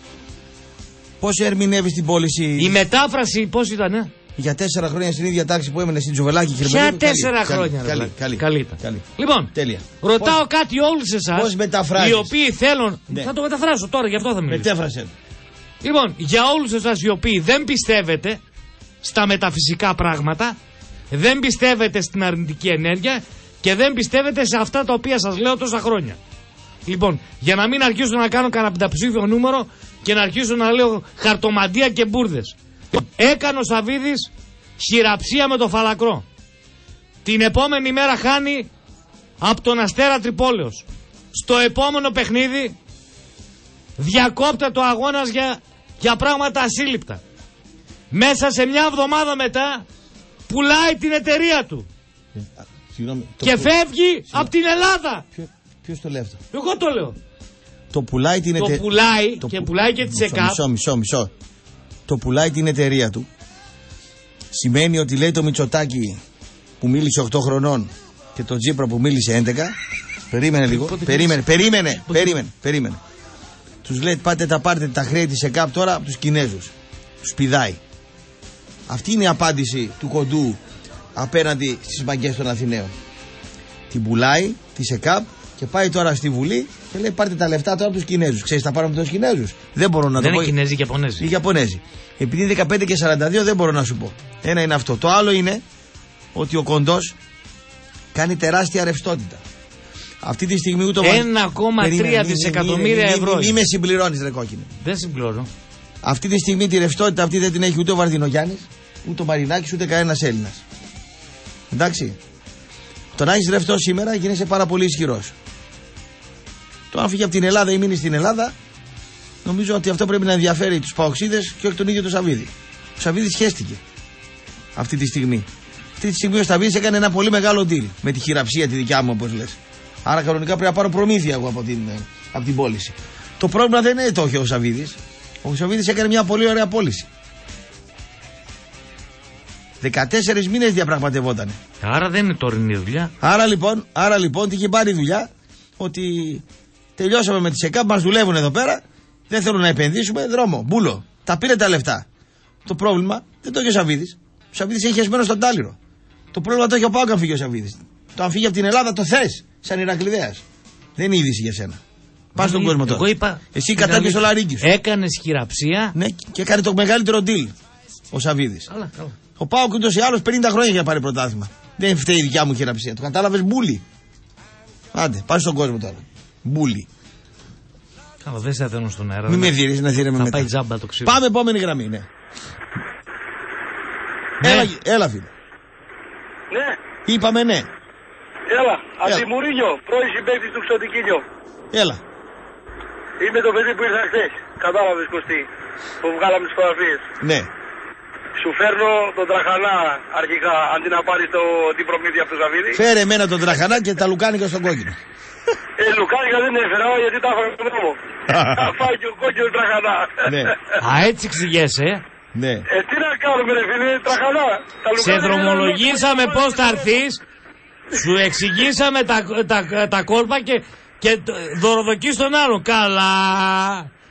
Πώς ερμηνεύεις την πώληση? Η μετάφραση πώς ήτανε? Για 4 χρόνια στην ίδια τάξη που έμενε στην Τζοβελάκη και για 4 χρόνια. Καλή. Λοιπόν, τέλεια. Ρωτάω κάτι όλους εσάς. Πώς μεταφράζεις? Οι οποίοι θέλουν. Ναι. Θα το μεταφράσω τώρα, γι' αυτό θα μιλήσω. Μετέφρασε. Λοιπόν, για όλους εσάς οι οποίοι δεν πιστεύετε στα μεταφυσικά πράγματα, δεν πιστεύετε στην αρνητική ενέργεια και δεν πιστεύετε σε αυτά τα οποία σας λέω τόσα χρόνια. Λοιπόν, για να μην αρχίσω να κάνω κανένα πενταψήφιο νούμερο και να αρχίσω να λέω χαρτομαντία και μπουρδες. Έκανε ο Σαββίδης χειραψία με το φαλακρό. Την επόμενη μέρα χάνει από τον Αστέρα Τρυπόλεως. Στο επόμενο παιχνίδι διακόπτεται ο αγώνας για πράγματα ασύλληπτα. Μέσα σε μια εβδομάδα μετά πουλάει την εταιρεία του. Και φεύγει από την Ελλάδα. Ποιος το λέει αυτό? Εγώ το λέω. Το πουλάει την εταιρεία. Και πουλάει και τις ΕΚΑΠ. Μισό. Το πουλάει την εταιρεία του. Σημαίνει ότι λέει το Μητσοτάκη που μίλησε 8 χρονών και το Τζίπρα που μίλησε 11. Περίμενε λίγο. Περίμενε. Τους λέει πάρτε τα χρέη της ΕΚΑΠ τώρα από τους Κινέζους. Τους πηδάει. Αυτή είναι η απάντηση του Κοντού απέναντι στις μαγκές των Αθηναίων. Την πουλάει της ΕΚΑΠ και πάει τώρα στη Βουλή και λέει πάρτε τα λεφτά τώρα από τους Κινέζους. Ξέρεις τα πάρουμε από τους Κινέζους? Δεν μπορώ να το πω. Δεν είναι Κινέζοι, Ιαπωνέζοι. Οι Ιαπωνέζοι. Επειδή 15 και 42 δεν μπορώ να σου πω. Ένα είναι αυτό. Το άλλο είναι ότι ο Κοντός κάνει τεράστια ρευστότητα. Αυτή τη στιγμή ούτω 1,3 δισεκατομμύρια ευρώ. Μη με συμπληρώνεις ρε κόκκινε. Δεν συμπληρώνω. Αυτή τη στιγμή τη ρευστότητα αυτή δεν την έχει ούτε ο Βαρδινογιάννης, ούτε ο Μαρινάκης, ούτε κανένας Έλληνας. Εντάξει. Το να έχεις ρευστό σήμερα γίνεσαι πάρα πολύ ισχυρός. Το αν φύγει από την Ελλάδα ή μείνει στην Ελλάδα, νομίζω ότι αυτό πρέπει να ενδιαφέρει τους παοξίδες και όχι τον ίδιο τον Σαββίδη. Ο Σαββίδης χέστηκε αυτή τη στιγμή. Αυτή τη στιγμή ο Σαββίδης έκανε ένα πολύ μεγάλο deal με τη χειραψία τη δικιά μου, όπως λες. Άρα κανονικά πρέπει να πάρω προμήθεια εγώ από την πώληση. Το πρόβλημα δεν είναι το όχι ο Σαββίδης. Ο Σαββίδης έκανε μια πολύ ωραία πώληση. 14 μήνες διαπραγματευότανε. Άρα δεν είναι τωρινή δουλειά. Άρα λοιπόν τι είχε πάρει δουλειά? Ότι τελειώσαμε με τις ΕΚΑΠ, μας δουλεύουν εδώ πέρα, δεν θέλουν να επενδύσουμε, δρόμο, μπούλο. Τα πήρε τα λεφτά. Το πρόβλημα δεν το έχει ο Σαββίδης. Ο Σαββίδης έχει χεσμένο στον Τάλιρο. Το πρόβλημα το έχει ο Πάοκ αν φύγει ο Σαββίδης. Το αν φύγει από την Ελλάδα το θες, σαν Ηρακλειδέας. Δεν είναι είδηση για σένα. Πας στον κόσμο τώρα. Εσύ κατάπιες το λαρίκι σου. Έκανες χειραψία. Ναι, και έκανε το μεγαλύτερο deal ο Σαββίδης. Καλά. Ο Πάοκ ούτως ή άλλως 50 χρόνια για να πάρει πρωτάθλημα. Δεν φταίει η δικιά μου χειραψία. Το κατάλαβες, μπούλι. Άντε, πας στον κόσμο τώρα. Μπούλι. Καλά, δεν σε αθένω στον αέρα. Μην με δειρείς να θύρεμε μετά. Πάει τζάμπα το ξύλο. Πάμε επόμενη γραμμή, ναι. Έλα φίλε. Ναι. Είπαμε ναι. Έλα, Αντιμουρίνιο, πρώην συμπαίκτης του Ξωτικίνιο. Έλα. Είμαι το παιδί που ήρθα χθες. Κατάλαβες Κωστή, που βγάλαμε τις φωτογραφίες. Ναι. Σου φέρνω τον τραχανά αρχικά, αντί να πάρεις την προμήθεια από τον Σαββίδη. Φέρε εμένα τον τραχανά και τα λουκάνικα στον κόκκινο. Λουκάνικα δεν έφερα γιατί τα έφερα στον δρόμο. Θα φάει και ο κόκκινος τραχανά. Ναι. Α, έτσι εξηγέσαι. Ναι. Τι να κάνουμε ρε φίλε, τραχανά. Σε δρομολογήσαμε πώς θα έρθεις, σου εξηγήσαμε τα κόλπα και δωροδοκείς τον άλλον. Καλά.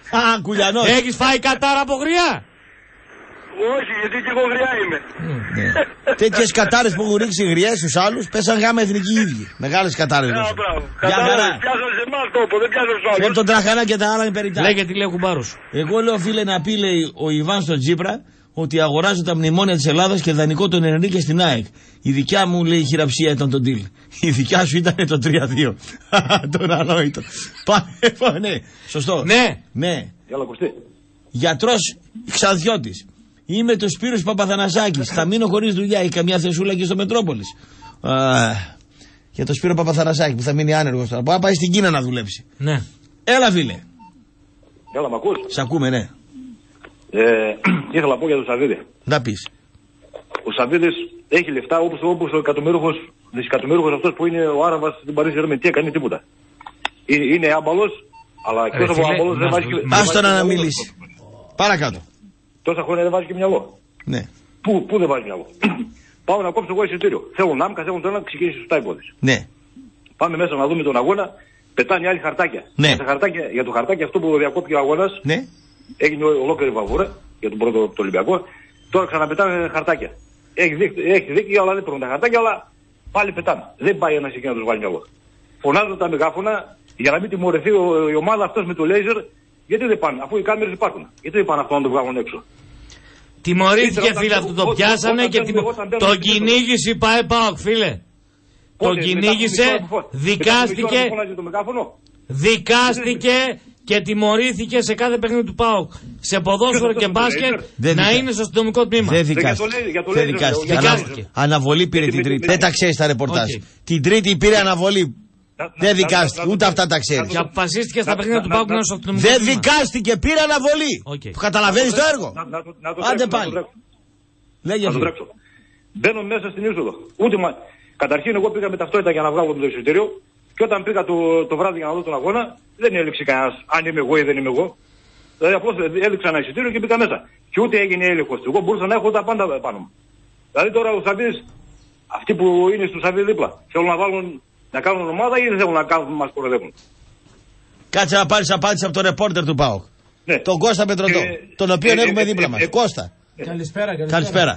Α, Κουλιανός. Έχεις φάει κατάρα από γριά? Όχι, γιατί και εγώ γριά είμαι. Τέτοιες κατάρες που έχουν ρίξει γριές στους άλλους, πέσαν γάμα εθνικοί ίδιοι. Μεγάλες κατάρες. Κατάρες, πιάσαν σε εμάς τόπο, δεν πιάσαν στους άλλους. Και τον Τραχανά και τα άλλα είναι περιττά. Λέγε τι λέει ο κουμπάρος. Εγώ λέω, φίλε, να πει, λέει ο Ιβάν στον Τσίπρα, ότι αγοράζω τα μνημόνια της Ελλάδας και δανεικό τον Ενρίκε στην ΑΕΚ. Η δικιά μου, λέει, χειραψία ήταν το deal. Η δικιά σου ήταν το 3-2. Τον ανόητο. Πάμε, ναι. Σωστό. Ναι. Γιατρός Ξαδιώτης. Είμαι το Σπύρος Παπαθανασάκης. Θα μείνω χωρίς δουλειά. Έχει καμιά θεσούλα εκεί στο Μετρόπολης. Για το Σπύρο Παπαθανασάκη που θα μείνει άνεργος τώρα. Πάει στην Κίνα να δουλέψει. Ναι. Έλα, φίλε. Έλα, μ' ακούς? Σ' ακούμε, ναι. Ήθελα να πω για τον Σαββίδη. Να πεις. Ο Σαββίδης έχει λεφτά όπως ο εκατομμύρухος, δισεκατομμύρухος αυτός που είναι ο Άραβας στην Παρίσι Γερμανία. Τι έκανε τίποτα. Είναι άμπαλος, αλλά εκτός από άμπαλος δεν βάζει. Άστο να μιλήσει. Παρακάτω. Τόσα χρόνια δεν βάζει και μυαλό. Ναι. Πού δεν βάζει μυαλό. Πάω να κόψω εγώ εισιτήριο. Θέλουν άμκα, θέλουν τώρα να ξεκινήσει σωστά υπόθεση. Ναι. Πάμε μέσα να δούμε τον αγώνα. Πετάνε άλλοι χαρτάκια. Ναι. Για το χαρτάκι αυτό που διακόπηκε ο αγώνας. Ναι. Έγινε ολόκληρη βαβούρα για τον πρώτο το Ολυμπιακό. Τώρα ξαναπετάνε χαρτάκια. Έχει δίκιο, αλλά δεν παίρνουν τα χαρτάκια, αλλά πάλι πετάνε. Δεν πάει ένας εκεί να τους βάλει μυαλό. Φωνάζουν τα μεγάφωνα για να μην τιμωρηθεί η ομάδα αυτός με το λέιζερ. Γιατί δεν πάνε, αφού οι κάμερες υπάρχουν. Γιατί δεν πάνε αυτό να το βγάλουν έξω. Τιμωρήθηκε, φίλε, αυτό το πιάσανε και το κυνήγησε η ΠΑΕ-ΠΑΟΚ, φίλε. Το κυνήγησε, δικάστηκε και τιμωρήθηκε σε κάθε παιχνίδι του ΠΑΟΚ. Σε ποδόσφαιρο και μπάσκετ να είναι στο αστυνομικό τμήμα. Δεν δικάστηκε. Αναβολή πήρε την Τρίτη. Δεν τα ξέρει τα ρεπορτάζ. Την Τρίτη πήρε αναβολή. Δεν δικάστηκε, ούτε αυτά τα ξέρει. Και αποφασίστηκε στα παιχνίδια του ΠΑΟΚ να είναι στο αστυνομικό τμήμα. Δεν δικάστηκε, πήρε αναβολή. Καταλαβαίνει το έργο. Άντε πάλι. Λέγε. Μπαίνω μέσα στην είσοδο. Καταρχήν, εγώ πήγα με ταυτότητα για να βγάλω το εισιτήριο. Και όταν πήγα το βράδυ για να δω τον αγώνα, δεν έλεξε κανένα αν είμαι εγώ ή δεν είμαι εγώ. Δηλαδή, απλώς έλεξα ένα εισιτήριο και πήγα μέσα. Και ούτε έγινε έλεγχος. Εγώ μπορούσα να έχω τα πάντα πάνω μου. Δηλαδή, τώρα ο Σαββίδης, αυτοί που είναι στο Σαββίδη δίπλα, θέλουν να κάνουν ομάδα ή δεν θέλουν να κάνουν, μας κοροϊδεύουν. Κάτσε να πάρεις απάντηση από τον ρεπόρτερ του ΠΑΟΚ. Ναι. Τον Κώστα Πετρωτό. Τον οποίο έχουμε δίπλα μας. Κώστα. Καλησπέρα.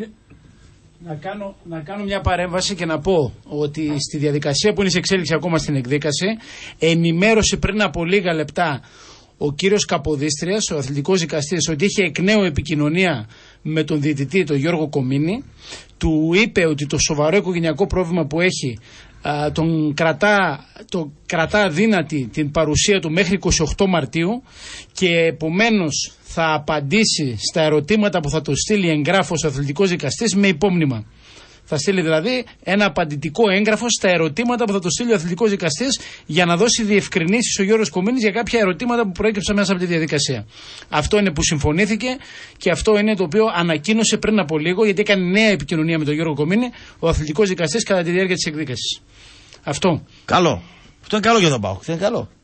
Να κάνω μια παρέμβαση και να πω ότι στη διαδικασία που είναι σε εξέλιξη ακόμα στην εκδίκαση, ενημέρωσε πριν από λίγα λεπτά ο κύριος Καποδίστριας, ο αθλητικός δικαστής, ότι είχε εκ νέου επικοινωνία με τον διαιτητή, τον Γιώργο Κομίνη. Του είπε ότι το σοβαρό οικογενειακό πρόβλημα που έχει τον κρατά αδύνατη την παρουσία του μέχρι 28 Μαρτίου και επομένως θα απαντήσει στα ερωτήματα που θα του στείλει εγγράφος ο αθλητικός δικαστής με υπόμνημα. Θα στείλει δηλαδή ένα απαντητικό έγγραφο στα ερωτήματα που θα του στείλει ο αθλητικός δικαστής για να δώσει διευκρινήσεις ο Γιώργος Κομίνης για κάποια ερωτήματα που προέκυψαν μέσα από τη διαδικασία. Αυτό είναι που συμφωνήθηκε και αυτό είναι το οποίο ανακοίνωσε πριν από λίγο, γιατί έκανε νέα επικοινωνία με τον Γιώργο Κομίνη ο αθλητικός δικαστής κατά τη διάρκεια της εκδίκασης. Αυτό. Καλό. Αυτό είναι καλό για τον ΠΑΟΚ. Δεν είναι καλό.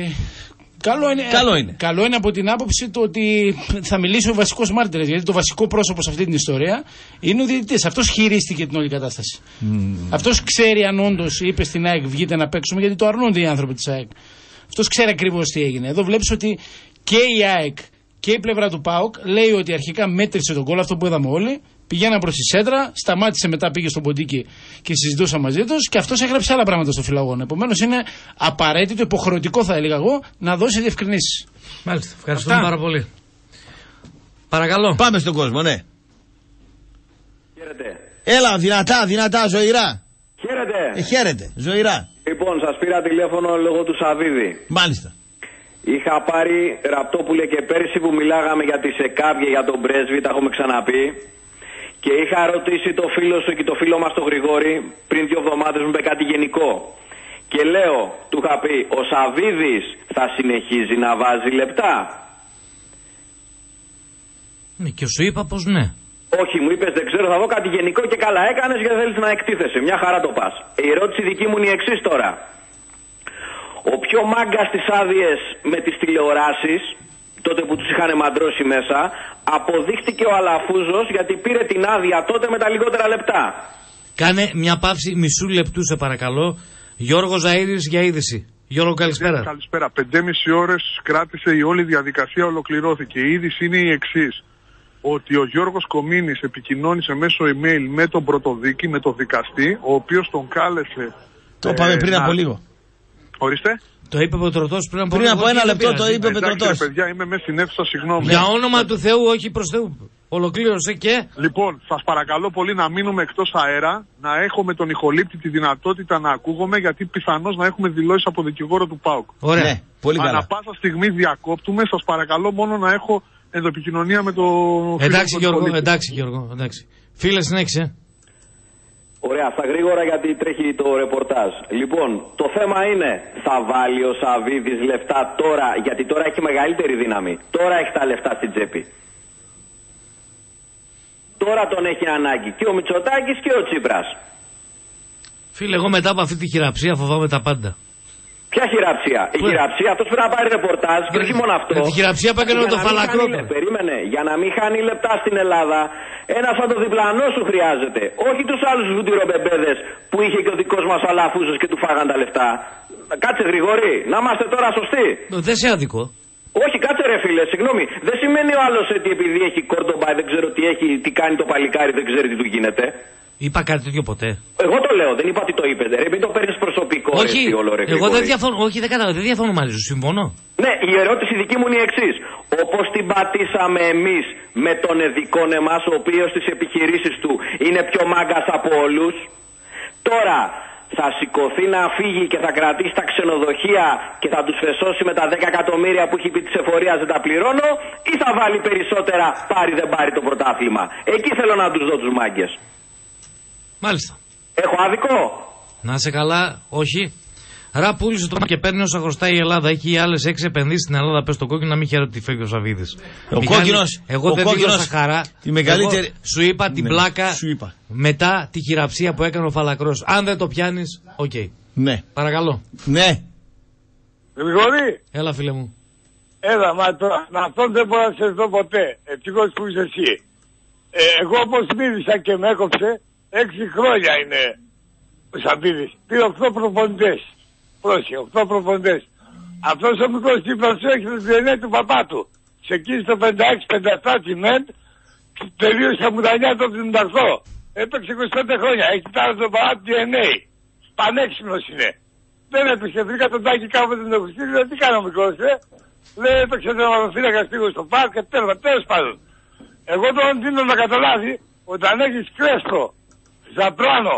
Καλό είναι από την άποψη του ότι θα μιλήσει ο βασικός μάρτυρας, γιατί το βασικό πρόσωπο σε αυτή την ιστορία είναι ο διαιτητής. Αυτός χειρίστηκε την όλη κατάσταση. Αυτός ξέρει αν όντως είπε στην ΑΕΚ βγείτε να παίξουμε, γιατί το αρνούνται οι άνθρωποι της ΑΕΚ. Αυτός ξέρει ακριβώς τι έγινε. Εδώ βλέπεις ότι και η ΑΕΚ και η πλευρά του ΠΑΟΚ λέει ότι αρχικά μέτρησε τον γκολ, αυτό που είδαμε όλοι. Πηγαίνα προς τη σέντρα, σταμάτησε μετά, πήγε στον ποντίκι και συζητούσα μαζί τους και αυτός έγραψε άλλα πράγματα στο φιλαγώνα. Επομένως είναι απαραίτητο, υποχρεωτικό θα έλεγα εγώ, να δώσει διευκρινήσεις. Μάλιστα, ευχαριστούμε πάρα πολύ. Παρακαλώ. Πάμε στον κόσμο, ναι. Χαίρετε. Έλα, δυνατά, ζωηρά. Χαίρετε. Χαίρετε, ζωηρά. Λοιπόν, σας πήρα τηλέφωνο λόγω του Σαββίδη. Μάλιστα. Είχα πάρει Ραπτόπουλε και πέρσι που μιλάγαμε για τη ΣΕΚΑΒ και για τον πρέσβη, τα έχουμε ξαναπεί. Και είχα ρωτήσει το φίλο σου και το φίλο μας τον Γρηγόρη πριν 2 εβδομάδες, μου είπε κάτι γενικό. Και λέω, του είχα πει, ο Σαββίδης θα συνεχίζει να βάζει λεπτά. Ναι, και σου είπα πως ναι. Όχι, μου είπες δεν ξέρω, θα δω κάτι γενικό και καλά έκανες γιατί θέλεις να εκτίθεσαι. Μια χαρά το πας. Η ερώτηση δική μου είναι η εξής τώρα. Ο πιο μάγκας στις άδειες με τις τηλεοράσεις, τότε που τους είχαν μαντρώσει μέσα, αποδείχτηκε ο Αλαφούζος γιατί πήρε την άδεια τότε με τα λιγότερα λεπτά. Κάνε μια παύση μισού λεπτού σε παρακαλώ. Γιώργο Ζαΐρης για είδηση. Γιώργο, καλησπέρα. Καλησπέρα. 5,5 ώρες κράτησε η όλη διαδικασία, ολοκληρώθηκε. Η είδηση είναι η εξής. Ότι ο Γιώργος Κομίνης επικοινώνησε μέσω email με τον πρωτοδίκη, με τον δικαστή, ο οποίος τον κάλεσε. Το είπαμε πριν από λίγο. Ορίστε. Το είπε ο Πετρωτός πριν από ένα λεπτό, το είπε ο Πετρωτός. Παιδιά, είμαι μέσα στην αίθουσα, συγγνώμη. Για όνομα του Θεού, όχι προς Θεού. Ολοκλήρωσε και. Λοιπόν, σας παρακαλώ πολύ να μείνουμε εκτός αέρα, να έχω με τον ηχολήπτη τη δυνατότητα να ακούγομαι, γιατί πιθανώς να έχουμε δηλώσεις από δικηγόρο του ΠΑΟΚ. Ωραία. Ναι, πολύ καλά. Ανά πάσα στιγμή διακόπτουμε, σας παρακαλώ μόνο να έχω ενδοεπικοινωνία με το Εντάξει Γιώργο, εντάξει. Φίλε, συνέχισε. Ωραία, στα γρήγορα γιατί τρέχει το ρεπορτάζ. Λοιπόν, το θέμα είναι, θα βάλει ο Σαββίδης λεφτά τώρα, γιατί τώρα έχει μεγαλύτερη δύναμη. Τώρα έχει τα λεφτά στην τσέπη. Τώρα τον έχει ανάγκη και ο Μητσοτάκης και ο Τσίπρας. Φίλε, εγώ μετά από αυτή τη χειραψία φοβάμαι τα πάντα. Ποια χειραψία? Η χειραψία, αυτός πρέπει να πάρει ρεπορτάζ και όχι μόνο αυτό. Τη χειραψία που έκανε με το φαλακρό. Περίμενε, για να μην χάνει λεπτά στην Ελλάδα, ένα σαν το διπλανό σου χρειάζεται. Όχι τους άλλους βουτυρομπεμπέδες που είχε και ο δικός μας Αλαφούζος και του φάγαν τα λεφτά. Κάτσε Γρηγόρη, να είμαστε τώρα σωστοί. Δεν σε άδικο. Όχι, κάτσε ρε φίλε, συγγνώμη. Δεν σημαίνει ο άλλος ότι επειδή έχει Κόρντομπα, δεν ξέρω τι έχει, τι κάνει το παλικάρι, δεν ξέρει τι του γίνεται. Είπα κάτι τέτοιο ποτέ. Εγώ το λέω, δεν είπα ότι το είπε. Ρε, μην το παίρνει προσωπικό. Όχι, εγώ δεν διαφωνώ. Όχι, δεν κατάλαβα. Δεν διαφωνώ μαζί σου. Συμφωνώ. Ναι, η ερώτηση δική μου είναι η εξής. Όπως την πατήσαμε εμείς με τον Εδικών εμάς, ο οποίος στις επιχειρήσεις του είναι πιο μάγκας από όλους, τώρα θα σηκωθεί να φύγει και θα κρατήσει τα ξενοδοχεία και θα τους φεσώσει με τα 10 εκατομμύρια που έχει πει της εφορίας δεν τα πληρώνω, ή θα βάλει περισσότερα πάρει δεν πάρει το πρωτάθλημα. Εκεί θέλω να τους δω τους μάγκες. Μάλιστα. Έχω άδικο? Να σε καλά, όχι. Ρα πούλησε το και παίρνει όσα χρωστάει η Ελλάδα. Έχει άλλες 6 επενδύσεις στην Ελλάδα. Πες το κόκκινο να μην χαίρεται ότι φεύγει ο Σαββίδης. Ο κόκκινος. Εγώ δεν δήλωσα χαρά. Τη μεγαλύτερη... Εγώ σου είπα την πλάκα μετά τη χειραψία που έκανε ο Φαλακρός. Αν δεν το πιάνεις, οκ. Ναι. Παρακαλώ. Ναι. Γρηγόρη. Έλα, φίλε μου. Έλα, μα αυτόν δεν μπορώ να σε δω ποτέ. Ευτυχώς που είσαι εσύ. Εγώ όπως μίλησα και με έκοψε, 6 χρόνια είναι ο Σαββίδης. Πήρε 8 προπονητές. Πρόσεχε, 8 προπονητές. Αυτός ο μικρός Τσίπρας έχει το DNA του παπά του. Ξεκίνησε το 56-57 τη ΜΕΝ, τελείωσε από τα 9 το 78. Έπαιξε 25 χρόνια. Έχει τώρα το παπά του DNA. Πανέξυπνος είναι. Δεν έπαιξε, βρήκα τον Τάκη κάποτε την Αυγουστίνη, τι κάνω μικρός, λέει έπαιξε τον οροφύλακα πήγω στο πάρκ και τέλος πάντων. Εγώ τον δίνω να καταλάβει όταν έχεις Κρέστο, Ζαπράνο,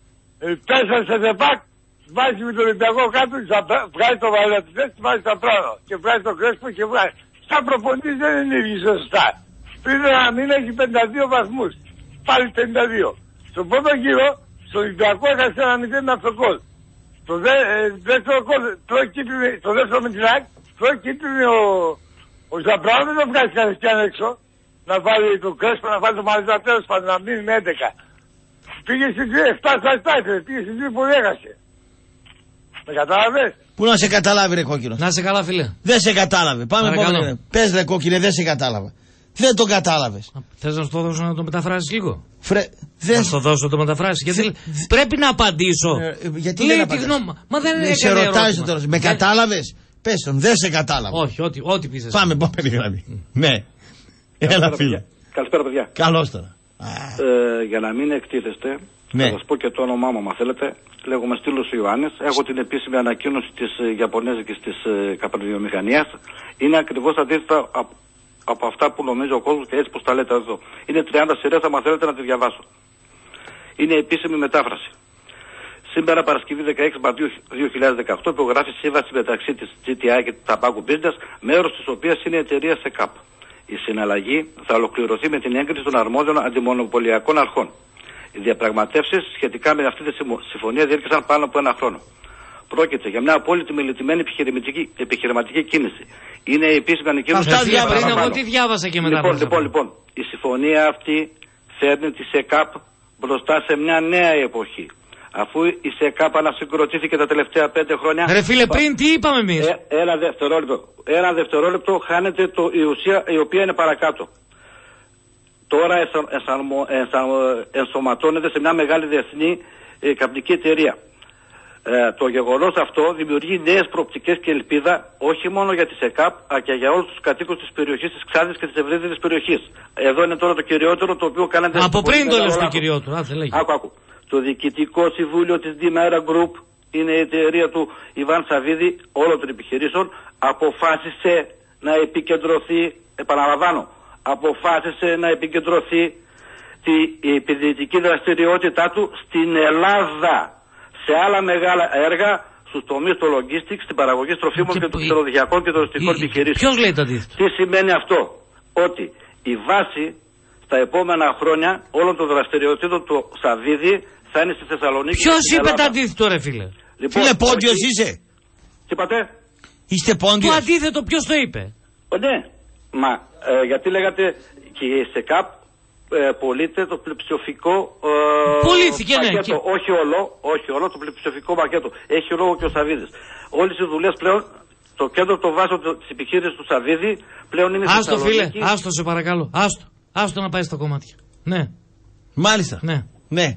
4 σε δεπάκ, βάζει με τον Ολυμπιακό κάτω, βγάζει το Βαλαιρατιστές, βάζει Ζαπράνο και βγάζει το Κρέστο και βγάζει. Σαν προπονητής δεν είναι ίδιοι σωστά. Πριν ένα μήνα έχει 52 βαθμούς, πάλι 52. Στον πρώτο γύρο, στο Ολυμπιακό έχασε ένα 0 από το κόλ. Το δεύτερο κόλ, το δεύτερο με την ΑΕΚ, τρώει κίτρινο ο Ζαπράνο, δεν το βγάζει κατευθείαν έξω. Να βάλει το Κρέσπο, να βάλει το Μαλίζα, τέλος πάντων, να μείνει με 11. Πήγε στην 7-7, πήγε στην Τρίπολη, έχασε. Με κατάλαβες? Πού να σε καταλάβει ρε κόκκινο? Να σε καλά φίλε. Δεν σε κατάλαβε. Πάμε επόμενο. Πες ρε κόκκινε, δεν σε κατάλαβα. Δεν το κατάλαβες. Θες να σου το δώσω να το μεταφράσεις λίγο? Να σου το δώσω να το μεταφράσεις? Γιατί πρέπει να απαντήσω. Γιατί λέει δεν τη γνώμη. Μα δεν είναι σε ρωτάει τώρα. Με κατάλαβες? Πες τον, δεν σε κατάλαβα. Όχι, ό,τι πεις εσύ. Πάμε επόμενη γραμμή. Ναι. Έλα φίλε. Καλησπέρα παιδιά. Καλώς τώρα. Για να μην εκτίθεστε, ναι. Θα σας πω και το όνομά μου, αν θέλετε. Λέγομαι Στήλος Ιωάννης. Έχω την επίσημη ανακοίνωση της Ιαπωνέζικης της καπνοβιομηχανίας. Είναι ακριβώς αντίθετα από αυτά που νομίζει ο κόσμος και έτσι πως τα λέτε εδώ. Είναι 30 σειρές, αν θέλετε να τη διαβάσω. Είναι επίσημη μετάφραση. Σήμερα Παρασκευή 16 Μαρτίου 2018 υπογράφει σύμβαση μεταξύ της GTI και της Tobacco Business, μέρος της οποίας είναι η εταιρεία ΣΕΚΑΠ. Η συναλλαγή θα ολοκληρωθεί με την έγκριση των αρμόδιων αντιμονοπολιακών αρχών. Οι διαπραγματεύσεις σχετικά με αυτή τη συμφωνία διήρκεσαν πάνω από ένα χρόνο. Πρόκειται για μια απόλυτη μελετημένη επιχειρηματική κίνηση. Είναι η επίσημη ανακοίνωση. Εγώ τι διάβασα και μετά. Λοιπόν, η συμφωνία αυτή φέρνει τη ΣΕΚΑΠ μπροστά σε μια νέα εποχή. Αφού η ΣΕΚΑΠ ανασυγκροτήθηκε τα τελευταία 5 χρόνια. Ρε φίλε, πριν τι είπαμε εμείς? Ένα δευτερόλεπτο χάνεται η ουσία η οποία είναι παρακάτω. Τώρα ενσωματώνεται σε μια μεγάλη διεθνή καπνική εταιρεία. Το γεγονός αυτό δημιουργεί νέες προοπτικές και ελπίδα όχι μόνο για τις ΕΚΑΠ, αλλά και για όλους τους κατοίκους της περιοχής της Ξάδης και της ευρύτερης περιοχής. Εδώ είναι τώρα το κυριότερο το οποίο κάνατε. Από πριν το λες το κυριότερο. Άκου. Το Διοικητικό Συμβούλιο της Dimera Group, είναι η εταιρεία του Ιβάν Σαββίδη, όλων των επιχειρήσεων, αποφάσισε να επικεντρωθεί, επαναλαμβάνω, αποφάσισε να επικεντρωθεί η επενδυτική δραστηριότητά του στην Ελλάδα. Σε άλλα μεγάλα έργα, στους τομείς του logistics, στην παραγωγή τροφίμων και των ξενοδοχειακών και των τουριστικών επιχειρήσεων. Ποιος λέει το αντίθετο? Τι σημαίνει αυτό? Ότι η βάση στα επόμενα χρόνια όλων των δραστηριοτήτων του Σαββίδη θα είναι στη Θεσσαλονίκη. Ποιος είπε το αντίθετο, ρε φίλε? Λοιπόν, φίλε, πόντιος είσαι? Τι είπατε? Είστε πόντιος? Το αντίθετο ποιος το είπε? Ναι, μα γιατί λέγατε και σε ΚΑΠ πωλείται το πλειοψηφικό πακέτο. Ναι, όχι όλο το πλειοψηφικό πακέτο. Έχει λόγο και ο Σαββίδης. Όλες οι δουλειές πλέον, το κέντρο των βάσεων της επιχείρησης του Σαββίδη πλέον είναι στη Θεσσαλονίκη. Άστο φίλε, άστο σε παρακαλώ. Άστο να πάει στα κομμάτια. Ναι. Μάλιστα. Ναι.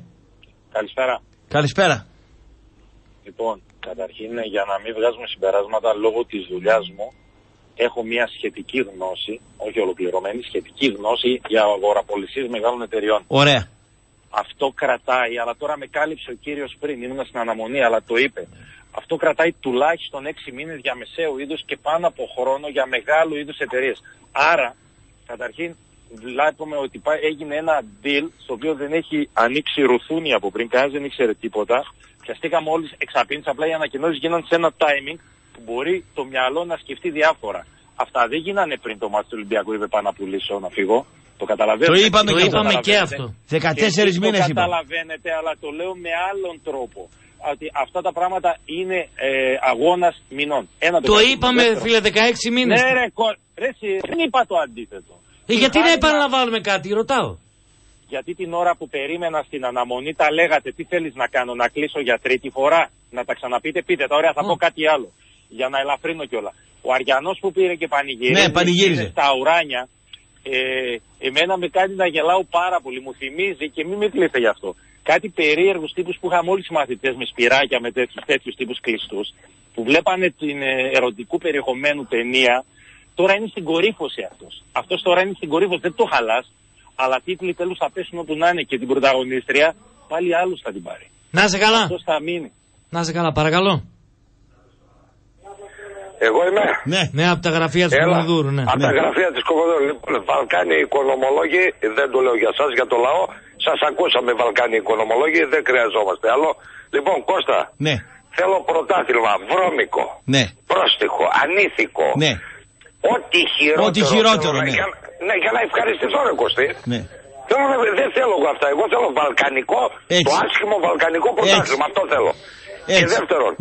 Καλησπέρα. Λοιπόν, καταρχήν για να μην βγάζουμε συμπεράσματα λόγω της δουλειάς μου, έχω μια σχετική γνώση, όχι ολοκληρωμένη, σχετική γνώση για αγοραπολισίες μεγάλων εταιριών. Ωραία. Αυτό κρατάει, αλλά τώρα με κάλυψε ο κύριος πριν, ήμουν στην αναμονή, αλλά το είπε. Αυτό κρατάει τουλάχιστον 6 μήνες για μεσαίου είδους και πάνω από χρόνο για μεγάλου είδους εταιρείες. Άρα, καταρχήν, βλέπουμε ότι έγινε ένα deal στο οποίο δεν έχει ανοίξει ρουθούνι από πριν, κανένας δεν ήξερε τίποτα. Πιαστήκαμε όλοι εξαπίνεις, απλά οι ανακοινώσεις γίνανε σε ένα timing που μπορεί το μυαλό να σκεφτεί διάφορα. Αυτά δεν γίνανε πριν το μάτι του Ολυμπιακού, είπε πάνω να πουλήσω, να φύγω. Το καταλαβαίνετε. Το είπαμε και αυτό. 14 μήνες είπα. Το καταλαβαίνετε, αλλά το λέω με άλλον τρόπο. Ότι αυτά τα πράγματα είναι αγώνας μηνών. Το είπαμε, φίλε, 16 μήνες. Ναι, δεν είπα το αντίθετο. Γιατί να επαναλαμβάνουμε κάτι, ρωτάω. Γιατί την ώρα που περίμενα στην αναμονή τα λέγατε, τι θέλεις να κάνω, να κλείσω για τρίτη φορά, να τα ξαναπείτε, πείτε τα, ωραία, θα πω κάτι άλλο. Για να ελαφρύνω κιόλα. Ο Αριανός που πήρε και πανηγύριζε στα ουράνια, εμένα με κάνει να γελάω πάρα πολύ. Μου θυμίζει και μην με κλείστε γι' αυτό. Κάτι περίεργους τύπους που είχαμε όλοι οι μαθητές με σπυράκια, με τέτοιους τύπους κλειστούς, που βλέπανε την ερωτικού περιεχομένου ταινία. Τώρα είναι στην κορύφωση αυτός. Αυτός τώρα είναι στην κορύφωση, δεν το χαλάς. Αλλά τίτλοι τέλος θα πέσουν όπου να είναι και την πρωταγωνίστρια πάλι άλλους θα την πάρει. Να σε καλά. Αυτός θα μείνει. Να σε καλά, παρακαλώ. Εγώ είμαι. Ναι, από τα γραφεία της Κομοδούρου. Ναι. Από τα γραφεία της Κομοδούρου. Λοιπόν, Βαλκάνοι οικονομολόγοι, δεν το λέω για σας, για το λαό. Σας ακούσαμε Βαλκάνοι οικονομολόγοι, δεν χρειαζόμαστε άλλο. Λοιπόν, Κώστα. Ναι. Θέλω πρωτάθλημα βρώμικο. Ναι. Πρόστιχο, ανήθικο. Ναι. Ό,τι χειρότερο. Ναι. Για να ευχαριστηθώ, ρε Κωστή. Ναι. Δεν θέλω εγώ αυτά. Εγώ θέλω βαλκανικό, το άσχημο βαλκανικό πρωτάθλημα. Αυτό θέλω. Έτσι. Και δεύτερον,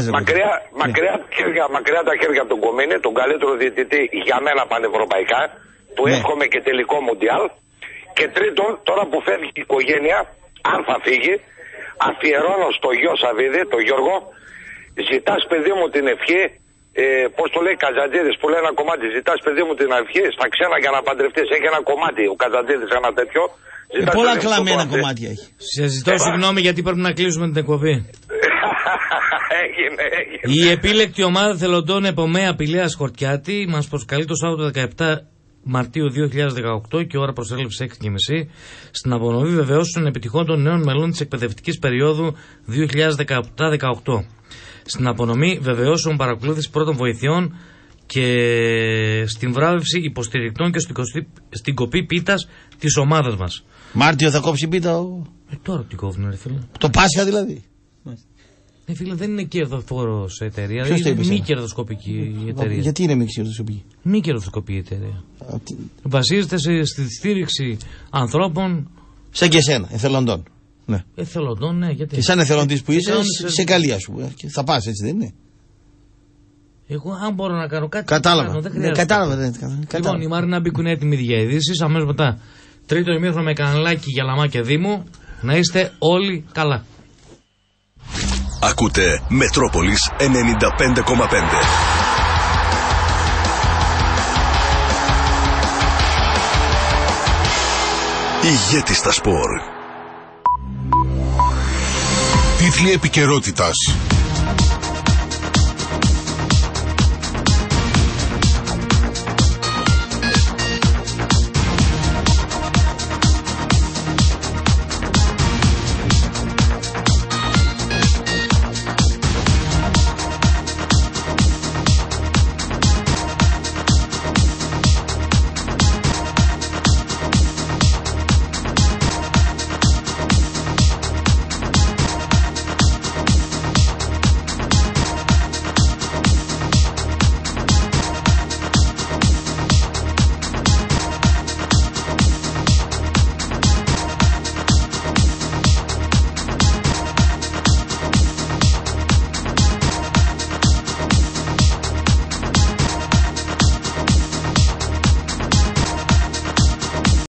μακριά τα χέρια από τον Κομίνη, τον καλύτερο διαιτητή για μένα πανευρωπαϊκά, του εύχομαι και τελικό μουντιάλ. Και τρίτον, τώρα που φεύγει η οικογένεια, αν θα φύγει, αφιερώνω στο γιο Σαββίδη, τον Γιώργο, ζητάς παιδί μου την ευχή, πώς το λέει Καζαντζίδης που λέει ένα κομμάτι, ζητάς παιδί μου την ευχή στα ξένα για να παντρευτείς. Έχει ένα κομμάτι ο Καζαντζίδης, ένα τέτοιο. Πολλά κλαμμένα κομμάτια έχει. Σε ζητώ συγγνώμη γιατί πρέπει να κλείσουμε την εκπομπή. Έγινε. Η επίλεκτη ομάδα θελοντών Επομέα Πηλαίας Χορτιάτη μας προσκαλεί το Σάββατο 17 Μαρτίου 2018 και ώρα προσέλευσης 6:30 στην απονομή βεβαιώσεων επιτυχών των νέων μελών της εκπαιδευτικής περίοδου 2017-18. Στην απονομή βεβαιώσεων παρακολούθηση πρώτων βοηθειών και στην βράβευση υποστηρικτών και στην κοπή πίτας της ομάδας μας. Μάρτιο θα κόψει πίτα τώρα τι κόβουνε, ρε φίλε. Το Πάσχα δηλαδή. Φίλε, δεν είναι κερδοφόρος εταιρεία. Ποιος είναι μη κερδοσκοπική εταιρεία. Γιατί είναι μη κερδοσκοπική? Μη κερδοσκοπική εταιρεία. Βασίζεται στη στήριξη ανθρώπων. Σαν και εσένα, εθελοντών. Ναι. Εθελοντών, ναι. Γιατί... Και σαν εθελοντής που είσαι, σε καλία σου. Θα πας, έτσι δεν είναι? Εγώ, αν μπορώ να κάνω κάτι. Κατάλαβα. Κατάλαβα. Λοιπόν, η Μάρινα Μπίκου είναι έτοιμη για ειδήσεις. Αμέσως μετά. Τρίτο ημίχρονο με καναλάκι για Λαμάκια Δήμου. Να είστε όλοι καλά. Ακούτε Μετρόπολης 95,5. Ηγέτη στα σπορ. Τι τίτλοι επικαιρότητας.